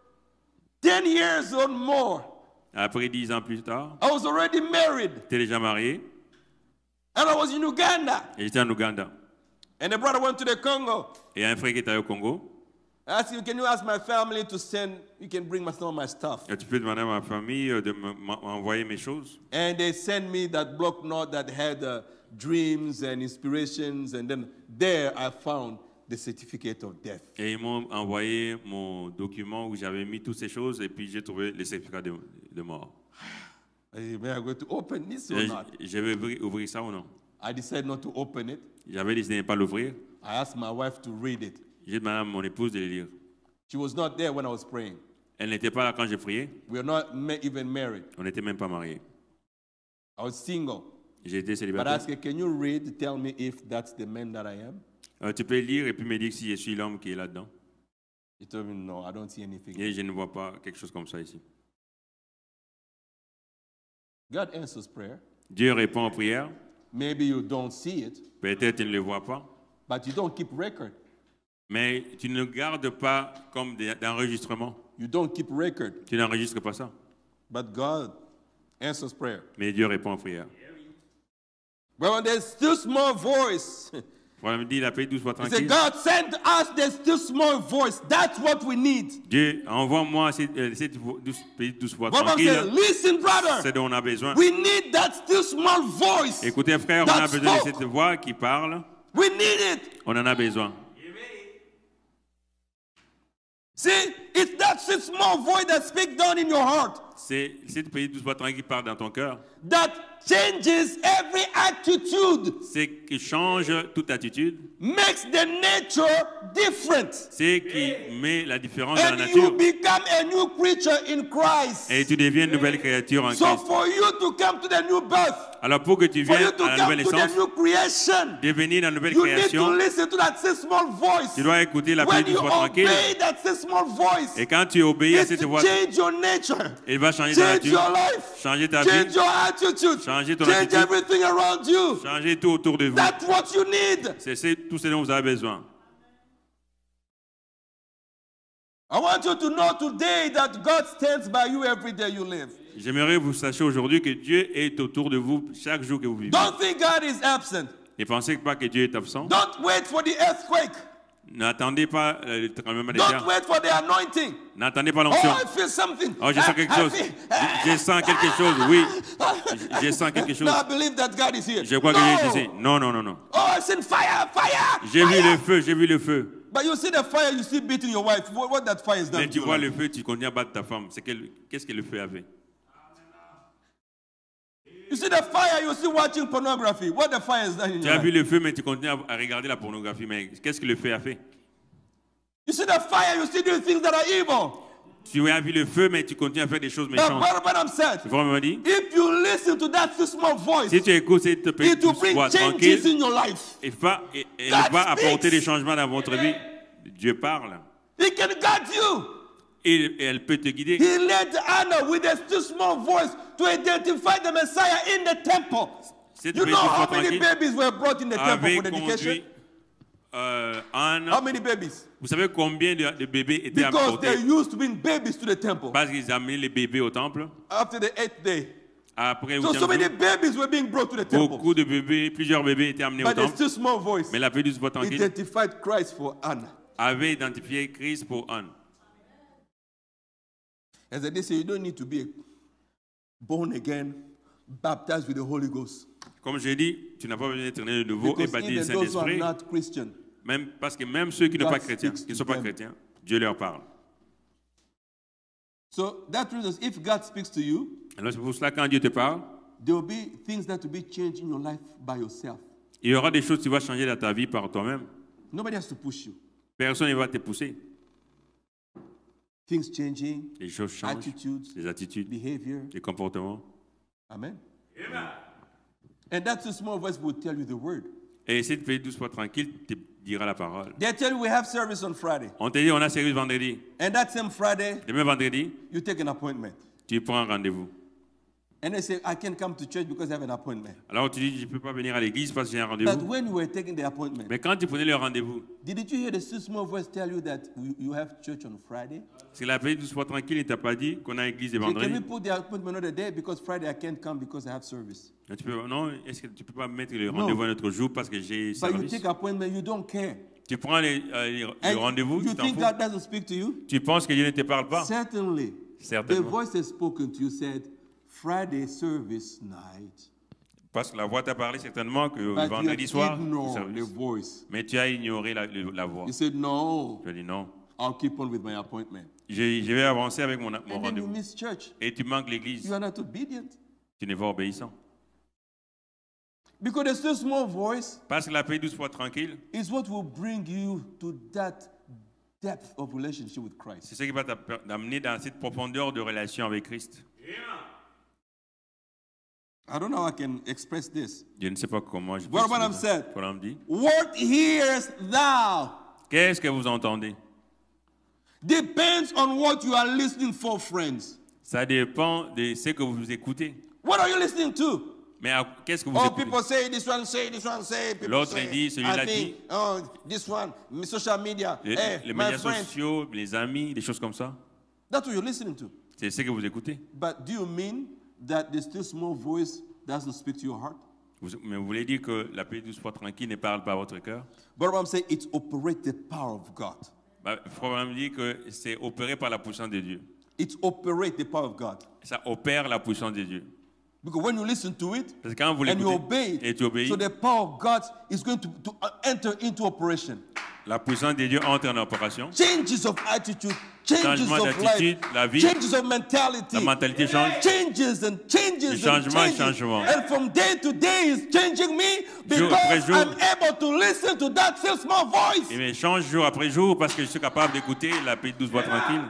10 years or more, Après 10 ans plus tard, I was already married. j'étais déjà marié And I was in Uganda. et j'étais en Ouganda. And a brother went to the Congo. Et un frère qui était allé au Congo. I asked him, can you ask my family to send, you can bring some of my stuff. Et tu peux demander à ma famille de m'envoyer mes choses. And they sent me that block note that had dreams and inspirations. And then there I found the certificate of death. Et ils m'ont envoyé mon document où j'avais mis toutes ces choses et puis j'ai trouvé les certificats de mort. I am going to open this or Et not? je vais ouvrir ça ou non? I decided not to open it. J'avais décidé de ne pas l'ouvrir. I asked my wife to read it. J'ai demandé à mon épouse de le lire. She was not there when I was praying. Elle n'était pas là quand j'ai prié. We are not even married. On n'était même pas mariés. I was single. J'ai été But I célibataire. asked her, can you read, tell me if that's the man that I am? Tu peux lire et puis me dire si je suis l'homme qui est là-dedans. He told me, no, I don't see anything. Et je ne vois pas quelque chose comme ça ici. God answers prayer. Dieu répond aux prières. Maybe you don't see it, Peut-être tu ne le vois pas. but you don't keep record. Mais tu ne gardes pas comme d'enregistrement. You don't keep record. Tu n'enregistres pas ça. But God answers prayer. Mais Dieu répond aux prières. But when there's still small voice, Voilà, me dit, il a payé 12 fois he said, tranquille. God send us the still small voice. That's what we need. Dieu, envoie-moi cette 12 fois Bible said, tranquille. listen, brother, C'est dont on a besoin. we need that still small voice. Écoutez, frère, on a That besoin de spoke. cette voix qui parle. We need it. On en a besoin. See, it's that still small voice that speaks down in your heart C'est cette petite 12 fois tranquille qui parle dans ton cœur. that changes every attitude, C'est qui change toute attitude. makes the nature different. C'est qui met la différence dans la And you nature. become a new creature in Christ. Et tu deviens une nouvelle créature en So Christ. for you to come to the new birth, Alors pour que tu for you viennes to à la come nouvelle to the naissance, new creation, devenir la nouvelle you need to création, listen to that still small voice. tu dois écouter la When petite you voix tranquille. obey that still small voice, Et quand tu obéis à it's cette to voix, change your nature, elle va changer ta change your nature, life, changer ta change vie, your attitude, changer ton change attitude, everything around you. changer tout autour de vous. That's what you need. C'est tout ce dont vous avez besoin. I want you to know today that God stands by you every day you live. J'aimerais que vous sachiez aujourd'hui que Dieu est autour de vous chaque jour que vous vivez. Don't think God is absent. Ne pensez pas que Dieu est absent. Don't wait for the earthquake. N'attendez pas le tremblement de Don't terre. wait for the anointing. N'attendez pas Oh, l'onction. I feel something. Oh, je sens quelque I chose. feel- Je sens quelque chose, oui. Je sens quelque chose. No, I believe that God is here. Je crois que No. Dieu est ici. Non, non, non, non. Oh, I seen fire, fire. J'ai vu fire. le feu, j'ai vu le feu. But you see the fire, you see beating your wife. What that fire is done Mais to tu you? vois Like? le feu, tu continues à battre ta femme. Qu'est-ce que le feu avait? You see the fire, you see watching pornography. What the fire is done in Tu your as vu life? le feu, mais tu continues à regarder la pornographie. Mais qu'est-ce que le feu a fait? You see the fire, you see doing things that are evil. Tu as vu le feu, mais tu continues à faire des choses The méchantes. Barabbas said, Tu vois, me dit? if you listen to that small voice, Si tu écoutes cette it petite will bring voix changes tranquille, in your life. elle va God apporter speaks. des changements dans votre vie. Dieu parle. He can guide you. Et elle peut te guider. He led Anna with a still small voice to identify the Messiah in the temple. Cette You paix know du how soir many tranquille babies were brought in the temple avait for dedication? conduit Anne. How many babies? Vous savez combien de bébés étaient Because they apportés? used to bring babies to the temple Parce qu'ils amenaient les bébés au temple. after the 8th day. Après, So many babies were being brought to the temple. beaucoup de bébés, plusieurs bébés étaient amenés au But a temple. still small voice Mais la paix du soir tranquille identified Christ for Anna. avait identifié Christ pour Anne. As they say, you don't need to be born again, baptized with the Holy Ghost. Comme j'ai dit, tu n'as pas besoin d'être né de nouveau et Because baptisé du even those who are Saint-Esprit. not Christian, Même, parce que même ceux qui ne sont God pas chrétiens, speaks qui ne to sont pas them. chrétiens, Dieu leur parle. so that reasons if God speaks to you, Alors c'est pour cela quand Dieu te parle, there will be things that will be changed in your life by yourself. il y aura des choses que tu vas changer dans ta vie par toi-même. Nobody has to push you. Personne ne va te pousser. Things changing, Les choses changent, attitudes, les attitudes, behavior. les comportements. Amen. And that small voice will tell you the word. Et essaie de faire doucement tranquille, te dira la parole. They tell you we have service on Friday. On te dit, on a service vendredi. And that same Friday, Demain vendredi, you take an appointment. tu prends un rendez-vous. And they say, I can't come to church because I have an appointment. Alors tu dis, je ne peux pas venir à l'église parce que j'ai un But rendez-vous. when you were taking the appointment, Mais quand tu prenais le rendez-vous, didn't you hear the still small voice tell you that you have church on Friday? c'est la paix doucement tranquille, il ne t'a pas dit qu'on a église le Say, can we vendredi. put the appointment another day because Friday I can't come because I have service? Non, est-ce que tu ne peux pas mettre le rendez-vous un autre jour parce que j'ai But you service? take appointment, you don't care. Tu prends le And rendez-vous, you tu t'en think fous. God doesn't speak to you? Tu penses que Dieu ne te parle pas? Certainly. The Certainement. voice has spoken to you said, Friday service night. Parce que la voix t'a parlé certainement que le But you vendredi soir, have ignored the service. voice. Mais tu as ignoré la voix. You said, no, Je dis non. I'll keep on with my appointment. Je vais avancer avec mon And then you rendez-vous. miss church. Et tu manques l'église. You are not obedient. Tu n'es pas obéissant. Because the still small voice Parce que la paix douce fois tranquille, is what will bring you to that depth of relationship with Christ. c'est ce qui va t'amener dans cette profondeur de relation avec Christ. I don't know how I can express this. Je ne sais pas comment je peux What Branham expliquer ça. said. Branham dit, What hearest thou qu'est-ce que vous entendez? depends on what you are listening for, friends. Ça dépend de ce que vous écoutez. What are you listening to? Mais qu'est-ce que vous Oh, écoutez? people say this one, say this one, say. People L'autre say, dit, celui-là I think, oh, this one, social media. Hey, Les my médias friend. sociaux, les amis, des choses comme ça. That's what you're listening to. C'est ce que vous écoutez. But do you mean that the still small voice doesn't speak to your heart? Mais vous voulez dire que la paix douce fois tranquille ne parle pas à votre cœur? But I'm saying it operates the power of God. Branham dit que c'est opéré par la puissance de Dieu. It operates the power of God. Ça opère la puissance de Dieu. Because when you listen to it Parce que quand vous and you l'écoutez obey et it, tu obéis, so the power of God is going to enter into operation. la puissance de Dieu entre en opération. Changes of attitude, changes Changement of d'attitude, life, la vie, changes of mentality, la mentalité change. changes and changes Le and changement, changes. changement. And from day to day is changing me Jour après because jour. I'm able to listen to that still small voice. Et mais change jour après jour parce que je suis capable d'écouter la paix douce voix tranquille.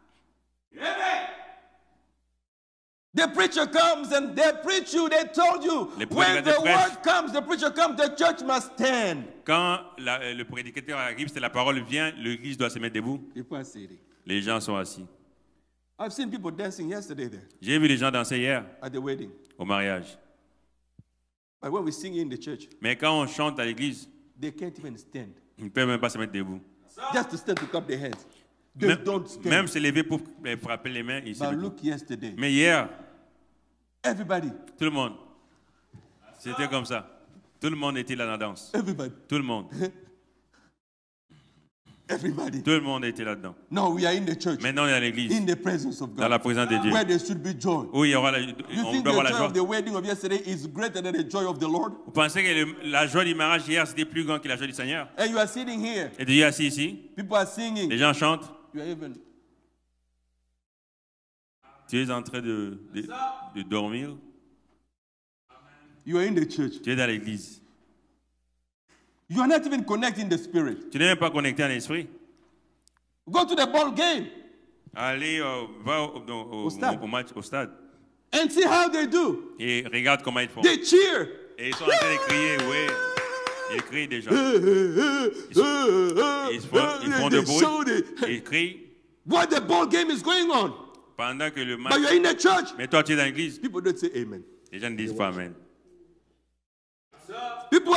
The preacher comes and they preach you, they told you. Les When the prédicateurs prêchent. word comes, the preacher comes, the church must stand. Quand le prédicateur arrive, c'est la parole vient, l'église doit se mettre debout. People are sitting. Les gens sont assis. I've seen people dancing yesterday there J'ai vu les gens danser hier at the wedding. au mariage. But when we sing in the church, Mais quand on chante à l'église, they can't even stand. ils ne peuvent même pas se mettre debout. Just to stand to clap their hands. They Même, don't stand. même se lever pour frapper les mains. Ils se But lèvent. look yesterday. Mais hier, Everybody, tout le monde, c'était comme ça. Tout le monde était là dans la danse. everybody, Tout le monde. everybody. Tout le monde était là-dedans. Now we are in the church, Maintenant, on est à l'église, in the presence of dans la God, présence de Dieu. where there should be joy. Où il y aura You on think doit the avoir la joy joie. of the wedding of yesterday is greater than the joy of the Lord? Vous pensez que la joie du mariage hier, c'était plus grand que la joie du Seigneur? And you are sitting here, Et Dieu est assis ici, people are singing. les gens chantent. You are even. Tu es en train de dormir. You are in the church. Tu es dans l'église. You are not even connecting the spirit. Tu n'es même pas connecté à l'esprit. Go to the ball game Allez, va Au stade. au match, au stade. and see how they do. Et regarde comment ils font. They cheer. Et ils sont en train de crier, ouais. Ils crient déjà. Ils font de They bruit. shout it. Ils crient. while the ball game is going on, Pendant que le but match. you're in the church, Mais toi, tu es dans l'église. people don't say amen. Les gens ne disent pas Amen. People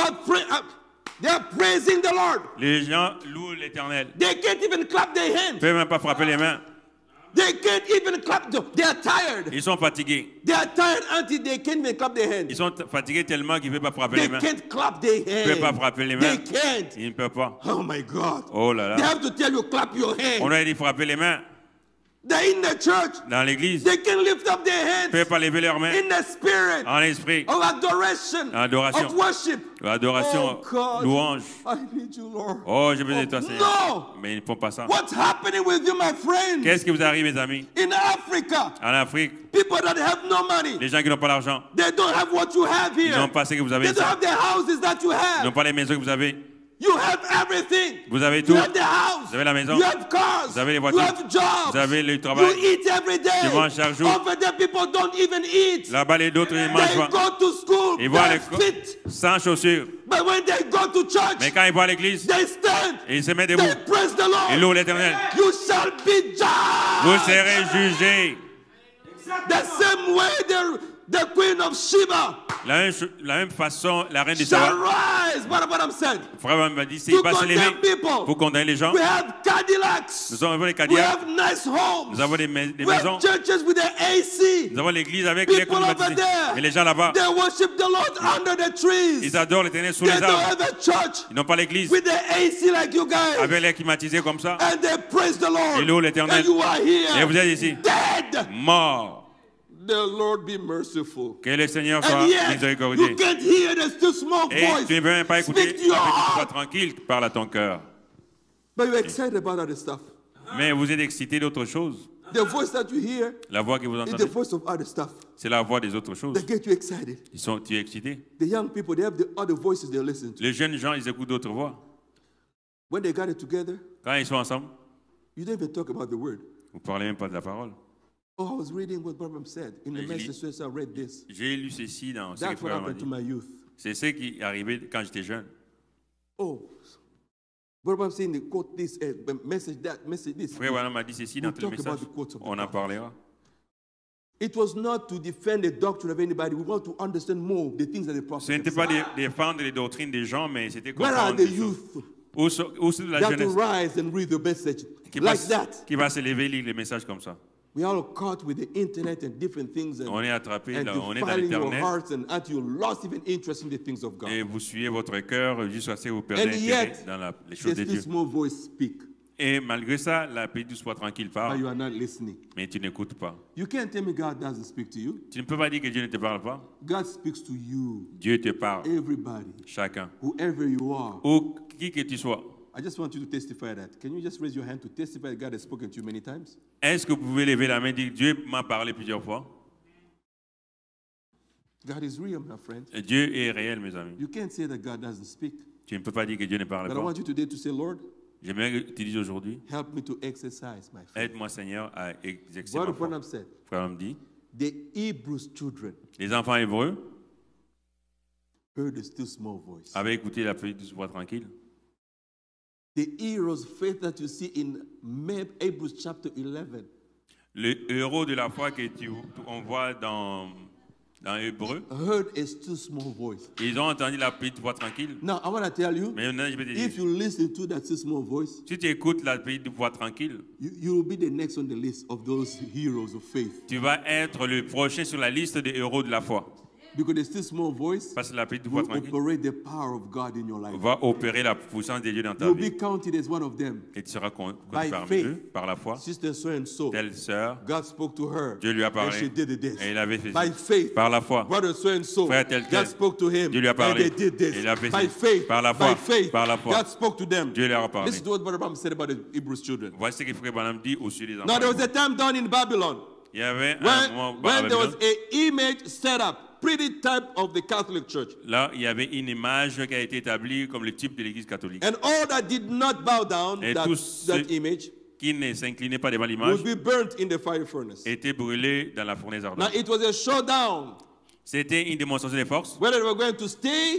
they are praising the Lord. Les gens louent l'Éternel. They can't even clap their Ils ne hands. peuvent même pas frapper les mains. They can't even clap. They are tired. Ils sont fatigués. They are tired until they can't even clap their hands. Ils sont fatigués tellement qu'ils ne peuvent pas frapper They les mains. can't clap their Ils ne peuvent pas hands. frapper les mains. They can't. Ils ne peuvent pas. Oh my God. Oh là They là. have to tell you clap your On hands. a dit frapper les mains. They're in the church. Dans l'église, They can lift up their ils ne hands peuvent pas lever leurs mains in the spirit en esprit. of adoration, Adoration. of worship. Adoration, Oh God, louange. I need you, Lord. Oh, j'ai besoin de toi, Seigneur. No. Mais ils ne font pas ça. What's happening with you, my friend? Qu'est-ce qui vous arrive, mes amis? In Africa, En Afrique, people that have no money, les gens qui n'ont pas l'argent, they don't have what you have ils here. n'ont pas ce que vous avez They don't ici. have the houses that you Ils n'ont have. pas les maisons que vous avez. You have everything. Vous avez You tout. have the house. Vous avez la maison. You have cars. Vous avez les You voitures. have jobs. Vous avez le You travail. eat every day. Tu manges chaque jour. Over there, people don't even eat. Là-bas, les autres, ils ne mangent They pas. go to school. Ils vont à They're l'école fit. sans chaussures. But when they go to church, Mais quand ils vont à l'église, they stand. ils se mettent debout. They praise the Ils Lord. louent l'Éternel. You shall be Vous judged. serez jugés. The same way the queen of Sheba La même façon, la reine de shall Saba, rise. What I'm saying? frère m'a dit, To s'il va se lever condemn people. pour condamner les gens, We have Cadillacs. nous avons les We Cadillacs, have nice homes. nous avons des We maisons, have churches with the AC. nous avons l'église avec les People over climatisés. there, Mais les gens là-bas, they worship the Lord under the trees. ils adorent l'Éternel sous They les don't arbres. have a church Ils n'ont pas l'église with the AC like you guys. avec les climatisés comme ça. And they praise the Lord. Ils louent l'Éternel. And you are Et vous here êtes ici, dead. morts. The Lord be merciful. Que le Seigneur soit And yet, miséricordieux. you can't hear the still small Et voice. tu ne veux même pas écouter la Speak to your petite voix heart. tranquille qui parle à ton cœur. But you're excited about other stuff. Mais vous êtes excité d'autre chose. The voice that you hear La voix que vous is the entendez, voice of other stuff c'est la voix des autres choses. that get you excited. Tu es excité. The young people, they have the other voices they listen to. Les jeunes gens, ils écoutent d'autres voix. When they got it together, Quand ils sont ensemble, you don't even talk about the word. vous ne parlez même pas de la parole. Oh, I was reading what Branham said in the Je lis- message, so I read this. J'ai lu ceci dans ce que That's what frère m'a happened to dit. my youth. C'est ce qui est arrivé quand j'étais jeune. Oh, Branham saying they quote this message, that message, this. Frère Branham m'a dit ceci dans We'll tout le talk about message. the quotes of the On en Bible. parlera. It was not to defend the doctrine of anybody. We want to understand more the things that the Ce prophet n'était had pas said. défendre les doctrines des gens, mais c'était Where are comprendre the des choses. youth Où sont la that will jeunesse rise and read the message qui like va, that? qui va se lever et lire les messages comme ça. We are all caught with the internet and different things and, On est attrapé, and là, on est dans defiling your l'Internet hearts and until you lost even interest in the things of God. et vous suivez votre cœur jusqu'à ce que vous perdez And intérêt yet, dans les choses there's de Dieu. this small voice speak, Et malgré ça, la paix douce soit tranquille but parle, you are not listening. mais tu n'écoutes pas. You can't tell me God doesn't speak to you. Tu ne peux pas dire que Dieu ne te parle pas. God speaks to you, Dieu te parle, everybody, chacun. whoever you are. Ou qui que tu sois. I just want you to testify that. Can you just raise your hand to testify that God has spoken to you many times? Est-ce que vous pouvez lever la main et dire Dieu m'a parlé plusieurs fois? God is real, my friend. Et Dieu est réel, mes amis. You can't say that God doesn't speak. Tu ne peux pas dire que Dieu ne parle But I pas. want you today to say, Lord, J'aimerais que tu dises aujourd'hui, help me to exercise my faith. aide-moi Seigneur à exercer What ma foi. Branham said, Frère me dit, the Hebrews children les enfants hébreux heard a still small voice. avaient écouté la petite douce voix tranquille. The heroes' faith that you see in Hebrews chapter 11 Le héros de la foi on voit dans Hébreu, heard a still small voice. ils ont entendu la petite voix tranquille. Now, I want to tell you, Mais maintenant, je vais te if dire, you listen to that still small voice, si tu écoutes la petite voix tranquille, you will be the next on the list of those heroes of faith. tu vas être le prochain sur la liste des héros de la foi. Because the still small voice Parce que la petite voix will tranquille operate the power of God in your life. va opérer la puissance de Dieu dans ta You'll vie. be counted as one of them. Et tu seras compté By parmi faith. eux par la foi. Sister so and so, Telle sœur, God spoke to her. Dieu lui a And parlé. she did this. Et il avait fait By ça. faith, Par la foi. brother so and so, Frère tel tel. God spoke to him. Dieu lui a And parlé. they did this. Et il a fait By ça. faith, Par la foi. by faith, Par la foi. God spoke to them. Dieu leur a parlé. This is what Brother Branham said about the Hebrews children. Voici ce que Frère Branham dit au sujet des enfants. Now there was a time down in Babylon Il y avait un when, moment when there was Babylone. an image set up, pretty type of the Catholic Church. Là, il y avait une image qui a été établie comme le type de l'Église catholique. And all that did not bow down, Et that tous that ceux- image, Qui ne s'inclinait pas devant l'image would be burnt in the fire furnace. était brûlé dans la fournaise Now ardente. it was a showdown C'était une démonstration de force whether they were going to stay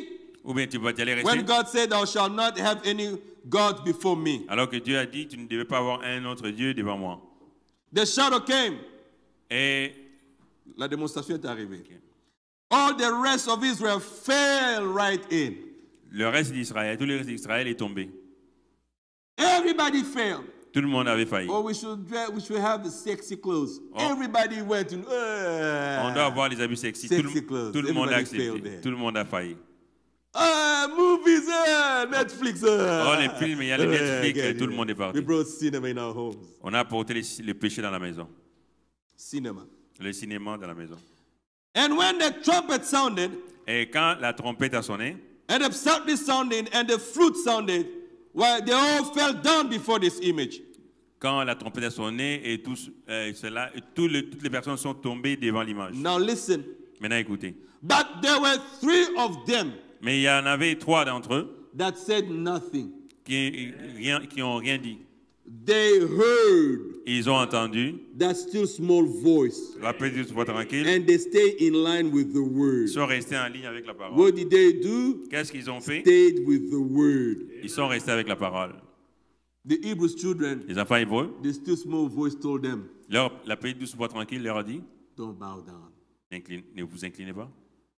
Ou bien tu vas y aller rester. When God said, "Thou shalt not have any God before me," Alors que Dieu a dit, tu ne devais pas avoir un autre Dieu devant moi. the shadow came. Et La démonstration est arrivée. All the rest of Israel fell right in. le reste d'Israël, tout le reste d'Israël est tombé. Everybody fell. Tout le monde avait failli. Oh, we should have the sexy clothes. Oh. Everybody went in. On doit avoir les habits sexy. Sexy clothes. Tout le monde a Everybody failed accepté. there. Tout le monde a failli. Movies, Netflix. Oh, les films, il y a les Netflix, again, et tout le monde est We parti. brought cinema in our homes. On a apporté le péché dans la maison. Cinema. Le cinéma dans la maison. And when the trumpet sounded, Et quand la trompette a sonné, and the psaltery sounded, and the flute sounded, well, they all fell down before this image. quand la trompette a sonné, et toutes les personnes sont tombées devant l'image. Now listen. Maintenant, écoutez. But there were 3 of them Mais il y en avait 3 d'entre eux that said nothing. qui n'ont rien dit. They heard Ils ont entendu that still small voice, la petite voix tranquille. and they stayed in line with the word. Ils sont restés en ligne avec la parole. What did they do? Qu'est-ce qu'ils ont fait? Stayed with the word. Ils sont restés avec la parole. The Hebrew children, Les enfants hébreux, the still small voice told them, la petite douce voix tranquille leur a dit, don't bow down. ne vous inclinez pas.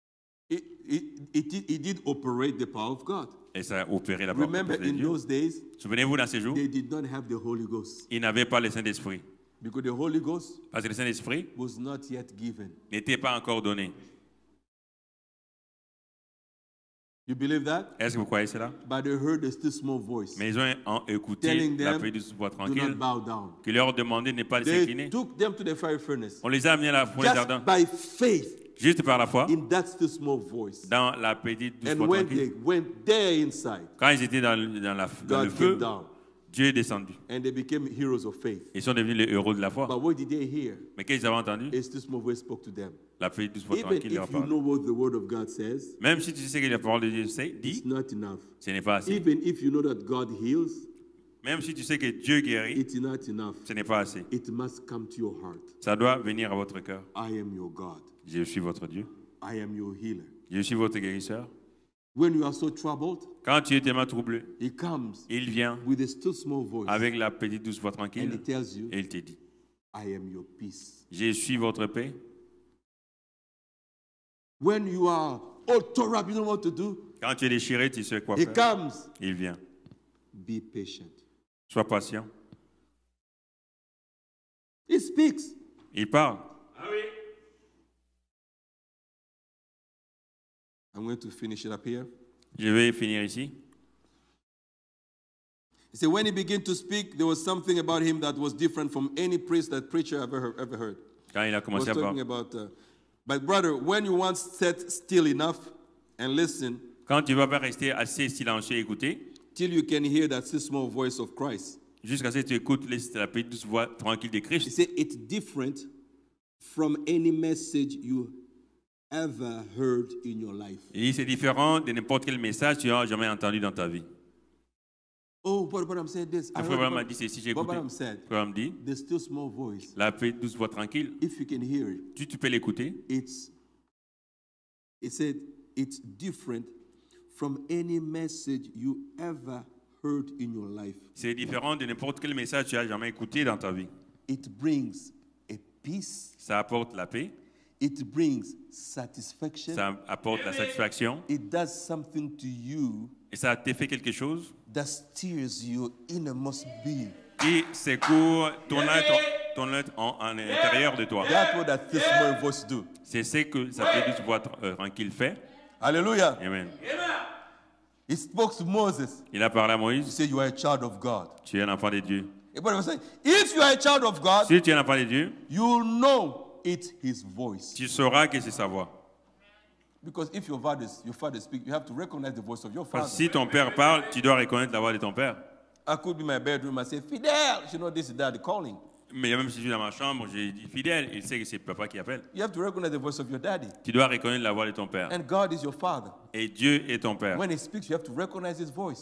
It did operate the power of God. Et ça a opéré la parole Remember, de in Dieu. those days, Souvenez-vous, dans ces jours, they did not have the Holy Ghost ils n'avaient pas le Saint-Esprit. because the Holy Ghost Parce que le Saint-Esprit was not yet given. n'était pas encore donné. You believe that? Est-ce que vous croyez cela? But they heard the still small voice Mais ils ont écouté telling la them, petite douce voix do tranquille not bow down. qui leur demandait de ne pas They s'incliner. took them to the fire furnace On les a amenés à la fournaise just ardente, by faith juste par la foi, in that still small voice. dans la petite douce And voix when tranquille. they went there inside, Quand ils étaient dans le God feu, came down Dieu est descendu. and they became heroes of faith. Ils sont devenus les héros de la foi. But what did they hear? Mais qu'est-ce qu'ils avaient entendu? A still small voice spoke to them. La petite douce voix Even tranquille leur if you parle. know what the word of God says, Même si tu sais que la parole de Dieu it's dit, not enough. ce n'est pas assez. Even if you know that God heals, Même si tu sais que Dieu guérit, it's not enough. ce n'est pas assez. It must come to your heart. Ça doit venir à votre cœur. I am your God. Je suis votre Dieu. I am your healer. Je suis votre guérisseur. When you are so troubled, Quand tu es tellement troublé, He comes il vient with a still small voice avec la petite douce voix and He tranquille tells you, et il te dit, I am your peace. je suis votre paix. When you are all tore up, you don't know what to do, Quand tu es déchiré, tu sais quoi He faire. comes. Il vient. Be patient. Sois patient. He speaks. Il parle. I'm going to finish it up here. Je vais finir ici. He said, when he began to speak, there was something about him that was different from any priest that preacher ever heard. Quand il a He was commencé à talking parler. about, but brother, when you once sat still enough and listen Quand tu vas pas rester assez silencieux et écouter, till you can hear that still small voice of Christ, jusqu'à ce que tu écoutes la petite douce voix tranquille de he Christ, said it's different from any message you ever heard in your life. il dit c'est différent de n'importe quel message que tu as jamais entendu dans ta vie. Oh, but I'm saying this. I Le heard frère Branham a about- dit ceci, j'ai But écouté. Branham said, Le frère Branham dit, the still small voice, la petite douce voix tranquille, if you can hear it, tu peux l'écouter, it said it's different from any message you ever heard in your life. c'est différent de n'importe quel message que tu as jamais écouté dans ta vie. It brings a peace, Ça apporte la paix, it brings satisfaction, ça apporte la satisfaction, it does something to you et ça te fait quelque chose that stirs your innermost being. qui secoue ton être en intérieur de toi. That's what that still small voice do. C'est ce que sa petite douce voix tranquille fait. Hallelujah. Amen. He spoke to Moses. Il a parlé à He Moïse, said, you are a child of God. tu es un enfant de Dieu. But he was saying, if you are a child of God, Si tu es un enfant de Dieu, you will know it's his voice. tu sauras que c'est sa voix. Because if your father speaks, you have to recognize the voice of your Parce father. que si ton père parle, tu dois reconnaître la voix de ton père. I could be in my bedroom and say, Fidel, you know, this is daddy calling. Mais même si je suis dans ma chambre, j'ai dit fidèle, il sait que c'est papa qui appelle. You have to recognize the voice of your daddy. Tu dois reconnaître la voix de ton père. And God is your father. Et Dieu est ton père. When he speaks, you have to recognize his voice.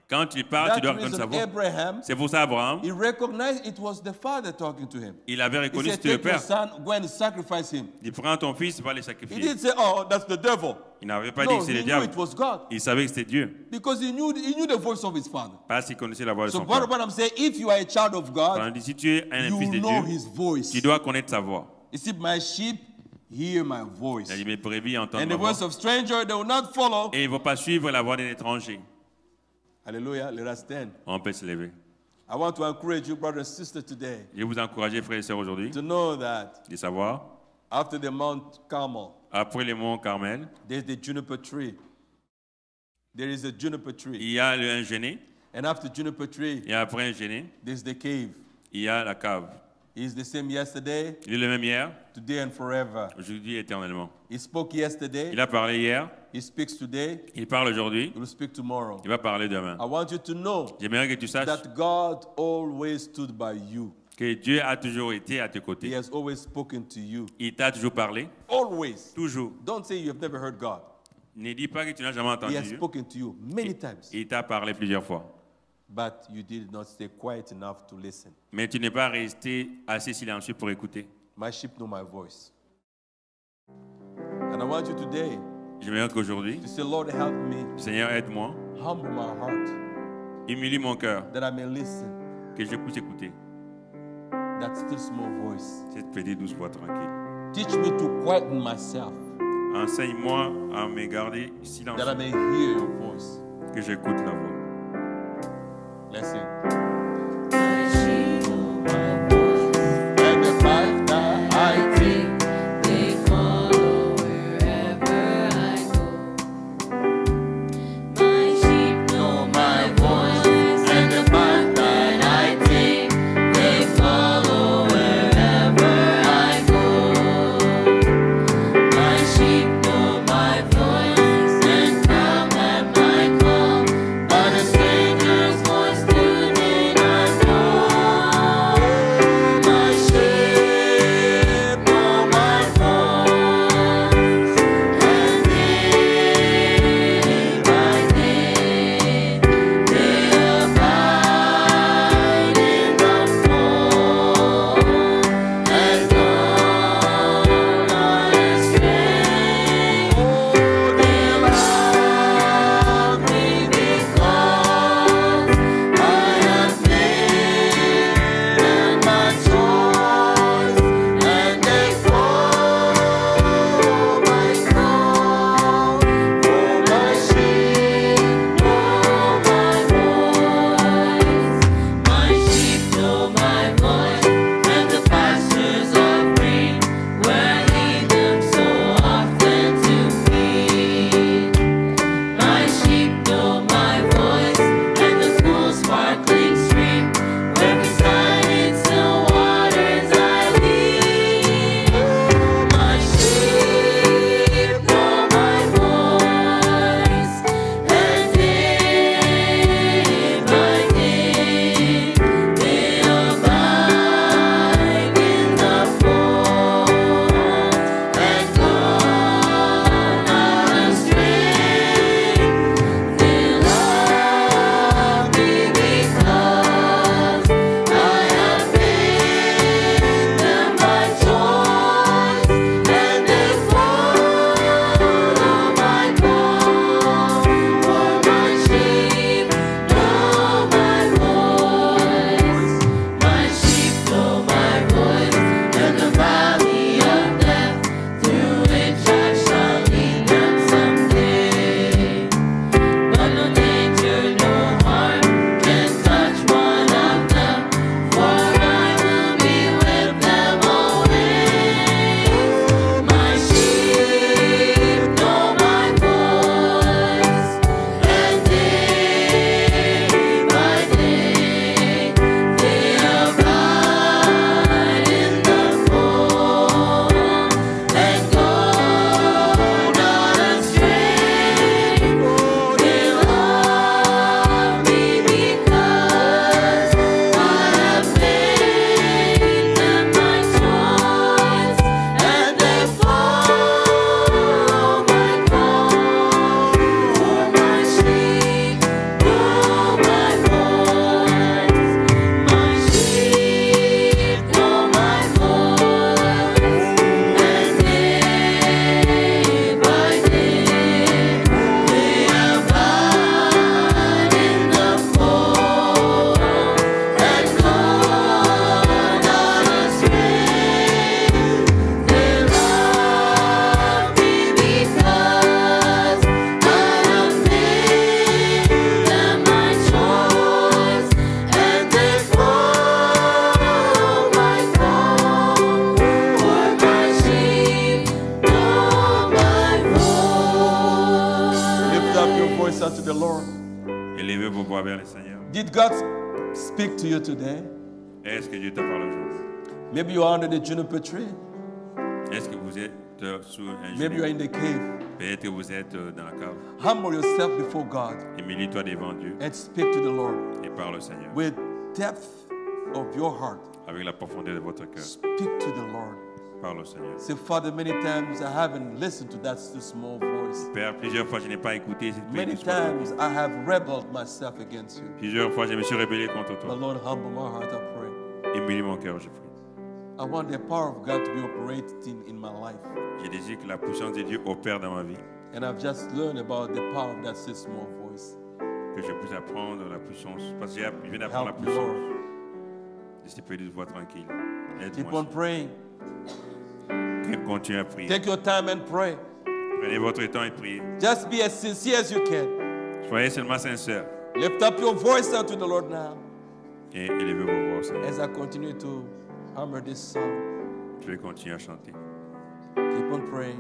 Quand tu parles, tu That's dois the reconnaître sa reason voix. Abraham, C'est pour ça, Abraham, he recognized it was the father talking to him. il avait He reconnu said, que c'était le take your Père. son, go and sacrifice him. Il prend ton fils, va le He sacrifier. didn't say, oh, that's the devil. Il n'avait pas dit No, que c'était he le knew diable. it was God. Il savait que c'était Dieu. Because he knew the voice of his father. Parce qu'il connaissait la voix de So son what Père. I'm saying, if you are a child of God, Tandis que si tu es un you fils de know Dieu, his voice. tu dois connaître sa voix. You see, my sheep hear my voice. Il a dit, mes brebis entendent And ma the voix. voice of stranger they will not follow. Et ils ne vont pas suivre la voix d'un étranger. Hallelujah. Let us stand. On peut se lever. I want to encourage you, brothers and sisters, today Je vais vous encourager, frères et sœurs, aujourd'hui, to know that de savoir, after the Mount Carmel, après le mont Carmel, there's the juniper tree. There is a juniper tree. il y a un géné, And after juniper tree, et après un géné, there's the cave. il y a la cave. He's the same yesterday, Il est le même hier, today, and forever. aujourd'hui et éternellement. He spoke yesterday. Il a parlé hier, He speaks today. il parle aujourd'hui, He will speak tomorrow. il va parler demain. I want you to know J'aimerais que tu saches that God always stood by you. que Dieu a toujours été à tes He côtés. has always spoken to you. Il t'a toujours parlé, Always. toujours. Don't say you have never heard God. Ne dis pas que tu n'as jamais He entendu has Dieu. spoken to you many times. Il t'a parlé plusieurs fois. But you did not stay quiet enough to listen. Mais tu n'es pas resté assez silencieux pour écouter. My sheep know my voice. And I want you today J'aimerais qu'aujourd'hui, to say, Lord, help me. Seigneur, aide-moi, Humble my heart humilie mon cœur, that I may listen. que je puisse écouter That still small voice. cette petite douce voix tranquille. Teach me to quieten myself Enseigne-moi à me garder that I silencieux, may hear your voice. que j'écoute la voix. Let's sing. My sheep know my voice. And the path that I take, They follow wherever I go. My sheep know my voice, and the path that I take, they follow wherever I go. My sheep know my voice, and come at my call, but a stranger's voice do they voice unto the Lord. Élevez vos voix vers le Seigneur. Did God speak to you today? Est-ce que Dieu t'a parlé aujourd'hui? Maybe you are under the juniper tree. Est-ce que vous êtes sous un Maybe you are genou? in the cave. Peut-être que vous êtes dans la cave. Humble yourself before God Humilie-toi devant Dieu and speak to the Lord et parle au Seigneur with depth of your heart. avec la profondeur de votre cœur. Speak to the Lord. Parle au Seigneur. Say, Father, many times I haven't listened to that still small voice. Père, plusieurs fois je n'ai pas écouté cette Many petite voix. times I have rebelled myself against you. Plusieurs fois je me suis rébellé contre But toi. Lord, humble my heart, I pray. Humilie mon cœur, je prie. I want the power of God to be operating in my life. Je désire que la puissance de Dieu opère dans ma vie. And I've just learned about the power of that still small voice. Que je puisse apprendre la puissance. Parce que je viens d'apprendre la Help me, puissance Lord. de cette petite voix tranquille. Keep Aide-moi. on praying. Continuez à prier. Take your time and pray. Prenez votre temps et priez. Just be as sincere as you can. Soyez seulement sincères Lift up your voice unto the Lord now et élevez vos voix au Seigneur. as I continue to hammer this song. Je vais continuer à chanter. Keep on praying.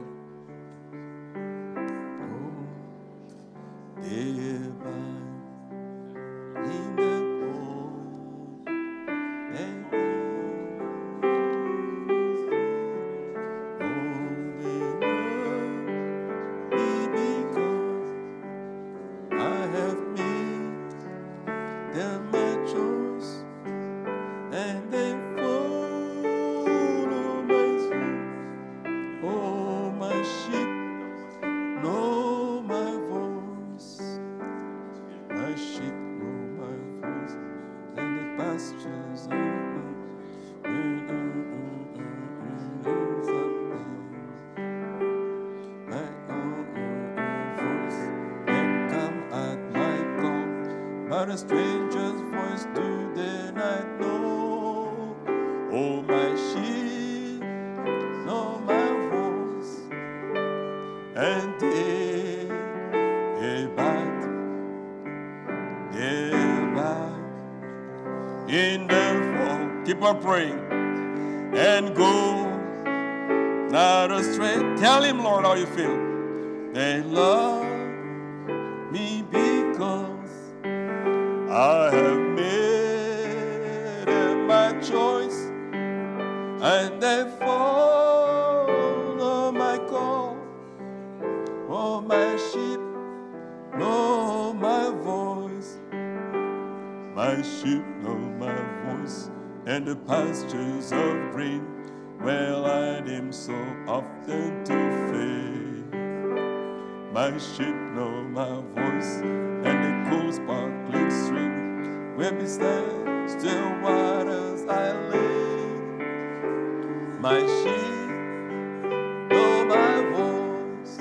Oh, divine in the home, and because I have made them my choice, and they follow my feet. Oh, my sheep know my voice. My sheep know my voice, and the pastures of my own voice and come at my call. But a stranger's voice do they not know. Oh, my sheep know my voice, and they abide in the fall. Keep on praying and go not astray. Tell him, Lord, how you feel. They love me because I have made my choice, and they follow my call. Oh, my sheep know my voice. My sheep know my voice, and the pastures of green where I am so often to fade. My sheep know my voice, and the cool sparkling stream where beside still waters I lay. My sheep know my voice,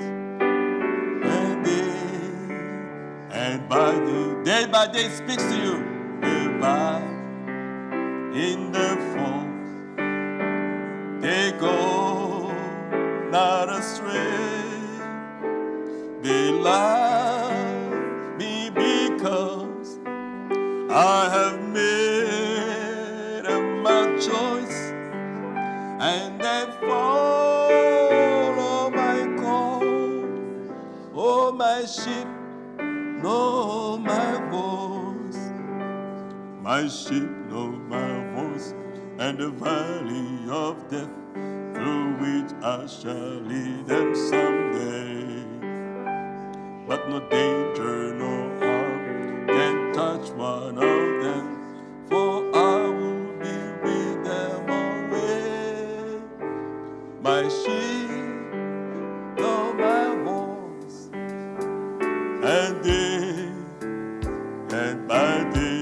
and day by day speaks to you. By in the fall, they go not astray. They love me because I have made my choice, and they follow my call. Oh, my sheep know my voice. My sheep know my voice, and the valley of death through which I shall lead them someday. But no danger, no harm can touch one of them, for I will be with them always. My sheep know my voice, and day and by day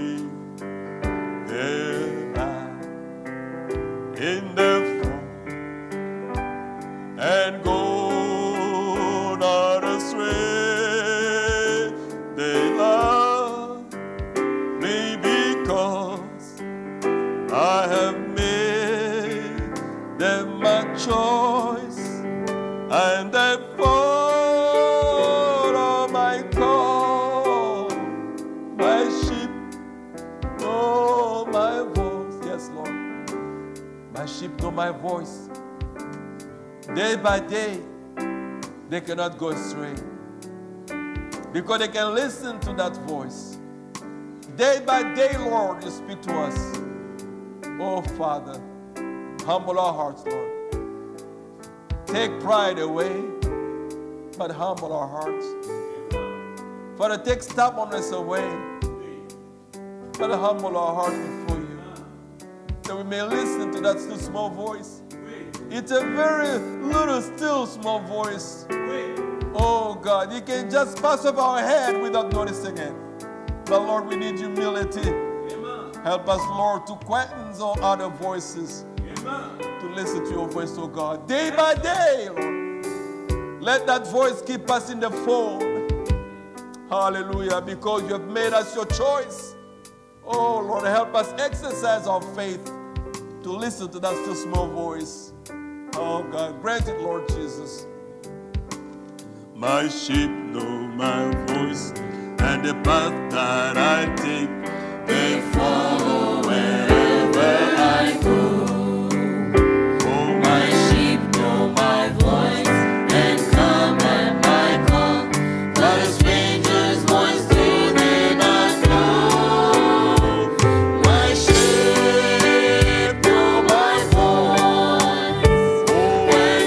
in the fall, and go not astray. They love me because I have made them my choice, and they follow my call. My sheep know my voice. Yes, Lord. My sheep know my voice. Day by day, they cannot go astray. because they can listen to that voice. Day by day, Lord, you speak to us. Oh, Father, humble our hearts, Lord. Take pride away, but humble our hearts. Father, take stubbornness away, but humble our hearts before you, that we may listen to that still small voice. It's a very little, still small voice. Oh God, you can just pass over our head without noticing it. But Lord, we need humility. Help us, Lord, to quieten all other voices, to listen to your voice, oh God, day by day, Lord. Let that voice keep us in the fold. Hallelujah, because you have made us your choice. Oh Lord, help us exercise our faith to listen to that still small voice. Oh God, grant it, Lord Jesus. My sheep know my voice, and the path that I take, they follow wherever I go. Oh, my sheep know my voice and come at my call, but a stranger's voice do they not know. My sheep know my voice, and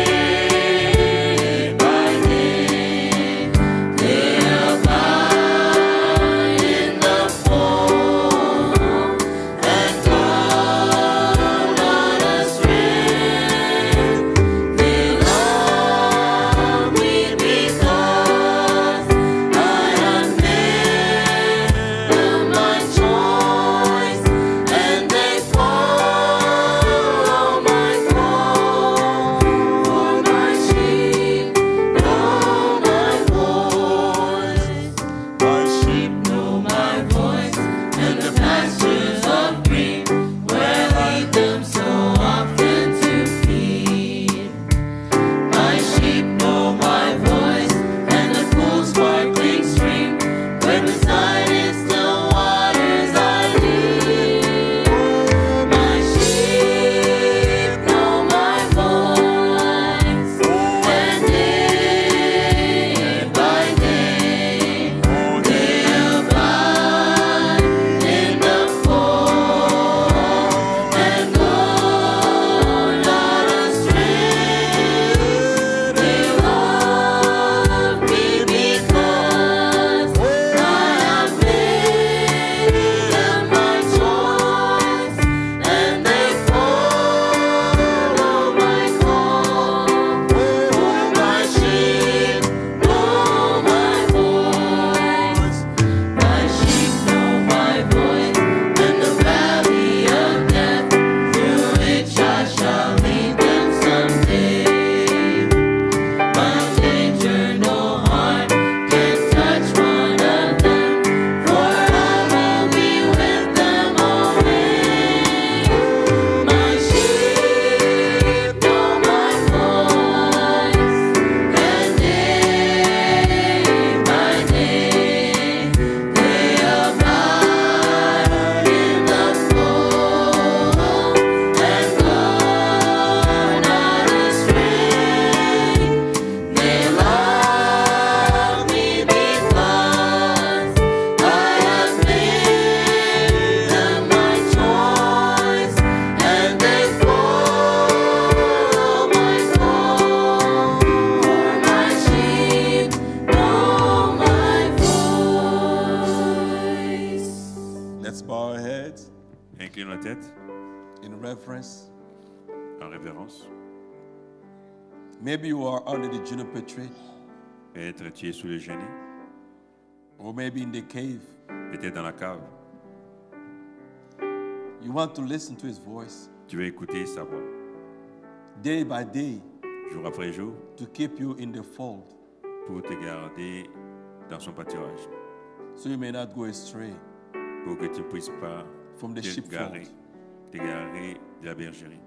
day by day they abide in the fold and go not astray. They love me because I have made them my choice, and they follow my call. For my sheep know my voice. My sheep know my voice, and the pastures of green where I lead them so often to feed. My sheep know my voice, and the cool sparkling stream where beside its still waters I lead. My sheep know my voice, and day by day they abide in the fold and go not astray. They love me because I have made them my choice, and they follow my call. For my sheep know my voice. My sheep know my voice, and the valley of death, through which I shall lead them someday. My danger, no harm can touch one of them, for I will be with them always. My sheep know my voice, and day by day they abide in the fold and go not astray. They love me because I have made them my choice, and they follow my call. For my sheep know my voice. Let's bow our heads Incline la tête in reverence. en révérence. Maybe you are under the juniper tree, Peut-être tu es sous le génie, or maybe in the cave. peut-être dans la cave. You want to listen to his voice Tu veux écouter sa voix day by day jour après jour to keep you in the fold, pour te garder dans son pâturage, so you may not go astray pour que tu ne puisses pas from the t'égarer, sheepfold. t'égarer de la bergerie.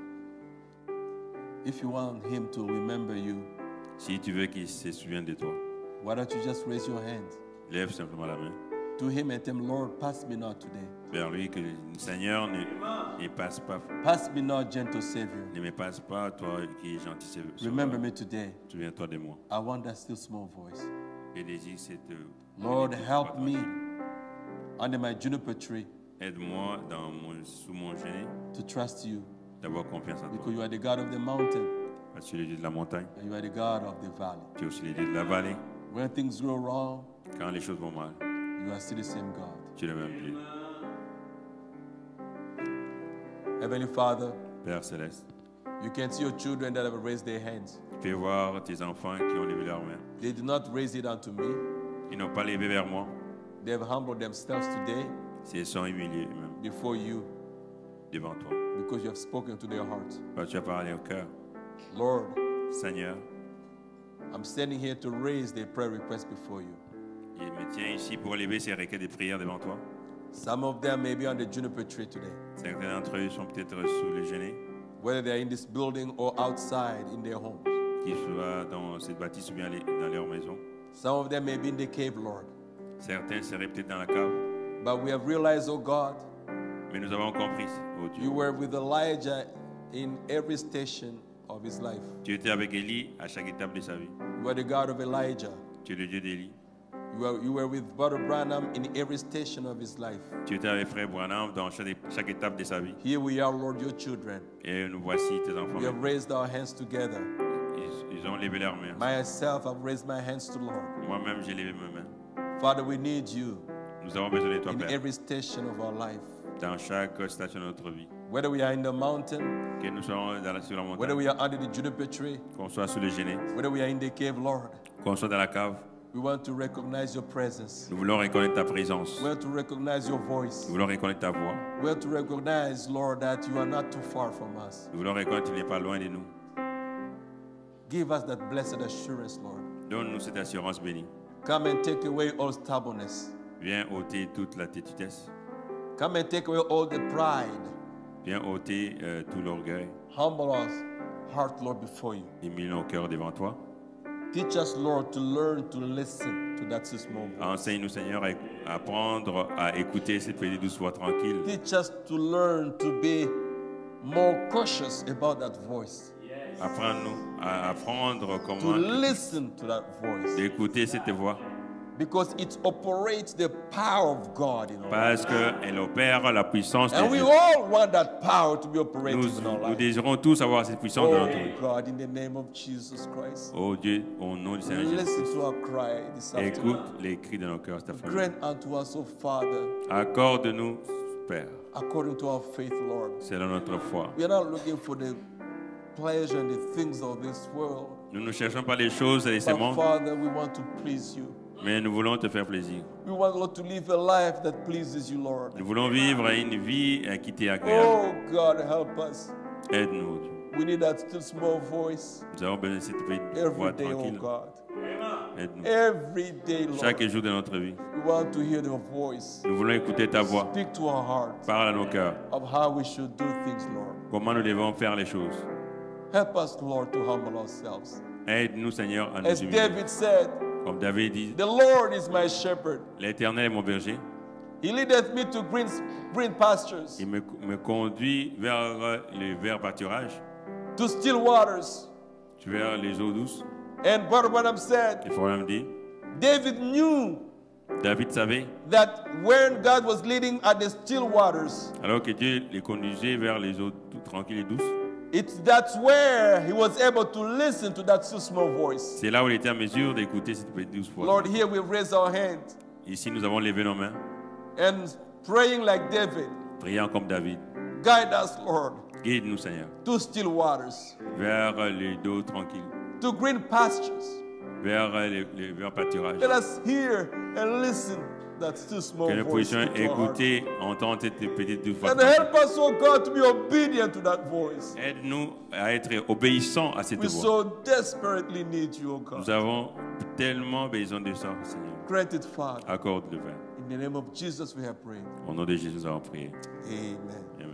If you want him to remember you, Si tu veux qu'il se souvienne de toi, why don't you just raise your hand lève simplement la main to him and tell him, Lord, pass me not today. vers lui, que le Seigneur ne passe pas, Pass me not, gentle Savior. ne me passe pas, toi qui es gentil. Remember me today. Souviens-toi de moi. I want that still small voice. Le désir, c'est de... Lord, que tu help sois me tranquille. under my juniper tree Aide-moi sous mon génie to trust you d'avoir confiance en toi. because you are the God of the mountain Parce que tu es le Dieu de la montagne, and you are the God of the valley. tu es aussi le Dieu de la vallée. When things go wrong, Quand les choses vont mal, you are still the same God. tu es le même Dieu. Heavenly Father, Père Céleste, you can see your children that have raised their hands. fais voir tes enfants qui ont levé leurs mains. They did not raise it unto me. Ils n'ont pas levé vers moi. They have humbled themselves today Ils sont humiliés eux-mêmes before you devant toi. because you have spoken to their hearts. Parce que tu as parlé au cœur. Lord, Seigneur, I'm standing here to raise their prayer requests before you. il me tient ici pour lever ces requêtes de prière devant toi. Some of them may be on the juniper tree today, Certains d'entre eux sont peut-être sous le genêt, whether they're in this building or outside in their homes. qu'ils soient dans cette bâtisse ou bien dans leur maison. Some of them may be in the cave, Lord. Certains seraient peut-être dans la cave. But we have realized, oh God, Mais nous avons compris, oh Dieu, you were with Elijah in every station of his life. tu étais avec Élie à chaque étape de sa vie. You are the God of Elijah. Tu es le Dieu d'Élie. You were with Brother Branham in every station of his life. Tu étais avec Frère Branham dans chaque étape de sa vie. Here we are, Lord, your children. Et nous voici tes enfants. We have raised our hands together. Ils ont levé leurs mains. Myself, I've raised my hands to the Lord. Moi-même, j'ai levé mes mains. Father, we need you Nous avons besoin de toi, in Père, every station of our life. dans chaque station de notre vie. Whether we are in the mountain, Que nous soyons sur la whether montagne, we are under the juniper tree, qu'on soit sous le genêt, whether we are in the cave, Lord, qu'on soit dans la cave, we want to recognize your presence. nous voulons reconnaître ta présence. We want to recognize your voice. Nous voulons reconnaître ta voix. We want to recognize, Lord, that you are not too far from us. Nous voulons reconnaître que tu n'es pas loin de nous. Give us that blessed assurance, Lord. Donne-nous cette assurance bénie. Come and take away all stubbornness. Viens ôter toute la tétutesse. Come and take away all the pride. Viens ôter tout l'orgueil. Humble us, heart, Lord, before you. Et mets nos cœurs devant toi. Teach us, Lord, to learn to listen to that small voice. Enseigne-nous, Seigneur, à apprendre à écouter cette petite douce voix tranquille. Teach us to learn to be more cautious about that voice. Apprends-nous à apprendre To comment listen to that voice. d'écouter cette voix. Because it operates the power of God in our life. Parce qu'elle opère la puissance de And we Dieu. all want that power to be operating in our Nous life. désirons tous avoir cette puissance dans Oh notre vie. God, in the name of Jesus Christ. Oh Dieu, au nom du Seigneur Listen Jésus-Christ, to our cry this afternoon. écoute les cris de nos cœurs cet après-midi. Grant unto us, oh Father, Accorde-nous, Père, according to our faith, Lord. selon notre foi. We are not looking for the pleasure and the things of this world. Nous ne cherchons pas les choses de ce But monde, Father, we want to please you. mais nous voulons te faire plaisir. We want, Lord, to live a life that pleases you, Lord. Nous voulons vivre une vie qui t'est agréable. Oh God, help us. Aide-nous, Dieu. We need that still small voice Nous avons besoin de cette petite every voix day, oh tranquille. God. Aide-nous. Every day, Chaque Lord. jour de notre vie, We want to hear your voice. nous voulons écouter ta voix. Speak to our hearts Parle à nos cœurs. of how we should do things, Lord. Comment nous devons faire les choses. Help us, Lord, to humble ourselves. Aide-nous, Seigneur, à nous As humilier. David said, Comme David dit, the Lord is my shepherd. l'Éternel est mon berger. He leadeth me to green pastures, Il me conduit vers les verts pâturages, to still waters. vers les eaux douces. And Brother Branham said, Il faut même dire, David knew David savait, that when God was leading at the still waters, alors que Dieu les conduisait vers les eaux tranquilles et douces, that's where he was able to listen to that still small voice. c'est là où il était en mesure d'écouter cette petite douce voix. Lord, here we've raised our hands Ici, nous avons levé nos mains, and praying like David. priant comme David. Guide us, Lord, Guide-nous, Seigneur, to still waters, vers les eaux tranquilles, to green pastures. vers les verts pâturages. Let us hear and listen that still small Que nous voice. puissions speak to our heart. écouter, entendre cette petite douce voix. And help us, oh God, to be obedient to that voice. Aide-nous à être obéissants à cette We voix. so desperately need you, oh Nous God. avons tellement besoin de ça, Seigneur. Grant it, Father. Accorde-le, Père. In the name of Jesus, we have prayed. Au nom de Jésus, nous avons prié. Amen. Amen.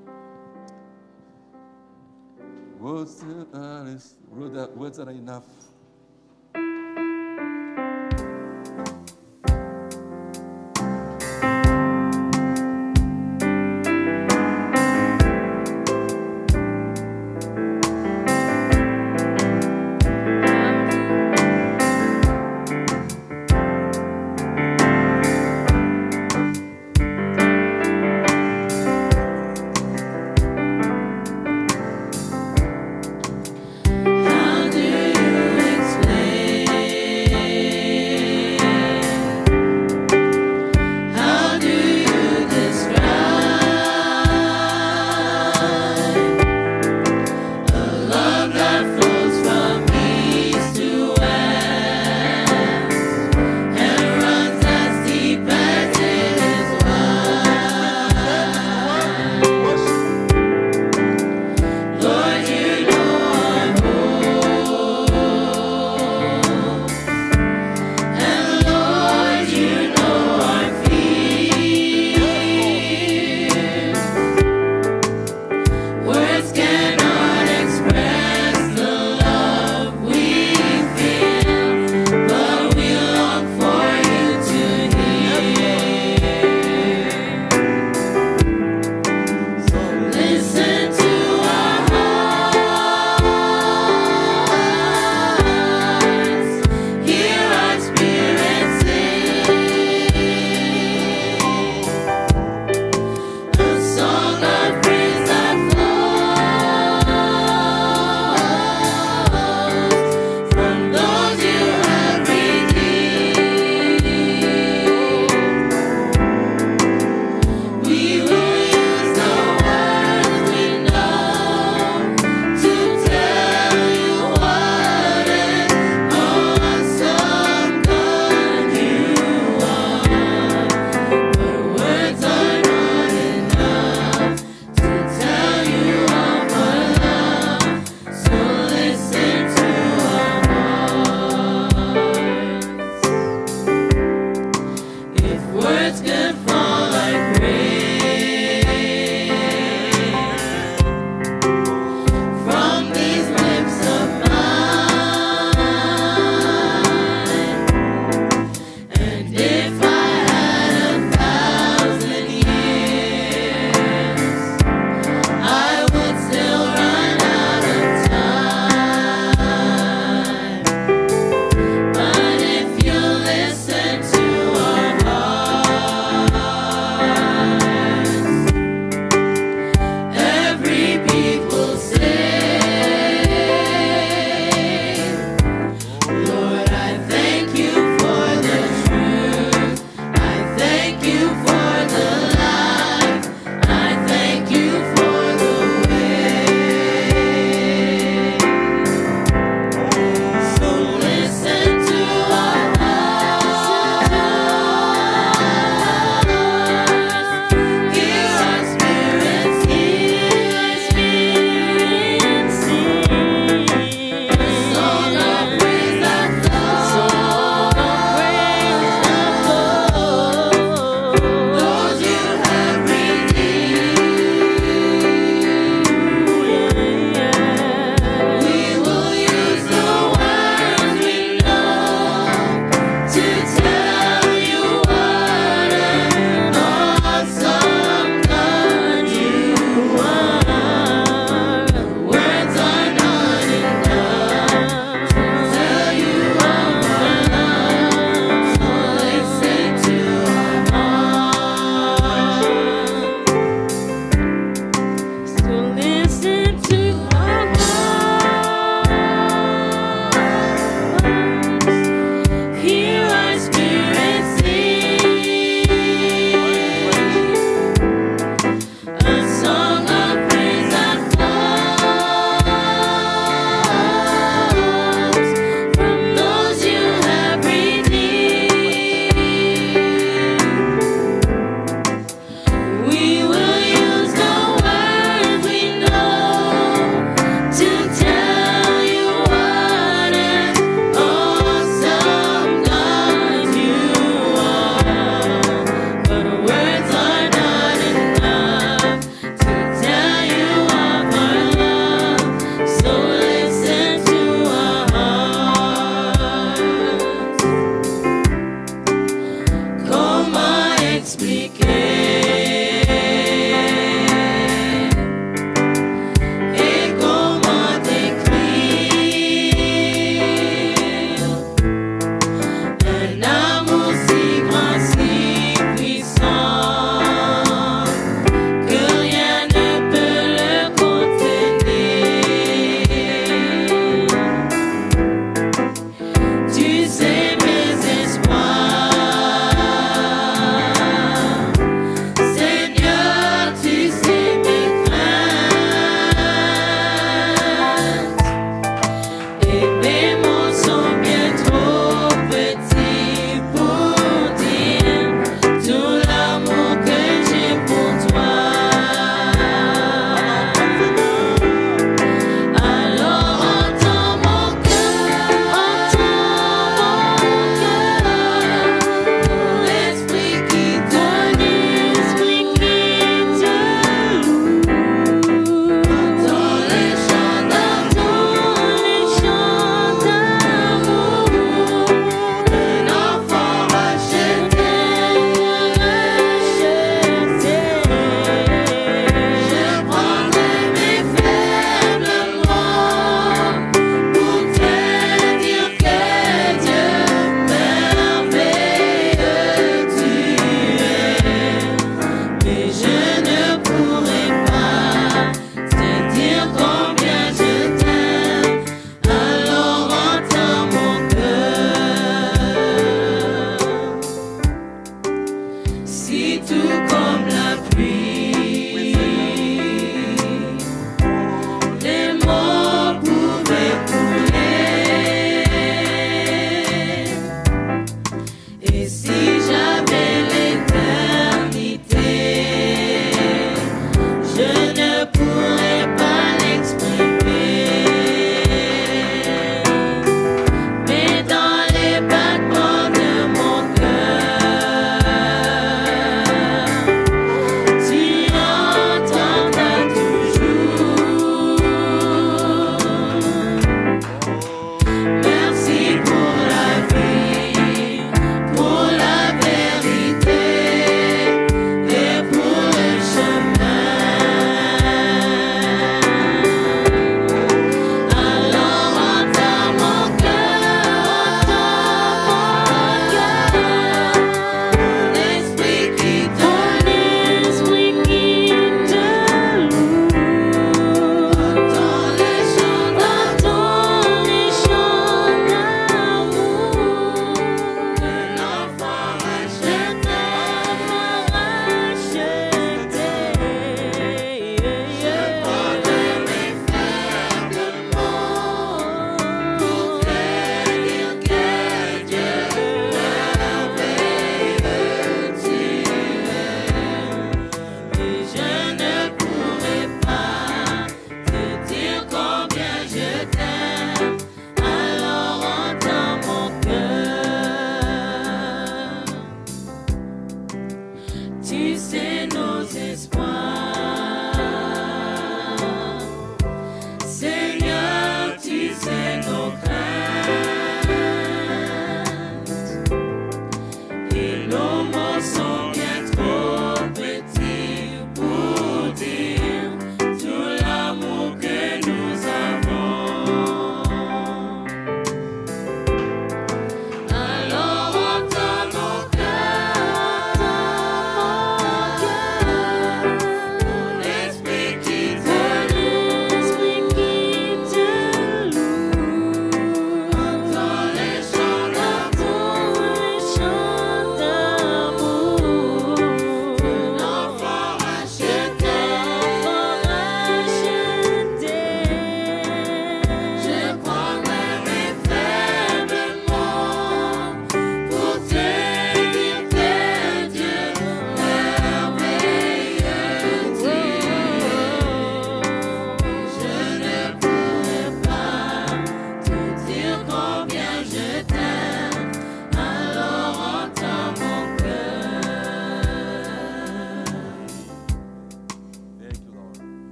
Words are enough.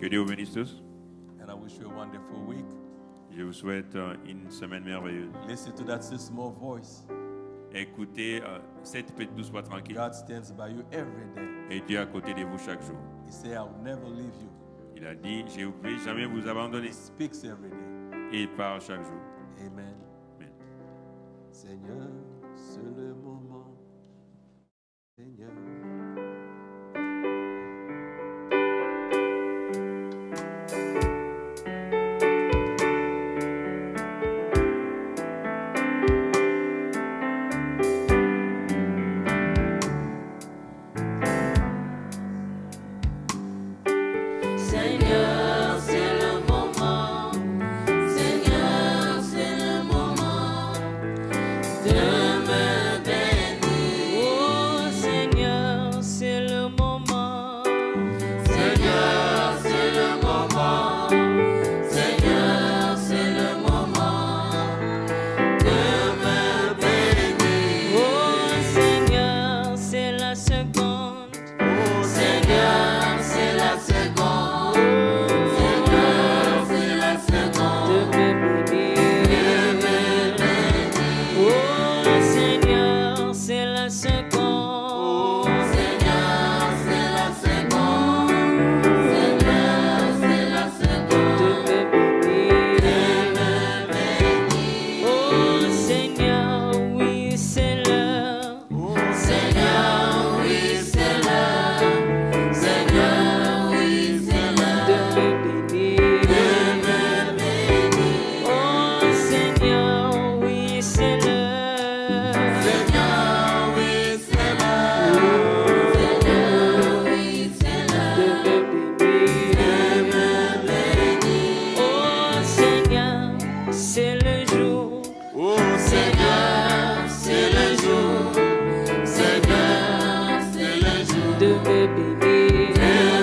Que Dieu vous bénisse tous. And I wish you a wonderful week. Je vous souhaite une semaine merveilleuse. Listen to that still small voice. Écoutez cette petite douce voix tranquille. God stands by you every day. Et Dieu est à côté de vous chaque jour. He said, I will never leave you. Il a dit, je ne vais jamais vous abandonner. He speaks every day. Et il parle chaque jour. Amen. Amen. Seigneur, c'est le moment. Seigneur. Seigneur, c'est le moment. Seigneur, c'est le moment de me bénir. Oh Seigneur, c'est le moment. Seigneur, c'est le moment. Seigneur, c'est le moment de me bénir. Oh Seigneur, c'est la seconde. Oh Seigneur, c'est la seconde. Seigneur, c'est la seconde de me bénir. Oh Seigneur, c'est la seconde. Seigneur, c'est la seconde. Seigneur, c'est la seconde de me bénir. Oh Seigneur, oui c'est l'heure. Seigneur, oui c'est l'heure. Seigneur, oui c'est l'heure de me bénir. Oh Seigneur, oui c'est l'heure. Seigneur, oui c'est l'heure. Seigneur, oui c'est l'heure de me bénir. Oh Seigneur, c'est le jour. Oh Seigneur, c'est le jour. Seigneur, c'est le jour de me bénir.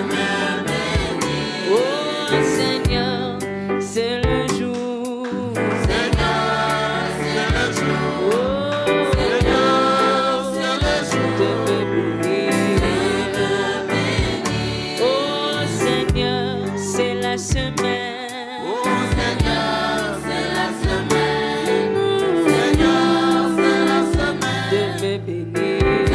Oh Seigneur, c'est le jour. Seigneur, c'est le jour. Oh Seigneur, c'est le jour de me bénir. Oh Seigneur, c'est la semaine. Oh Seigneur, c'est la semaine. Seigneur, c'est la semaine de me bénir.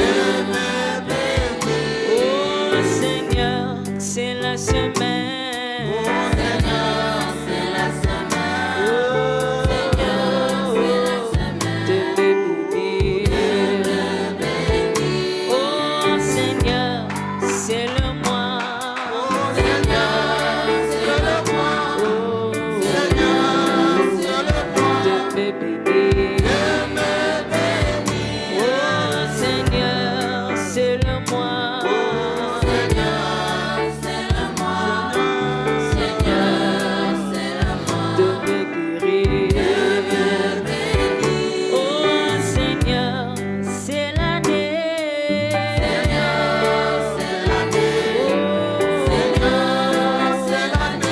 Oh Seigneur, c'est la semaine. Oh Seigneur, c'est la semaine. Oh Seigneur, c'est la semaine de me bénir. Oh Seigneur, c'est le mois. Oh Seigneur, c'est le mois. Oh Seigneur, c'est le mois de me bénir. Oh Seigneur, c'est le mois. Oh Seigneur, c'est le mois. Seigneur, c'est le mois de me guérir. Oh Seigneur, c'est l'année. Seigneur, c'est l'année. Oh Seigneur, c'est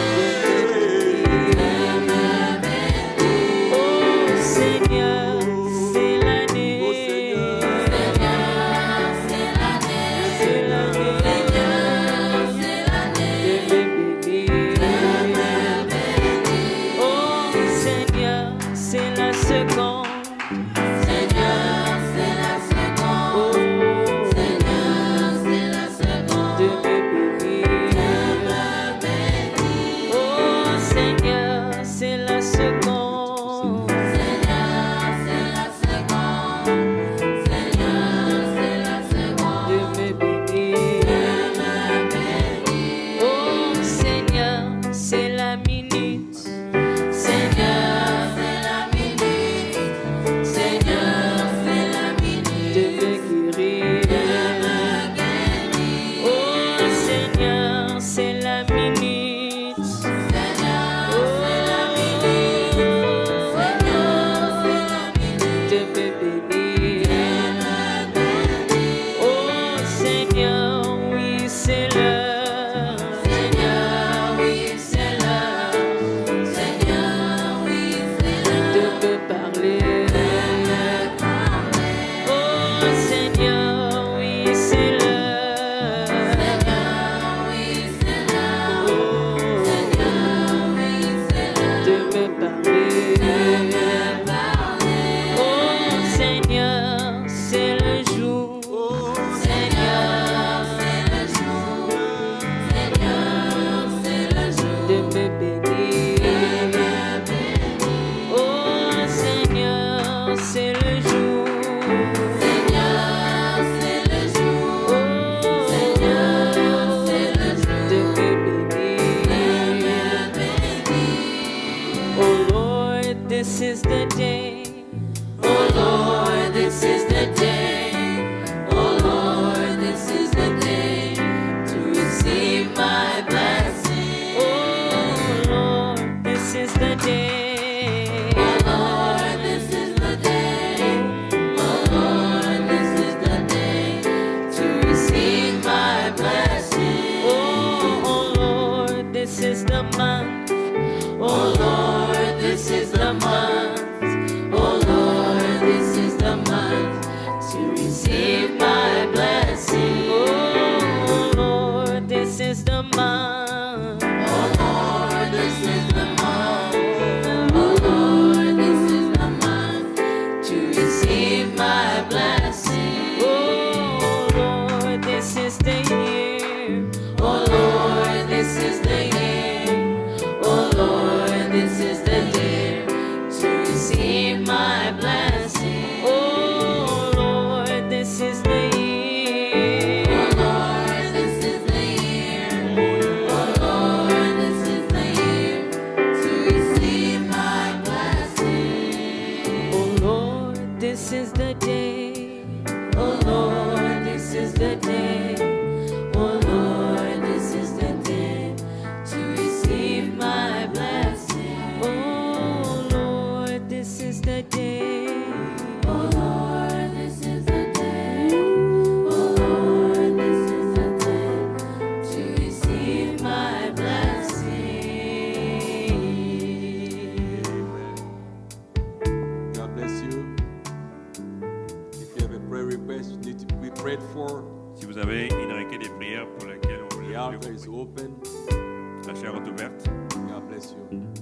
l'année. Oh Seigneur, c'est l'année. Seigneur, c'est l'année. C'est l'année. Seigneur, c'est l'année de me bénir. Oh Seigneur, c'est la seconde. Seigneur, c'est la seconde. Oh Seigneur, c'est la seconde de me bénir. Oh Seigneur, c'est la seconde. Seigneur, c'est this is the day. Oh Lord, this is the day. Oh Lord, this is the day to receive my blessing. Oh Lord, this is the day. Oh Lord, this is the day. Oh Lord, this is the day to receive my blessing. Oh Lord, this is the month. Oh Lord, this is the month. Oh Lord, this is the month to receive my blessing. Oh Lord, this is the month. Oh Lord, this is the month. Oh Lord, this is the month to receive my blessing. Oh Lord, this is the year. Oh Lord, this is the year. Oh Lord, this is the year to receive my blessing. Oh Lord, this is the year. Oh Lord, this is the year. Oh Lord, this is the year to receive my blessing. Oh Lord, this is the day. Oh Lord, this is the day. Oh Lord, this is the day to receive my blessing. Oh Lord, this is the day. Oh Lord, this is the day. Oh Lord, this is the day to receive my blessing. God bless you. If you have a prayer request, you need to be prayed for. Si vous avez une requête de prière pour laquelle on The veut altar is open. la chair est ouverte. God bless you.